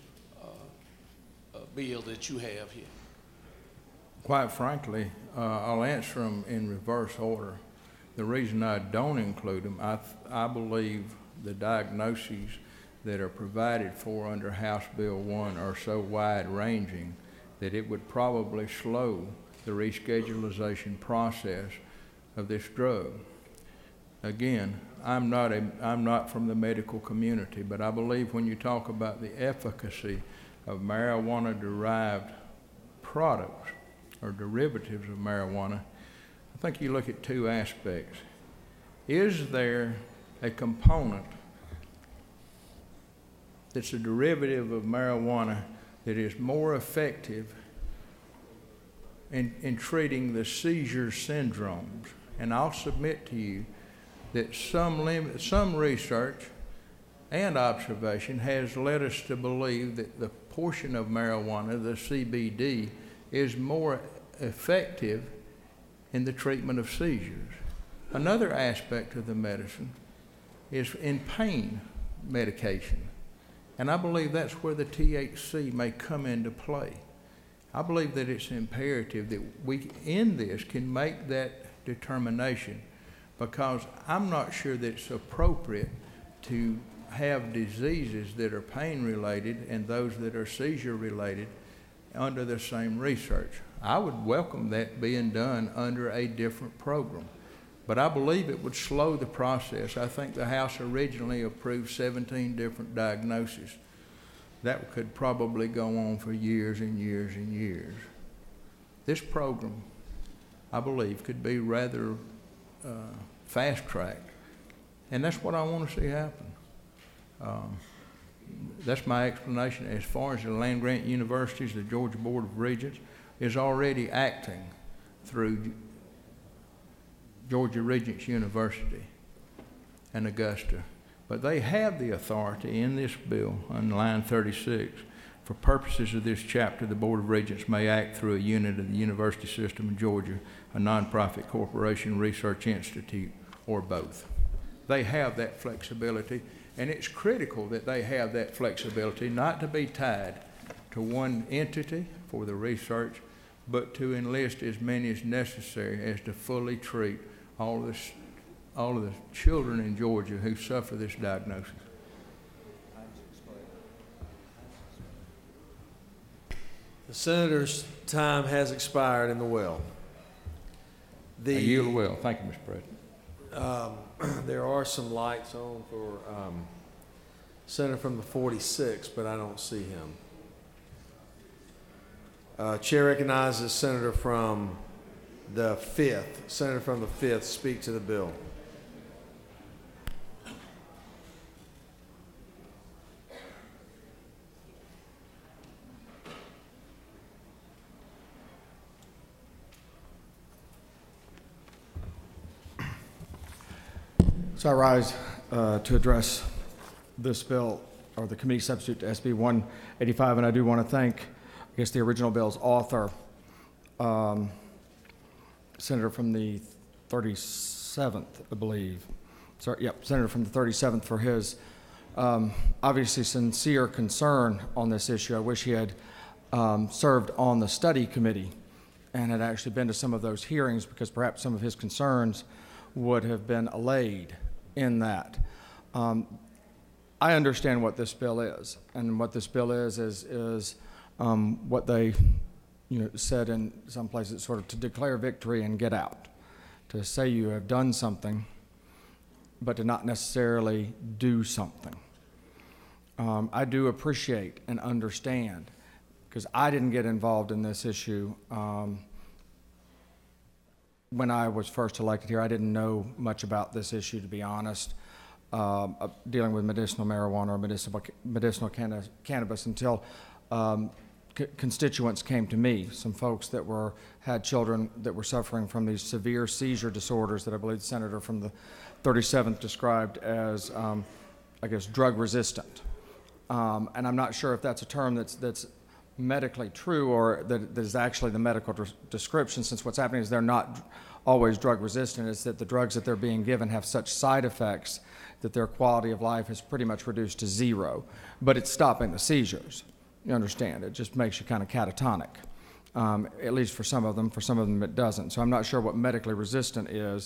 bill that you have here? Quite frankly, I'll answer them in reverse order. The reason I don't include them, I believe the diagnoses that are provided for under House Bill 1 are so wide-ranging that it would probably slow the reschedulization process of this drug. Again, I'm not from the medical community, but I believe when you talk about the efficacy of marijuana-derived products or derivatives of marijuana, I think you look at two aspects. Is there a component that's a derivative of marijuana that is more effective in treating the seizure syndromes? And I'll submit to you that some research and observation has led us to believe that the portion of marijuana, the CBD, is more effective in the treatment of seizures. Another aspect of the medicine is in pain medication. And I believe that's where the THC may come into play. I believe that it's imperative that we, in this, can make that determination, because I'm not sure that it's appropriate to have diseases that are pain-related and those that are seizure-related under the same research. I would welcome that being done under a different program, but I believe it would slow the process. I think the House originally approved 17 different diagnoses. That could probably go on for years and years and years. This program, I believe, could be rather fast-tracked, and that's what I want to see happen. That's my explanation. As far as the land-grant universities, the Georgia Board of Regents is already acting through Georgia Regents University and Augusta. But they have the authority in this bill, on line 36, for purposes of this chapter, the Board of Regents may act through a unit of the university system in Georgia, a nonprofit corporation, research institute, or both. They have that flexibility, and it's critical that they have that flexibility, not to be tied to one entity for the research, but to enlist as many as necessary as to fully treat all of the children in Georgia who suffer this diagnosis. The senator's time has expired in the well. I yield well. Thank you, Mr. President. There are some lights on for Senator from the 46, but I don't see him. Chair recognizes Senator from the 5th. Senator from the 5th, speak to the bill. So I rise to address this bill, or the committee substitute to SB 185, and I do want to thank, I guess, the original bill's author, Senator from the 37th, I believe. Sorry, yep, Senator from the 37th, for his obviously sincere concern on this issue. I wish he had served on the study committee and had actually been to some of those hearings, because perhaps some of his concerns would have been allayed in that. I understand what this bill is, and what this bill is what they said in some places, sort of to declare victory and get out, to say you have done something, but to not necessarily do something. I do appreciate and understand, because I didn't get involved in this issue when I was first elected here. I didn't know much about this issue, to be honest, dealing with medicinal marijuana or medicinal cannabis until constituents came to me, some folks that had children that were suffering from these severe seizure disorders that I believe the senator from the 37th described as, I guess, drug resistant. And I'm not sure if that's a term that's medically true, or that is actually the medical description, since what's happening is they're not always drug resistant. It's that the drugs that they're being given have such side effects that their quality of life is pretty much reduced to zero. But it's stopping the seizures. You understand? It just makes you kind of catatonic, at least for some of them. For some of them it doesn't. So I'm not sure what medically resistant is.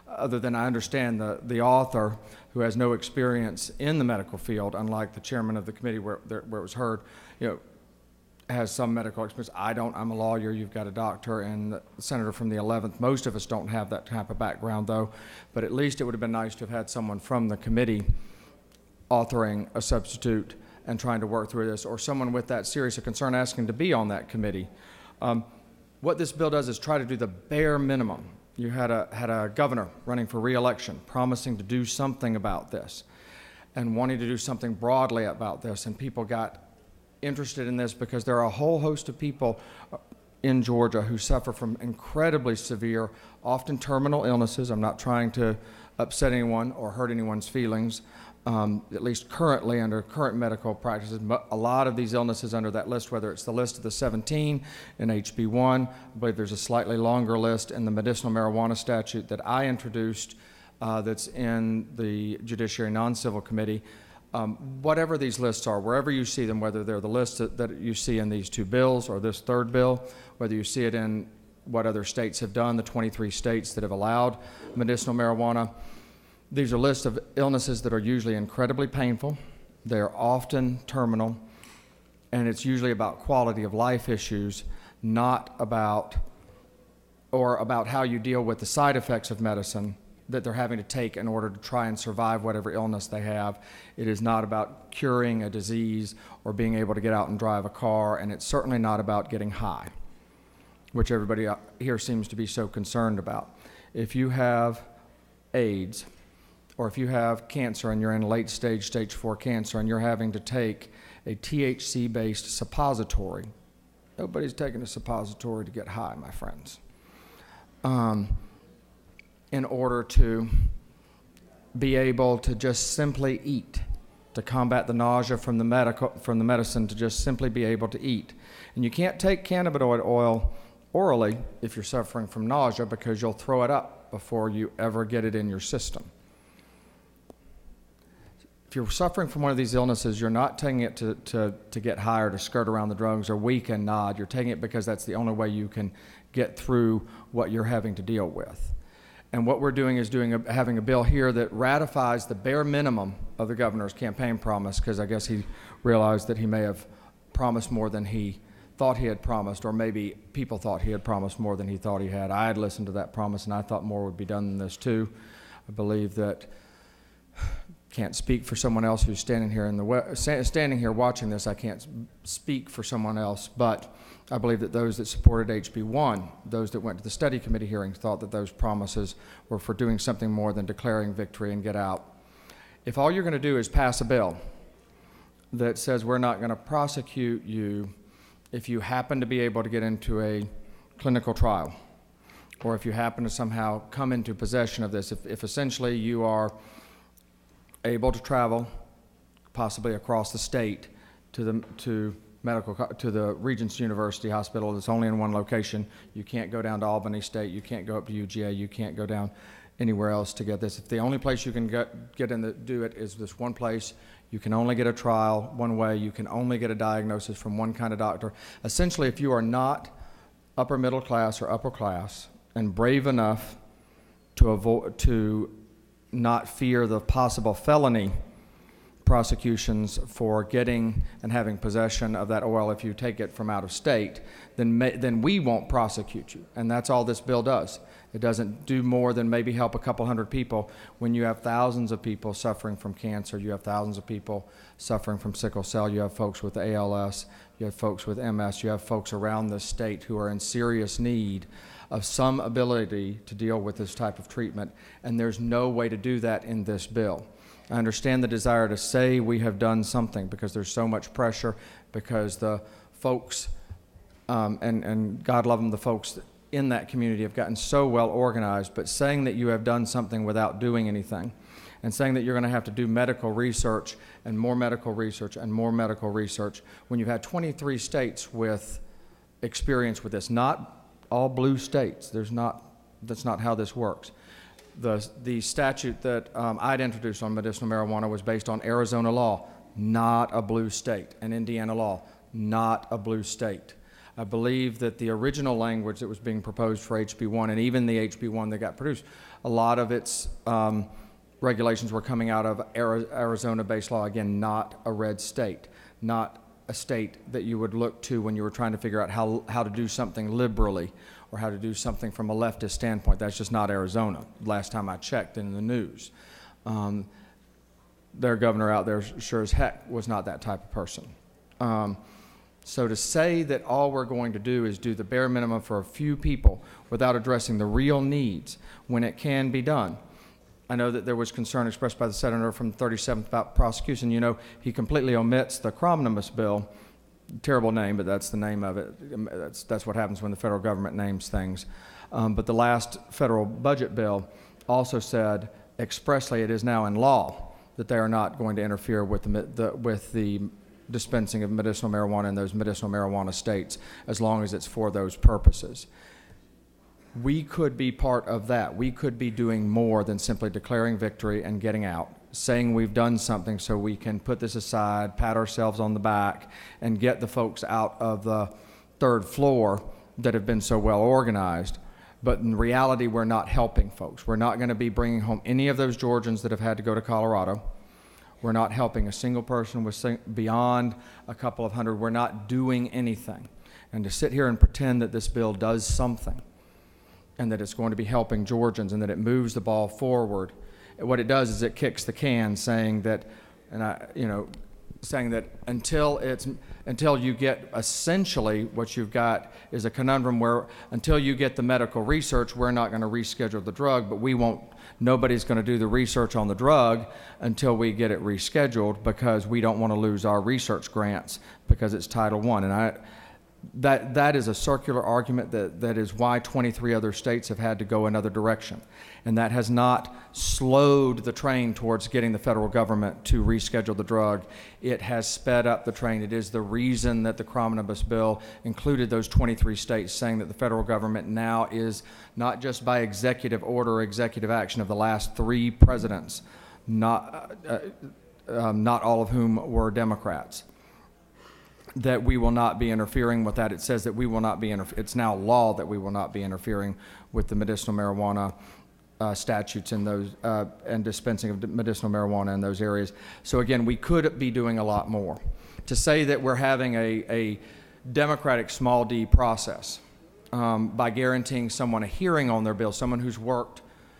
other than I understand the author, who has no experience in the medical field, unlike the chairman of the committee where it was heard, has some medical experience. I don't. I'm a lawyer. You've got a doctor, and the senator from the 11th. Most of us don't have that type of background, though. But at least it would have been nice to have had someone from the committee authoring a substitute and trying to work through this, or someone with that serious a concern asking to be on that committee. What this bill does is try to do the bare minimum. You had a governor running for re-election, promising to do something about this and wanting to do something broadly about this, and people got interested in this because there are a whole host of people in Georgia who suffer from incredibly severe, often terminal illnesses. I'm not trying to upset anyone or hurt anyone's feelings. At least currently, under current medical practices, a lot of these illnesses under that list, whether it's the list of the 17 in HB1, I believe there's a slightly longer list in the medicinal marijuana statute that I introduced that's in the Judiciary Non-Civil Committee. Whatever these lists are, wherever you see them, whether they're the lists that you see in these two bills or this third bill, whether you see it in what other states have done, the 23 states that have allowed medicinal marijuana, these are lists of illnesses that are usually incredibly painful. They're often terminal, and it's usually about quality of life issues, not about how you deal with the side effects of medicine that they're having to take in order to try and survive whatever illness they have. It is not about curing a disease or being able to get out and drive a car, and it's certainly not about getting high, which everybody here seems to be so concerned about. If you have AIDS, or if you have cancer and you're in late stage 4 cancer, and you're having to take a THC-based suppository, nobody's taking a suppository to get high, my friends, in order to be able to just simply eat, to combat the nausea from the medicine, to just simply be able to eat. And you can't take cannabinoid oil orally if you're suffering from nausea, because you'll throw it up before you ever get it in your system. If you're suffering from one of these illnesses, you're not taking it to get high or to skirt around the drugs or weak and nod. You're taking it because that's the only way you can get through what you're having to deal with. And what we're doing is having a bill here that ratifies the bare minimum of the governor's campaign promise, because I guess he realized that he may have promised more than he thought he had promised, or maybe people thought he had promised more than he thought he had. I had listened to that promise, and I thought more would be done than this too. I believe that, can't speak for someone else who's standing here watching this. I can't speak for someone else, but I believe that those that supported HB1, those that went to the study committee hearings, thought that those promises were for doing something more than declaring victory and get out. If all you're going to do is pass a bill that says we're not going to prosecute you if you happen to be able to get into a clinical trial, or if you happen to somehow come into possession of this, if essentially you are able to travel, possibly across the state, to the Regents University Hospital that's only in one location. You can't go down to Albany State. You can't go up to UGA. You can't go down anywhere else to get this. If the only place you can get in to do it is this one place, you can only get a trial one way. You can only get a diagnosis from one kind of doctor. Essentially, if you are not upper middle class or upper class and brave enough to not fear the possible felony prosecutions for getting and having possession of that oil if you take it from out of state, then we won't prosecute you. And that's all this bill does. It doesn't do more than maybe help a couple hundred people when you have thousands of people suffering from cancer, you have thousands of people suffering from sickle cell, you have folks with ALS, you have folks with MS, you have folks around the state who are in serious need of some ability to deal with this type of treatment, and there's no way to do that in this bill. I understand the desire to say we have done something because there's so much pressure, because the folks, and God love them, the folks in that community have gotten so well organized, but saying that you have done something without doing anything, and saying that you're going to have to do medical research and more medical research and more medical research when you've had 23 states with experience with this, not all blue states. That's not how this works. The statute that I'd introduced on medicinal marijuana was based on Arizona law, not a blue state, and Indiana law, not a blue state. I believe that the original language that was being proposed for HB1 and even the HB1 that got produced, a lot of its regulations were coming out of Arizona-based law, again, not a red state, not a state that you would look to when you were trying to figure out how to do something liberally or how to do something from a leftist standpoint. That's just not Arizona, last time I checked in the news. Their governor out there sure as heck was not that type of person. So to say that all we're going to do is do the bare minimum for a few people without addressing the real needs when it can be done. I know that there was concern expressed by the senator from the 37th about prosecution. You know, he completely omits the Cromnibus bill. Terrible name, but that's the name of it. That's what happens when the federal government names things. But the last federal budget bill also said expressly it is now in law that they are not going to interfere with the dispensing of medicinal marijuana in those medicinal marijuana states as long as it's for those purposes. We could be part of that. We could be doing more than simply declaring victory and getting out, saying we've done something so we can put this aside, pat ourselves on the back, and get the folks out of the third floor that have been so well organized. But in reality, we're not helping folks. We're not going to be bringing home any of those Georgians that have had to go to Colorado. We're not helping a single person with beyond a couple of hundred. We're not doing anything. And to sit here and pretend that this bill does something and that it's going to be helping Georgians and that it moves the ball forward, what it does is it kicks the can, saying that, saying that until you get essentially what you've got is a conundrum where until you get the medical research, we're not going to reschedule the drug, but nobody's going to do the research on the drug until we get it rescheduled because we don't want to lose our research grants because it's Title I. And that is a circular argument that is why 23 other states have had to go another direction. And that has not slowed the train towards getting the federal government to reschedule the drug. It has sped up the train. It is the reason that the Cromnibus bill included those 23 states, saying that the federal government now is not just by executive order or executive action of the last 3 presidents, not all of whom were Democrats, that we will not be interfering with that. It says that we will not be it's now law that we will not be interfering with the medicinal marijuana statutes in those and dispensing of medicinal marijuana in those areas. So again, we could be doing a lot more. To say that we're having a democratic small d process by guaranteeing someone a hearing on their bill, someone who's worked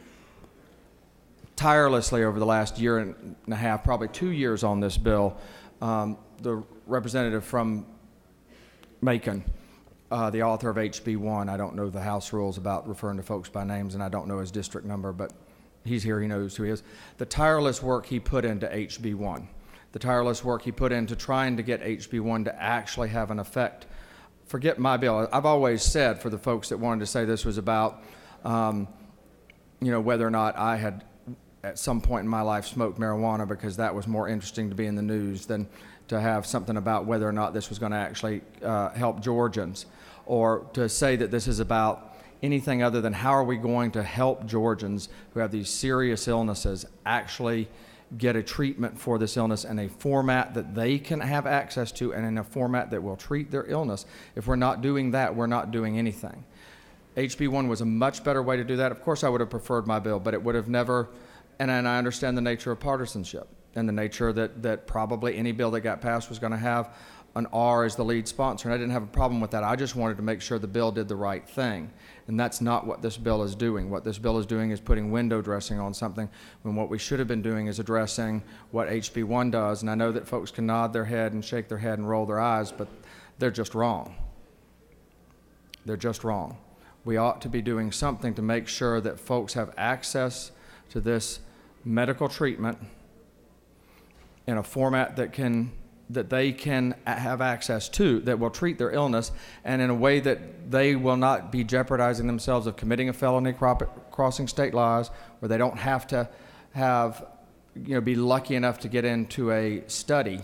tirelessly over the last year and a half, probably 2 years on this bill, the representative from Macon, the author of HB1. I don't know the House rules about referring to folks by names, and I don't know his district number, but he's here, he knows who he is. The tireless work he put into HB1, the tireless work he put into trying to get HB1 to actually have an effect. Forget my bill. I've always said, for the folks that wanted to say this was about, whether or not I had at some point in my life smoked marijuana, because that was more interesting to be in the news than to have something about whether or not this was going to actually help Georgians, or to say that this is about anything other than how are we going to help Georgians who have these serious illnesses actually get a treatment for this illness in a format that they can have access to and in a format that will treat their illness. If we're not doing that, we're not doing anything. HB1 was a much better way to do that. Of course, I would have preferred my bill, but it would have never, and I understand the nature of partisanship and the nature that probably any bill that got passed was going to have an R as the lead sponsor, and I didn't have a problem with that. I just wanted to make sure the bill did the right thing, and that's not what this bill is doing. What this bill is doing is putting window dressing on something, when what we should have been doing is addressing what HB1 does. And I know that folks can nod their head and shake their head and roll their eyes, but they're just wrong. They're just wrong. We ought to be doing something to make sure that folks have access to this medical treatment in a format that they can have access to, that will treat their illness, and in a way that they will not be jeopardizing themselves of committing a felony crossing state lines, where they don't have to be lucky enough to get into a study,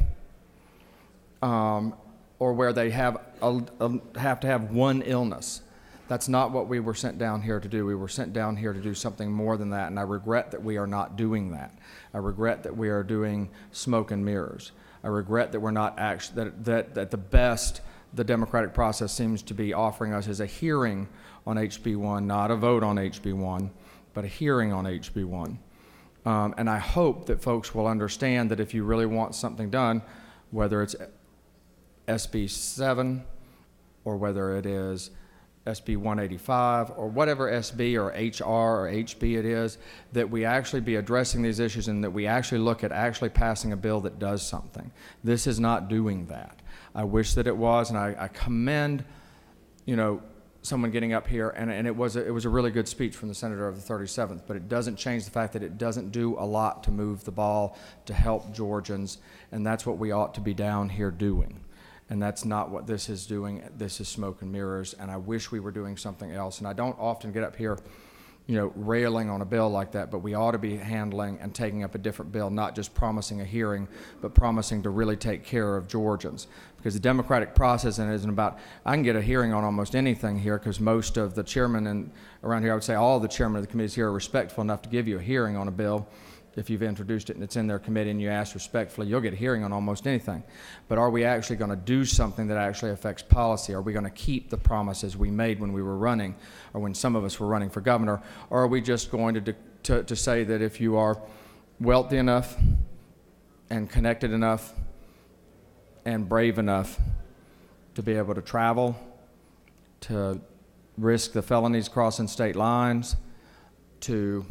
or where they have to have one illness. That's not what we were sent down here to do. We were sent down here to do something more than that, and I regret that we are not doing that. I regret that we are doing smoke and mirrors. I regret that we're not actually, that at the best, the democratic process seems to be offering us is a hearing on HB1, not a vote on HB1, but a hearing on HB1. And I hope that folks will understand that if you really want something done, whether it's SB 7 or whether it is SB 185 or whatever SB or HR or HB it is, that we actually be addressing these issues and that we actually look at actually passing a bill that does something. This is not doing that. I wish that it was, and I commend, you know, someone getting up here, and it was a really good speech from the senator of the 37th, but it doesn't change the fact that it doesn't do a lot to move the ball to help Georgians, and that's what we ought to be down here doing. And that's not what this is doing. This is smoke and mirrors, and I wish we were doing something else. And I don't often get up here, you know, railing on a bill like that, but we ought to be handling and taking up a different bill, not just promising a hearing, but promising to really take care of Georgians. Because the democratic process isn't about, I can get a hearing on almost anything here because most of the chairmen around here, I would say all the chairmen of the committees here are respectful enough to give you a hearing on a bill. If you've introduced it and it's in their committee and you ask respectfully, you'll get a hearing on almost anything. But are we actually going to do something that actually affects policy? Are we going to keep the promises we made when we were running, or when some of us were running for governor? Or are we just going to say that if you are wealthy enough and connected enough and brave enough to be able to travel, to risk the felonies crossing state lines, to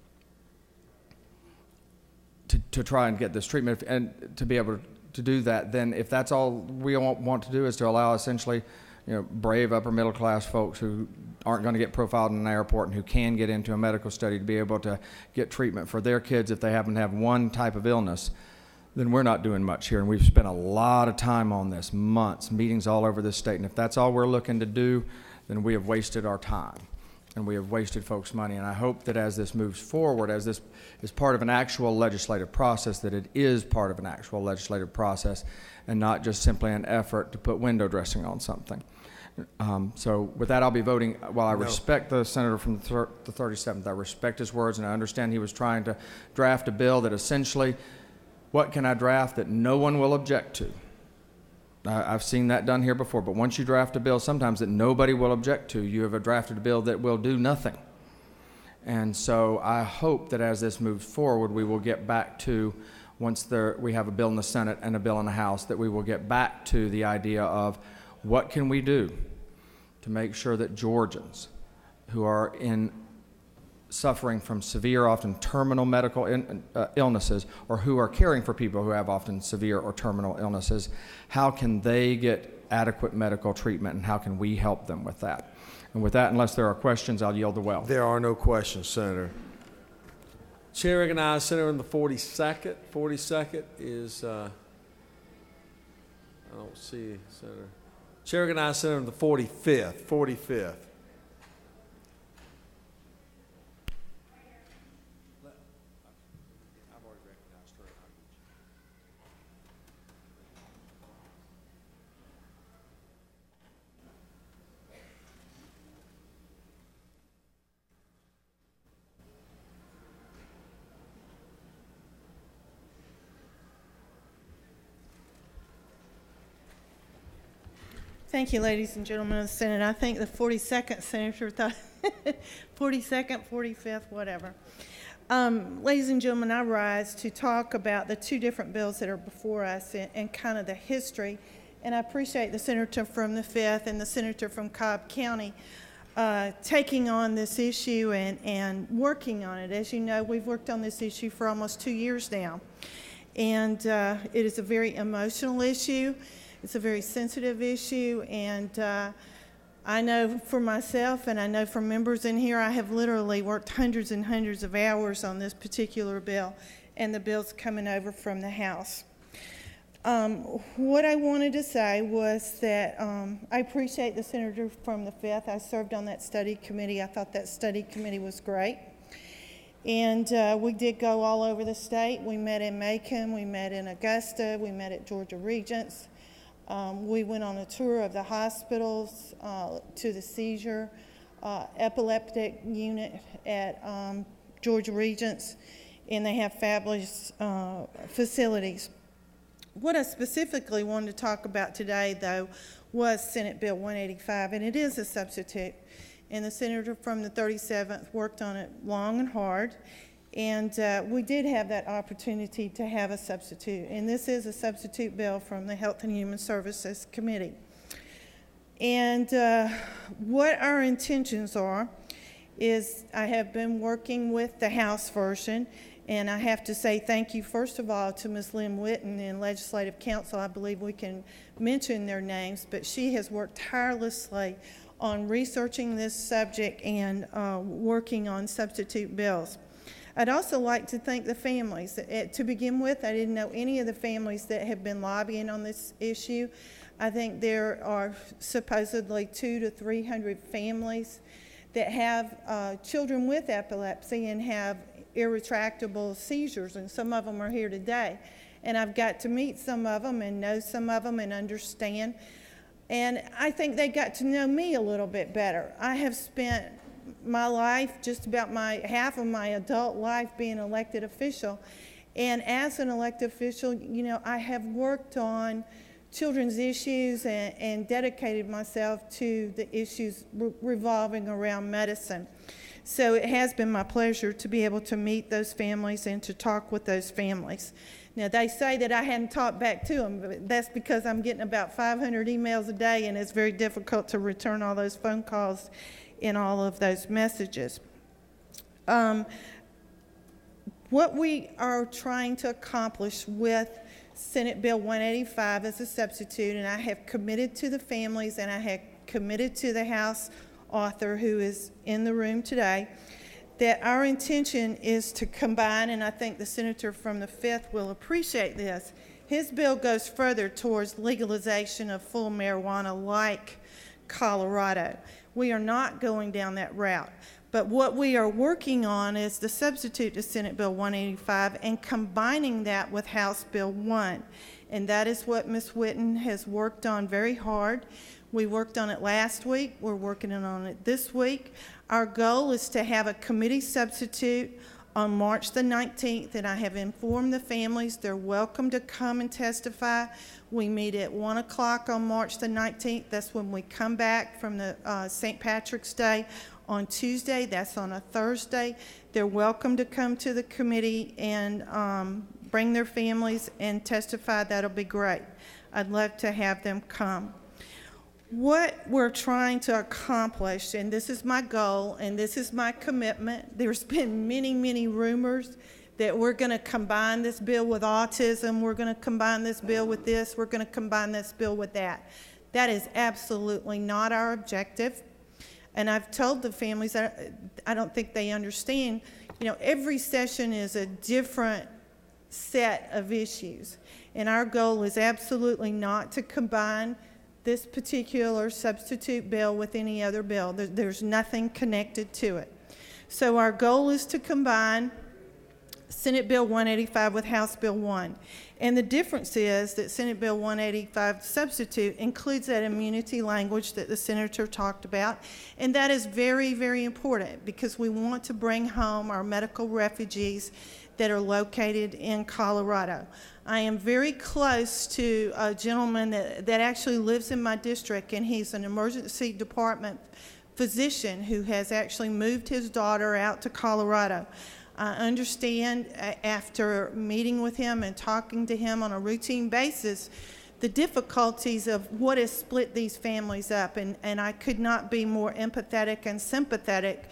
try and get this treatment and to be able to do that, then if that's all we want to do is to allow essentially, you know, brave upper middle class folks who aren't going to get profiled in an airport and who can get into a medical study to be able to get treatment for their kids if they happen to have one type of illness, then we're not doing much here. And we've spent a lot of time on this, months, meetings all over this state. And if that's all we're looking to do, then we have wasted our time. And we have wasted folks' money. And I hope that as this moves forward, as this is part of an actual legislative process, that it is part of an actual legislative process and not just simply an effort to put window dressing on something. So with that, I'll be voting. While I respect the senator from the 37th, I respect his words, and I understand he was trying to draft a bill that essentially, what can I draft that no one will object to? I've seen that done here before, but once you draft a bill sometimes that nobody will object to, you have drafted a bill that will do nothing. And so I hope that as this moves forward, we will get back to, once we have a bill in the Senate and a bill in the House, that we will get back to the idea of what can we do to make sure that Georgians who are suffering from severe, often terminal medical illnesses, or who are caring for people who have often severe or terminal illnesses, how can they get adequate medical treatment, and how can we help them with that? And with that, unless there are questions, I'll yield the well. There are no questions, Senator. Chair recognizes Senator in the 42nd. 42nd is, I don't see Senator. Chair recognizes Senator in the 45th. 45th. Thank you, ladies and gentlemen of the Senate. I think the 42nd senator thought 42nd, 45th, whatever. Ladies and gentlemen, I rise to talk about the two different bills that are before us and kind of the history. And I appreciate the senator from the 5th and the senator from Cobb County taking on this issue and working on it. As you know, we've worked on this issue for almost 2 years now. And it is a very emotional issue. It's a very sensitive issue, and I know for myself, and I know from members in here, I have literally worked hundreds and hundreds of hours on this particular bill, and the bill's coming over from the House. What I wanted to say was that I appreciate the senator from the 5th. I served on that study committee. I thought that study committee was great. And we did go all over the state. We met in Macon, we met in Augusta, we met at Georgia Regents. We went on a tour of the hospitals, to the seizure epileptic unit at Georgia Regents, and they have fabulous facilities. What I specifically wanted to talk about today, though, was Senate Bill 185, and it is a substitute. And the senator from the 37th worked on it long and hard, and we did have that opportunity to have a substitute. And this is a substitute bill from the Health and Human Services Committee. And what our intentions are is I have been working with the House version, and I have to say thank you, first of all, to Ms. Lynn Witten in Legislative Council. I believe we can mention their names, but she has worked tirelessly on researching this subject and working on substitute bills. I'd also like to thank the families. To begin with, I didn't know any of the families that have been lobbying on this issue. I think there are supposedly 200 to 300 families that have children with epilepsy and have irretractable seizures, and some of them are here today. And I've got to meet some of them and know some of them and understand. And I think they got to know me a little bit better. I have spent my life, just about half of my adult life, being an elected official. And as an elected official, you know, I have worked on children's issues and dedicated myself to the issues revolving around medicine. So it has been my pleasure to be able to meet those families and to talk with those families. Now, they say that I hadn't talked back to them, but that's because I'm getting about 500 emails a day, and it's very difficult to return all those phone calls and all of those messages. What we are trying to accomplish with Senate Bill 185 as a substitute, and I have committed to the families and I have committed to the House author who is in the room today, that our intention is to combine, and I think the senator from the 5th will appreciate this. His bill goes further towards legalization of full marijuana like Colorado. We are not going down that route. But what we are working on is the substitute to Senate Bill 185 and combining that with House Bill 1. And that is what Ms. Witten has worked on very hard. We worked on it last week. We're working on it this week. Our goal is to have a committee substitute on March the 19th, and I have informed the families they're welcome to come and testify. We meet at 1 o'clock on March the 19th. That's when we come back from the St. Patrick's Day on Tuesday. That's on a Thursday. They're welcome to come to the committee and bring their families and testify. That'll be great. I'd love to have them come. What we're trying to accomplish, and this is my goal, and this is my commitment, there's been many, many rumors that we're going to combine this bill with autism, we're going to combine this bill with this, we're going to combine this bill with that. That is absolutely not our objective. And I've told the families, I don't think they understand, you know, every session is a different set of issues. And our goal is absolutely not to combine this particular substitute bill with any other bill. There's nothing connected to it. So our goal is to combine Senate Bill 185 with House Bill 1. And the difference is that Senate Bill 185 substitute includes that immunity language that the senator talked about. And that is very, very important because we want to bring home our medical refugees that are located in Colorado. I am very close to a gentleman that actually lives in my district, and he's an emergency department physician who has actually moved his daughter out to Colorado. I understand after meeting with him and talking to him on a routine basis the difficulties of what has split these families up, and I could not be more empathetic and sympathetic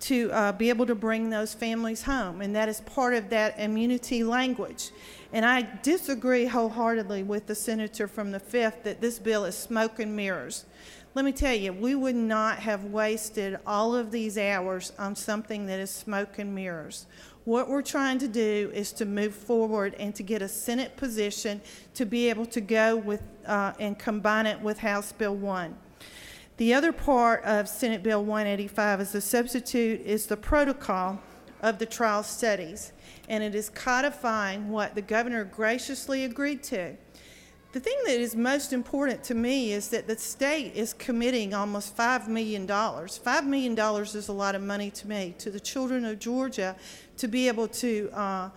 to be able to bring those families home, and that is part of that immunity language. And I disagree wholeheartedly with the senator from the 5th that this bill is smoke and mirrors. Let me tell you, we would not have wasted all of these hours on something that is smoke and mirrors. What we're trying to do is to move forward and to get a Senate position to be able to go with and combine it with House Bill 1. The other part of Senate Bill 185 as a substitute is the protocol of the trial studies, and it is codifying what the governor graciously agreed to. The thing that is most important to me is that the state is committing almost $5 million. $5 million is a lot of money to me, to the children of Georgia, to be able to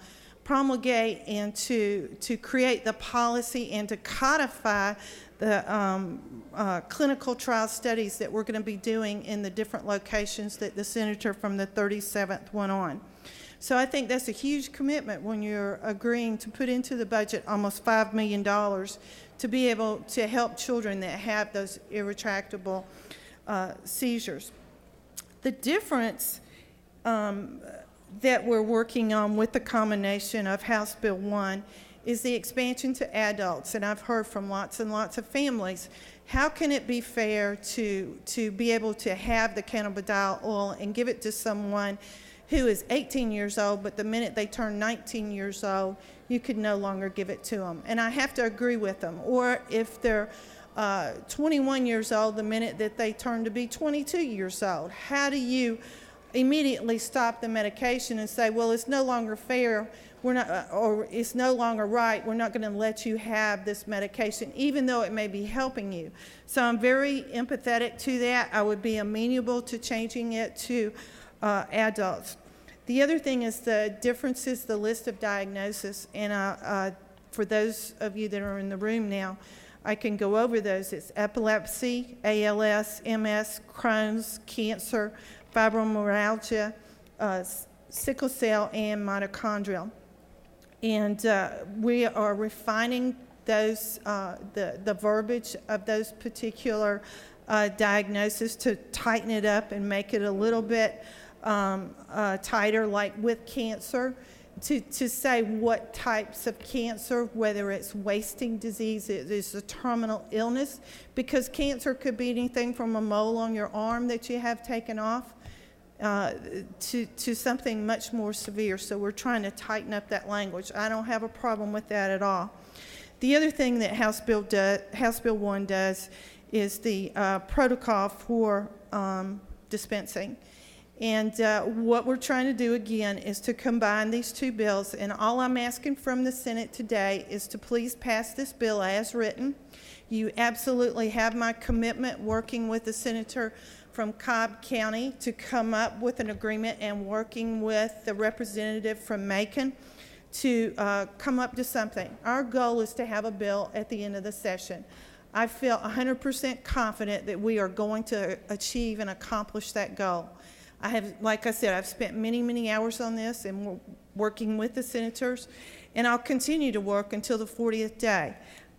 promulgate and to create the policy and to codify the clinical trial studies that we're going to be doing in the different locations that the senator from the 37th went on. So I think that's a huge commitment when you're agreeing to put into the budget almost $5 million to be able to help children that have those irretractable seizures. The difference that we're working on with the combination of House Bill 1 is the expansion to adults, and I've heard from lots and lots of families, how can it be fair to be able to have the cannabidiol oil and give it to someone who is 18 years old, but the minute they turn 19 years old, you could no longer give it to them. And I have to agree with them. Or if they're 21 years old, the minute that they turn to be 22 years old, how do you immediately stop the medication and say, well, it's no longer fair, we're not, or it's no longer right, we're not going to let you have this medication, even though it may be helping you. So I'm very empathetic to that. I would be amenable to changing it to adults. The other thing is the differences, the list of diagnosis, and for those of you that are in the room now, I can go over those. It's epilepsy, ALS, MS, Crohn's, cancer, fibromyalgia, sickle cell, and mitochondrial. And we are refining those, the verbiage of those particular diagnoses to tighten it up and make it a little bit tighter, like with cancer, to say what types of cancer, whether it's wasting disease, it's a terminal illness, because cancer could be anything from a mole on your arm that you have taken off to something much more severe. So we're trying to tighten up that language. I don't have a problem with that at all. The other thing that House Bill 1 does is the protocol for dispensing. And what we're trying to do again is to combine these two bills, and all I'm asking from the Senate today is to please pass this bill as written. You absolutely have my commitment working with the senator from Cobb County to come up with an agreement, and working with the representative from Macon to come up to something. Our goal is to have a bill at the end of the session. I feel 100% confident that we are going to achieve and accomplish that goal. I have, like I said, I've spent many, many hours on this and working with the senators, and I'll continue to work until the 40th day.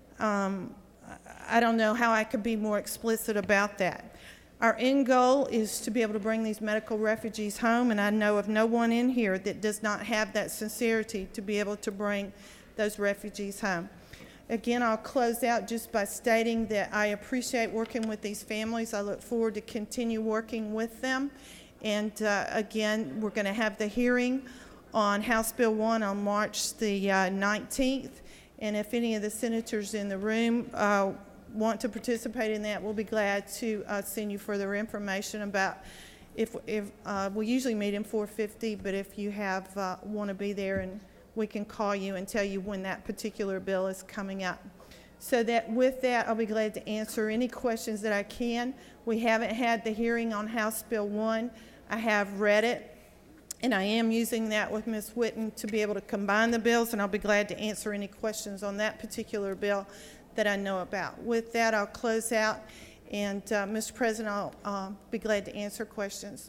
I don't know how I could be more explicit about that. Our end goal is to be able to bring these medical refugees home, and I know of no one in here that does not have that sincerity to be able to bring those refugees home. Again, I'll close out just by stating that I appreciate working with these families. I look forward to continue working with them. And again, we're going to have the hearing on House Bill 1 on March the 19th. And if any of the senators in the room want to participate in that, we'll be glad to send you further information about if we usually meet in 450, but if you have want to be there, and we can call you and tell you when that particular bill is coming up. So that with that, I'll be glad to answer any questions that I can. We haven't had the hearing on House Bill 1. I have read it, and I am using that with Ms. Whitten to be able to combine the bills, and I'll be glad to answer any questions on that particular bill that I know about. With that, I'll close out, and Mr. President, I'll be glad to answer questions.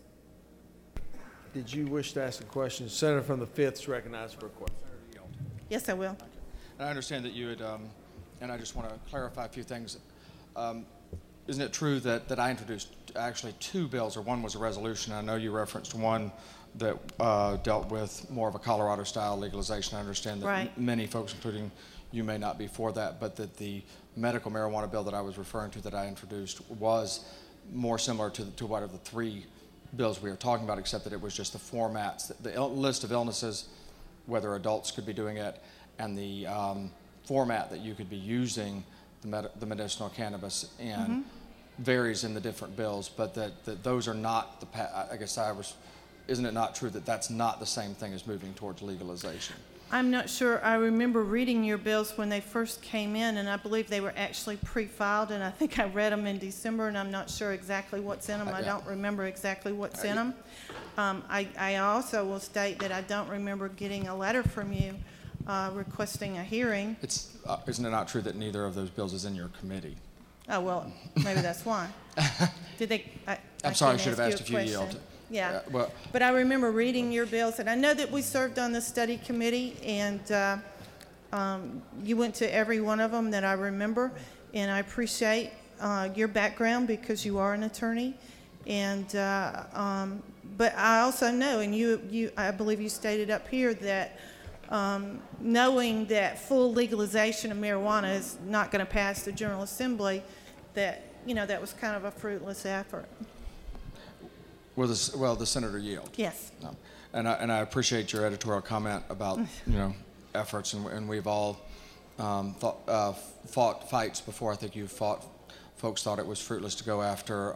Did you wish to ask a question? Senator from the 5th is recognized for a question. Yes, I will. I understand that you had, and I just want to clarify a few things. Isn't it true that I introduced actually two bills, or one was a resolution? I know you referenced one that dealt with more of a Colorado-style legalization. I understand that many folks, including you, may not be for that, but that the medical marijuana bill that I was referring to that I introduced was more similar to what of the three bills we are talking about, except that it was just the formats, the list of illnesses, whether adults could be doing it, and the format that you could be using the medicinal cannabis, and varies in the different bills, but that those are not the, I guess isn't it not true that that's not the same thing as moving towards legalization? I'm not sure. I remember reading your bills when they first came in, and I believe they were actually pre-filed, and I think I read them in December, and I'm not sure exactly what's in them. I don't remember exactly what's in them. I also will state that I don't remember getting a letter from you requesting a hearing. Isn't it not true that neither of those bills is in your committee? Oh, well, maybe that's why. Did they? I'm sorry, I can't should have ask asked you if a you question. yielded. Yeah, well, but I remember reading your bills, and I know that we served on the study committee, and you went to every one of them that I remember, and I appreciate your background because you are an attorney, and but I also know, and I believe you stated up here that knowing that full legalization of marijuana is not going to pass the General Assembly, that that was kind of a fruitless effort. Will the senator yield? Yes. No. And I appreciate your editorial comment about efforts, and we've all fought fights before. I think folks thought it was fruitless to go after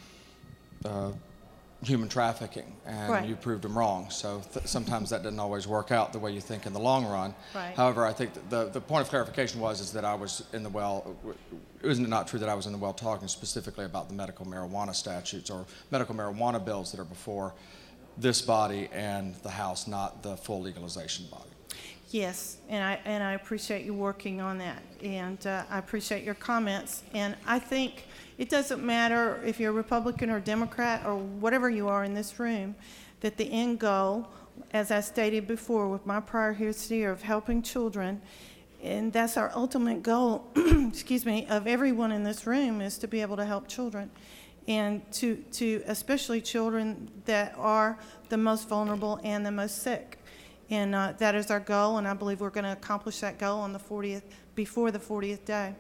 human trafficking, and right. you proved them wrong. So sometimes that doesn't always work out the way you think in the long run. Right. However, I think that the point of clarification is that I was in the well. Isn't it not true that I was in the well talking specifically about the medical marijuana statutes or medical marijuana bills that are before this body and the House, not the full legalization body? Yes, and I appreciate you working on that, and I appreciate your comments. And I think it doesn't matter if you're a Republican or Democrat or whatever you are in this room, that the end goal, as I stated before with my prior history of helping children, and that's our ultimate goal, excuse me, of everyone in this room, is to be able to help children, and to especially children that are the most vulnerable and the most sick. And that is our goal, and I believe we're going to accomplish that goal on the 40th, before the 40th day.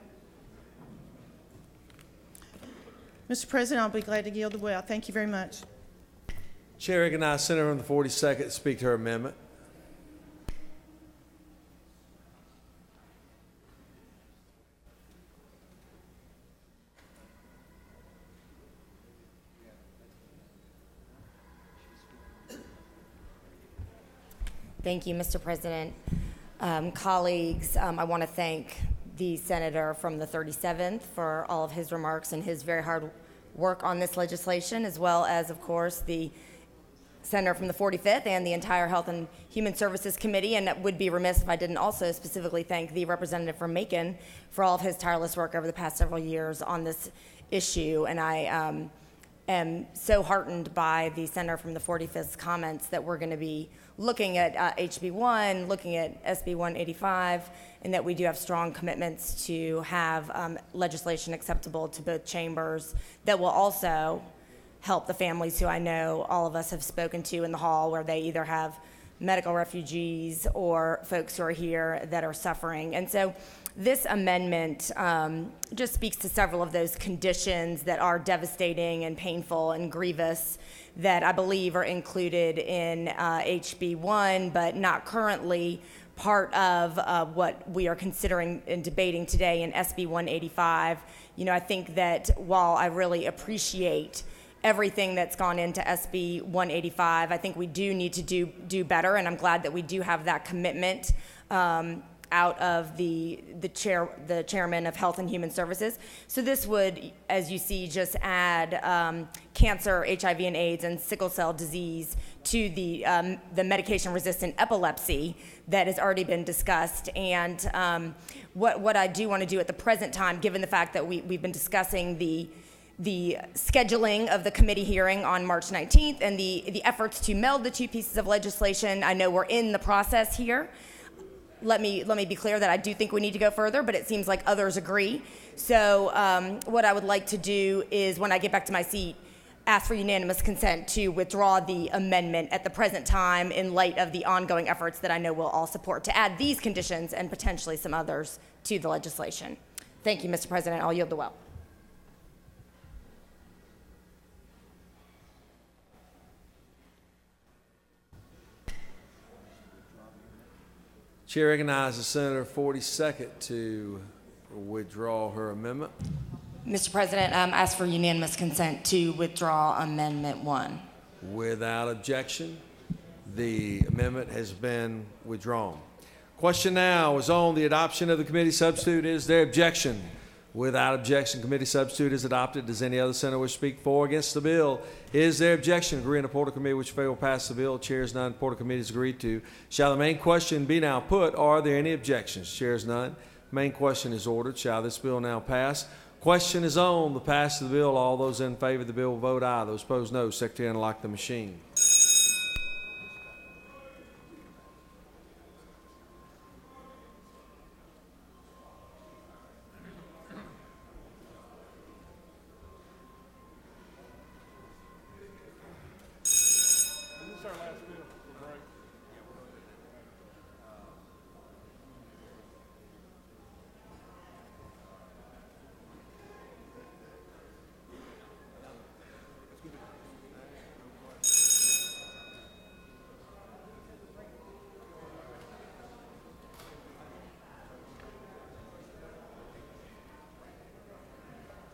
Mr. President, I'll be glad to yield the well. Thank you very much. Chair recognizes Senator from the 42nd to speak to her amendment. Thank you, Mr. President. Colleagues, I want to thank the senator from the 37th for all of his remarks and his very hard work on this legislation, as well as, of course, the senator from the 45th and the entire Health and Human Services Committee, and it would be remiss if I didn't also specifically thank the representative from Macon for all of his tireless work over the past several years on this issue. And I am so heartened by the senator from the 45th's comments that we're going to be looking at HB 1, looking at SB 185, and that we do have strong commitments to have legislation acceptable to both chambers that will also help the families who I know all of us have spoken to in the hall, where they either have medical refugees or folks who are here that are suffering. And so this amendment just speaks to several of those conditions that are devastating and painful and grievous that I believe are included in HB 1, but not currently part of what we are considering and debating today in SB 185. I think that while I really appreciate everything that's gone into SB 185, I think we do need to do better, and I'm glad that we do have that commitment out of the chairman of Health and Human Services. So this would, as you see, just add cancer, HIV and AIDS, and sickle cell disease to the medication-resistant epilepsy that has already been discussed. And what I do want to do at the present time, given the fact that we've been discussing the scheduling of the committee hearing on March 19th and the efforts to meld the two pieces of legislation, I know we're in the process here. Let me be clear that I do think we need to go further, but it seems like others agree. So what I would like to do is, when I get back to my seat, ask for unanimous consent to withdraw the amendment at the present time in light of the ongoing efforts that I know we'll all support to add these conditions and potentially some others to the legislation. Thank you, Mr. President. I'll yield the well. Chair recognizes Senator 42nd to withdraw her amendment. Mr. President, ask for unanimous consent to withdraw Amendment 1. Without objection, the amendment has been withdrawn. Question now is on the adoption of the committee substitute. Is there objection? Without objection, committee substitute is adopted. Does any other senator wish to speak for or against the bill? Is there objection? Agree in the Porter Committee which fail to pass the bill. Chairs none. Porter Committee is agreed to. Shall the main question be now put? Are there any objections? Chairs none. Main question is ordered. Shall this bill now pass? Question is on the passage of the bill. All those in favor of the bill will vote aye. Those opposed, no. Secretary, unlock the machine.